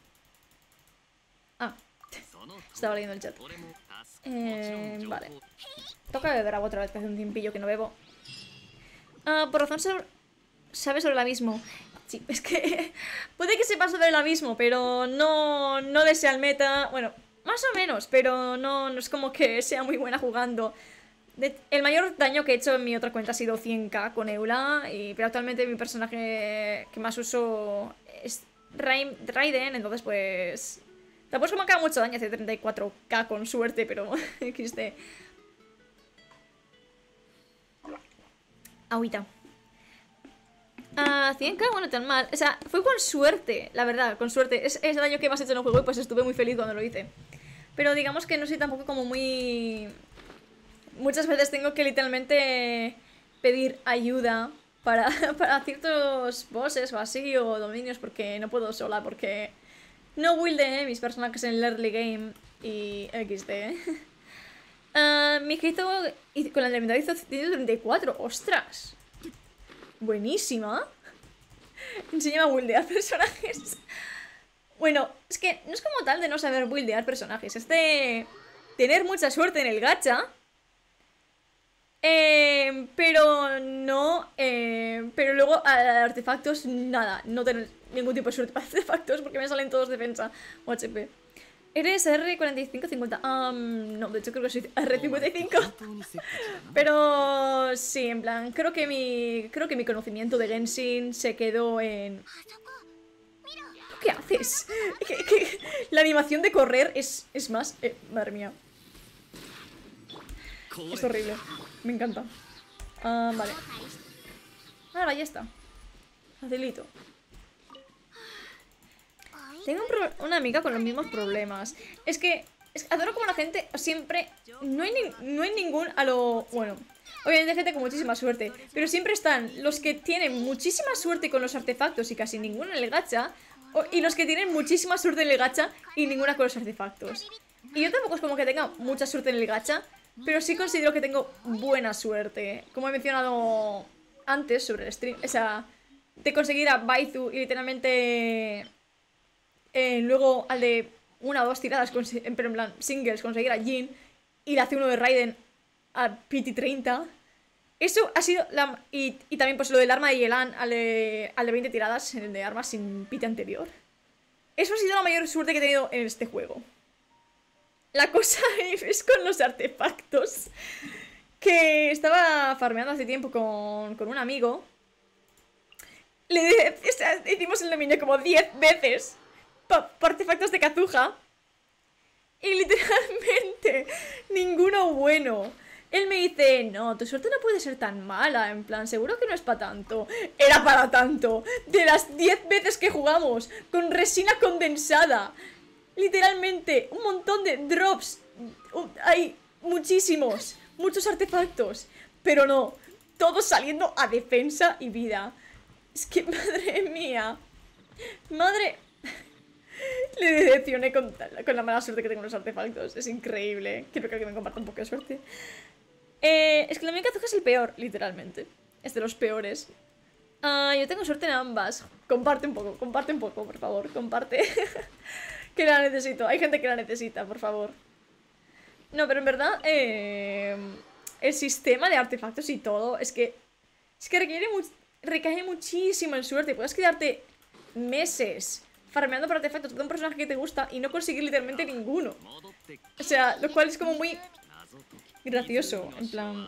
Ah. Estaba leyendo el chat. Eh, vale. Toca beber agua otra vez, que hace un tiempillo que no bebo. Ah, por razón sobre... sabe sobre el abismo. Sí, es que... puede que sepa sobre el abismo, pero no, no desea el meta. Bueno, más o menos, pero no, no es como que sea muy buena jugando. De... El mayor daño que he hecho en mi otra cuenta ha sido cien k con Eula. Y... Pero actualmente mi personaje que más uso es Raiden, entonces pues... Tampoco es como que haga mucho daño, hace treinta y cuatro k con suerte, pero equis de. Agüita. Ah, cien k, bueno, tan mal. O sea, fue con suerte, la verdad, con suerte. Es, es el daño que más he hecho en el juego y pues estuve muy feliz cuando lo hice. Pero digamos que no soy tampoco como muy... Muchas veces tengo que literalmente pedir ayuda para, para ciertos bosses o así, o dominios, porque no puedo sola, porque... No buildé mis personajes en el early game y equis de. uh, mi hito con la elemental hizo ciento treinta y cuatro. ¡Ostras! Buenísima. Enséñame a buildear personajes. Bueno, es que no es como tal de no saber buildear personajes. Es de tener mucha suerte en el gacha. Eh, pero no... Eh, pero luego a artefactos, nada. No tener ningún tipo de suerte para artefactos porque me salen todos defensa o hache pe. ¿Eres erre cuarenta y cinco cincuenta? Um, no, de hecho creo que soy erre cincuenta y cinco. Pero sí, en plan, creo que mi creo que mi conocimiento de Genshin se quedó en... ¿Tú qué haces? ¿Qué, qué? La animación de correr es, es más... Eh, madre mía. Es horrible. Me encanta. Uh, vale. Ahora ya está. Facilito. Tengo un pro una amiga con los mismos problemas. Es que, es que adoro como la gente siempre... No hay, ni no hay ningún a lo... Bueno, obviamente hay gente con muchísima suerte, pero siempre están los que tienen muchísima suerte con los artefactos y casi ninguno en el gacha, o, y los que tienen muchísima suerte en el gacha y ninguna con los artefactos. Y yo tampoco es como que tenga mucha suerte en el gacha, pero sí considero que tengo buena suerte. Como he mencionado antes sobre el stream, o sea, de conseguir a Baizu y literalmente... Eh, luego al de una o dos tiradas, pero en plan singles, conseguir a Jin y le hace uno de Raiden a P T treinta. Eso ha sido la... Y, y también pues lo del arma de Yelan al de, al de veinte tiradas en el de armas sin P T anterior. Eso ha sido la mayor suerte que he tenido en este juego. La cosa es con los artefactos. Que estaba farmeando hace tiempo con, con un amigo. Le, o sea, hicimos el dominio como diez veces por artefactos de Kazuha. Y literalmente ninguno bueno. Él me dice, no, tu suerte no puede ser tan mala. En plan, seguro que no es para tanto. Era para tanto. De las diez veces que jugamos con resina condensada. Literalmente, un montón de drops. Hay muchísimos, muchos artefactos. Pero no, todos saliendo a defensa y vida. Es que, madre mía. Madre... Le decepcioné con, con la mala suerte que tengo en los artefactos. Es increíble. Quiero que alguien me comparta un poco de suerte. Eh, es que la mía Kazuha es el peor, literalmente. Es de los peores. Uh, yo tengo suerte en ambas. Comparte un poco, comparte un poco, por favor. Comparte. Que la necesito. Hay gente que la necesita, por favor. No, pero en verdad eh, el sistema de artefactos y todo es que es que requiere mu recae muchísimo en suerte. Puedes quedarte meses farmeando por artefactos de un personaje que te gusta y no conseguir literalmente ninguno. O sea, lo cual es como muy gracioso, en plan...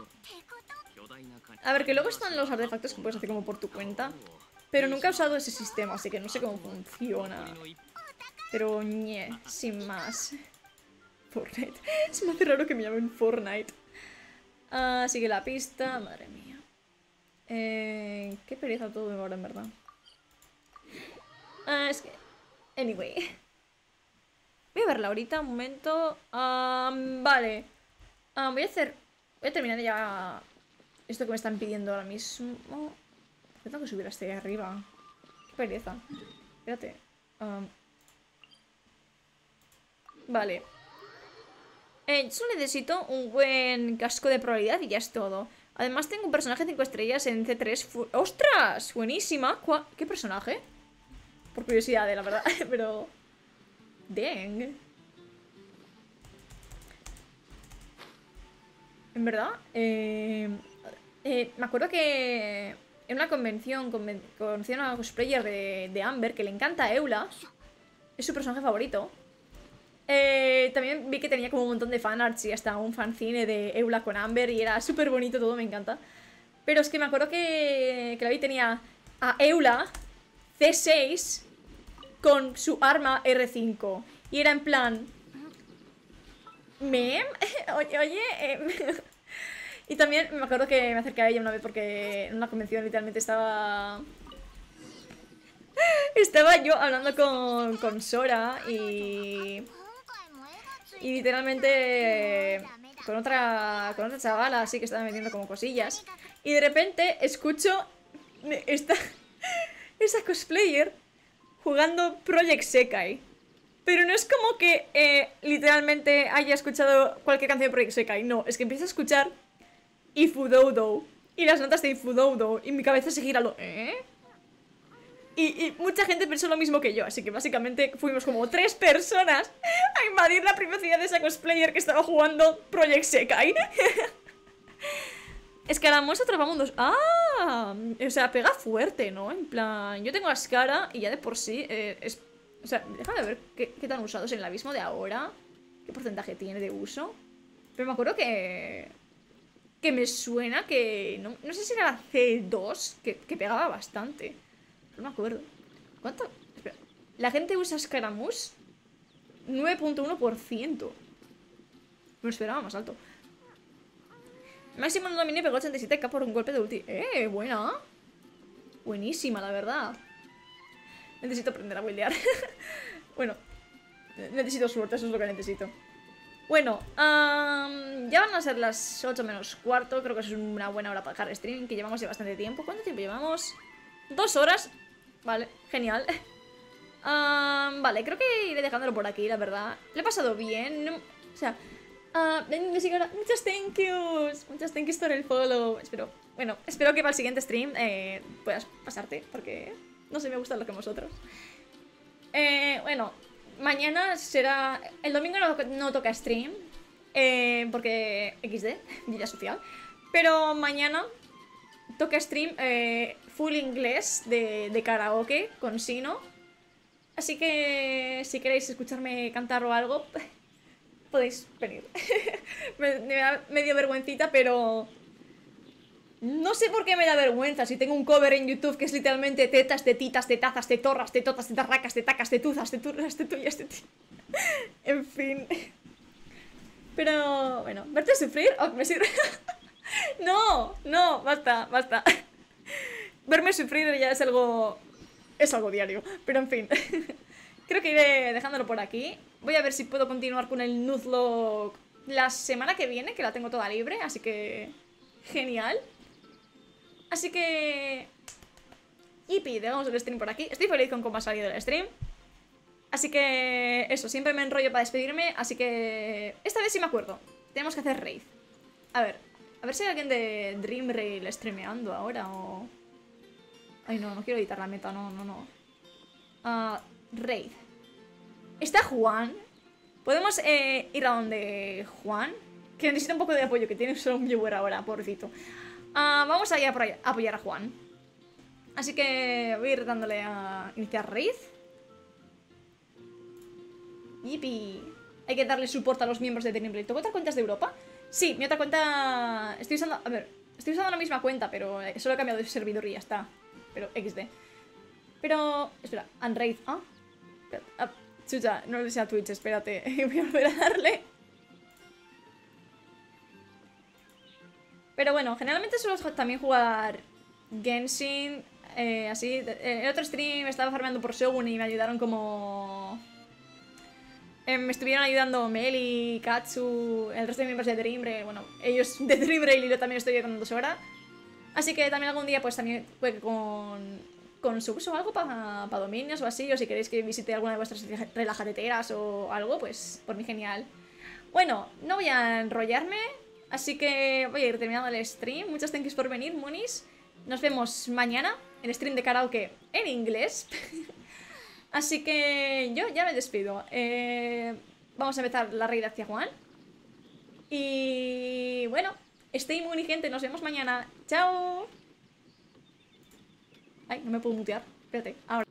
A ver, que luego están los artefactos que puedes hacer como por tu cuenta, pero nunca he usado ese sistema, así que no sé cómo funciona. Pero, ñe, sin más. Fortnite. Se me hace raro que me llamen Fortnite. Ah, sigue la pista, madre mía. Eh, qué pereza todo ahora, en verdad. Ah, es que... Anyway. Voy a verla ahorita, un momento. Um, vale. Um, voy a hacer... Voy a terminar ya esto que me están pidiendo ahora mismo. Tengo que subir hasta ahí arriba. Qué pereza. Espérate. Um, vale. Eh, yo solo necesito un buen casco de probabilidad y ya es todo. Además tengo un personaje cinco estrellas en C tres. ¡Ostras! Buenísima. ¿Cuál? ¿Qué personaje? Por curiosidad, eh, la verdad. Pero... Dang. En verdad, eh, eh, me acuerdo que en una convención conven conocí a una cosplayer de, de Amber que le encanta a Eula. Es su personaje favorito. Eh, también vi que tenía como un montón de fanarts y hasta un fanzine de Eula con Amber y era súper bonito todo, me encanta. Pero es que me acuerdo que, que la vi tenía a Eula C seis con su arma R cinco. Y era en plan... ¿Mem? Oye, oye eh... Y también me acuerdo que me acerqué a ella una vez porque en una convención literalmente estaba... Estaba yo hablando con, con Sora y... Y literalmente con otra, con otra chavala así que estaba metiendo como cosillas. Y de repente escucho esta, esa cosplayer jugando Project Sekai. Pero no es como que eh, literalmente haya escuchado cualquier canción de Project Sekai. No, es que empieza a escuchar Ifudodo y las notas de Ifudodo y mi cabeza se gira lo... ¿Eh? Y, y mucha gente pensó lo mismo que yo, así que básicamente fuimos como tres personas a invadir la privacidad de esa cosplayer que estaba jugando Project Sekai. Escaramuz atrapamundos. ¡Ah! O sea, pega fuerte, ¿no? En plan, yo tengo a Ascara y ya de por sí eh, es... O sea, déjame ver qué, qué tan usados en el abismo de ahora. ¿Qué porcentaje tiene de uso? Pero me acuerdo que... Que me suena que... No, no sé si era la C dos, que, que pegaba bastante. No me acuerdo. ¿Cuánto? Espera. La gente usa Scaramouche nueve punto uno por ciento. Me lo esperaba más alto. Máximo no dominé pegó ochenta y siete K por un golpe de ulti. Eh, buena. Buenísima, la verdad. Necesito aprender a buildear. Bueno, necesito suerte, eso es lo que necesito. Bueno, um, ya van a ser las ocho menos cuarto. Creo que es una buena hora para dejar streaming, que llevamos ya bastante tiempo. ¿Cuánto tiempo llevamos? Dos horas. Vale, genial. um, Vale, creo que iré dejándolo por aquí, la verdad. Le he pasado bien, no, o sea uh, muchas thank yous. Muchas thank yous por el follow. Espero, bueno, espero que para el siguiente stream eh, puedas pasarte, porque no sé, me gusta lo que vosotros. eh, Bueno, mañana será... El domingo no, no toca stream eh, porque equis de, vida social. Pero mañana toca stream eh, full inglés de, de karaoke con Sino. Así que si queréis escucharme cantar o algo, podéis venir. me, me da medio vergüencita, pero No sé por qué me da vergüenza si tengo un cover en YouTube que es literalmente tetas, tetitas, tetazas, tetorras, tetotas, tetarracas, tetacas, tetuzas, teturras, tetullas, tetullas. En fin. Pero, bueno, verte sufrir, oh, me sirve. No, no, basta, basta. Verme sufrir ya es algo... Es algo diario, pero en fin. Creo que iré dejándolo por aquí. Voy a ver si puedo continuar con el Nuzlocke la semana que viene, que la tengo toda libre, así que... Genial. Así que... Yipi, dejamos el stream por aquí. Estoy feliz con cómo ha salido el stream. Así que... Eso, siempre me enrollo para despedirme, así que... Esta vez sí me acuerdo. Tenemos que hacer raid. A ver, a ver si hay alguien de Dream Rail streameando ahora o... Ay, no, no quiero editar la meta, no, no, no. Uh, raid. ¿Está Juan? ¿Podemos eh, ir a donde Juan? Que necesita un poco de apoyo, que tiene solo un viewer ahora, pobrecito. Uh, vamos a ir a apoyar a Juan. Así que voy a ir dándole a iniciar raid. Yipi. Hay que darle soporte a los miembros de Dream Rail. ¿Tengo otras cuentas de Europa? Sí, mi otra cuenta... Estoy usando... A ver, estoy usando la misma cuenta, pero solo he cambiado de servidor y ya está. Pero equis de. Pero... Espera, Unraid. Ah, ah chucha, no le sea Twitch, espérate. Voy a volver a darle. Pero bueno, generalmente suelo también jugar Genshin. Eh, así. En otro stream estaba farmeando por Shogun y me ayudaron como... Eh, me estuvieron ayudando Meli, Katsu, el resto de miembros de Dream Rail. Bueno, ellos de Dream Rail y yo también estoy ayudando Sora. Así que también algún día pues también juegue con, con subs o algo para pa dominios o así. O si queréis que visite alguna de vuestras relajateteras o algo, pues por mí genial. Bueno, no voy a enrollarme, así que voy a ir terminando el stream. Muchas gracias por venir, monis. Nos vemos mañana en stream de karaoke en inglés. Así que yo ya me despido. Eh, vamos a empezar la raid hacia Juan. Y bueno, stay muy gente, nos vemos mañana. ¡Chao! Ay, no me puedo mutear. Espérate, ahora.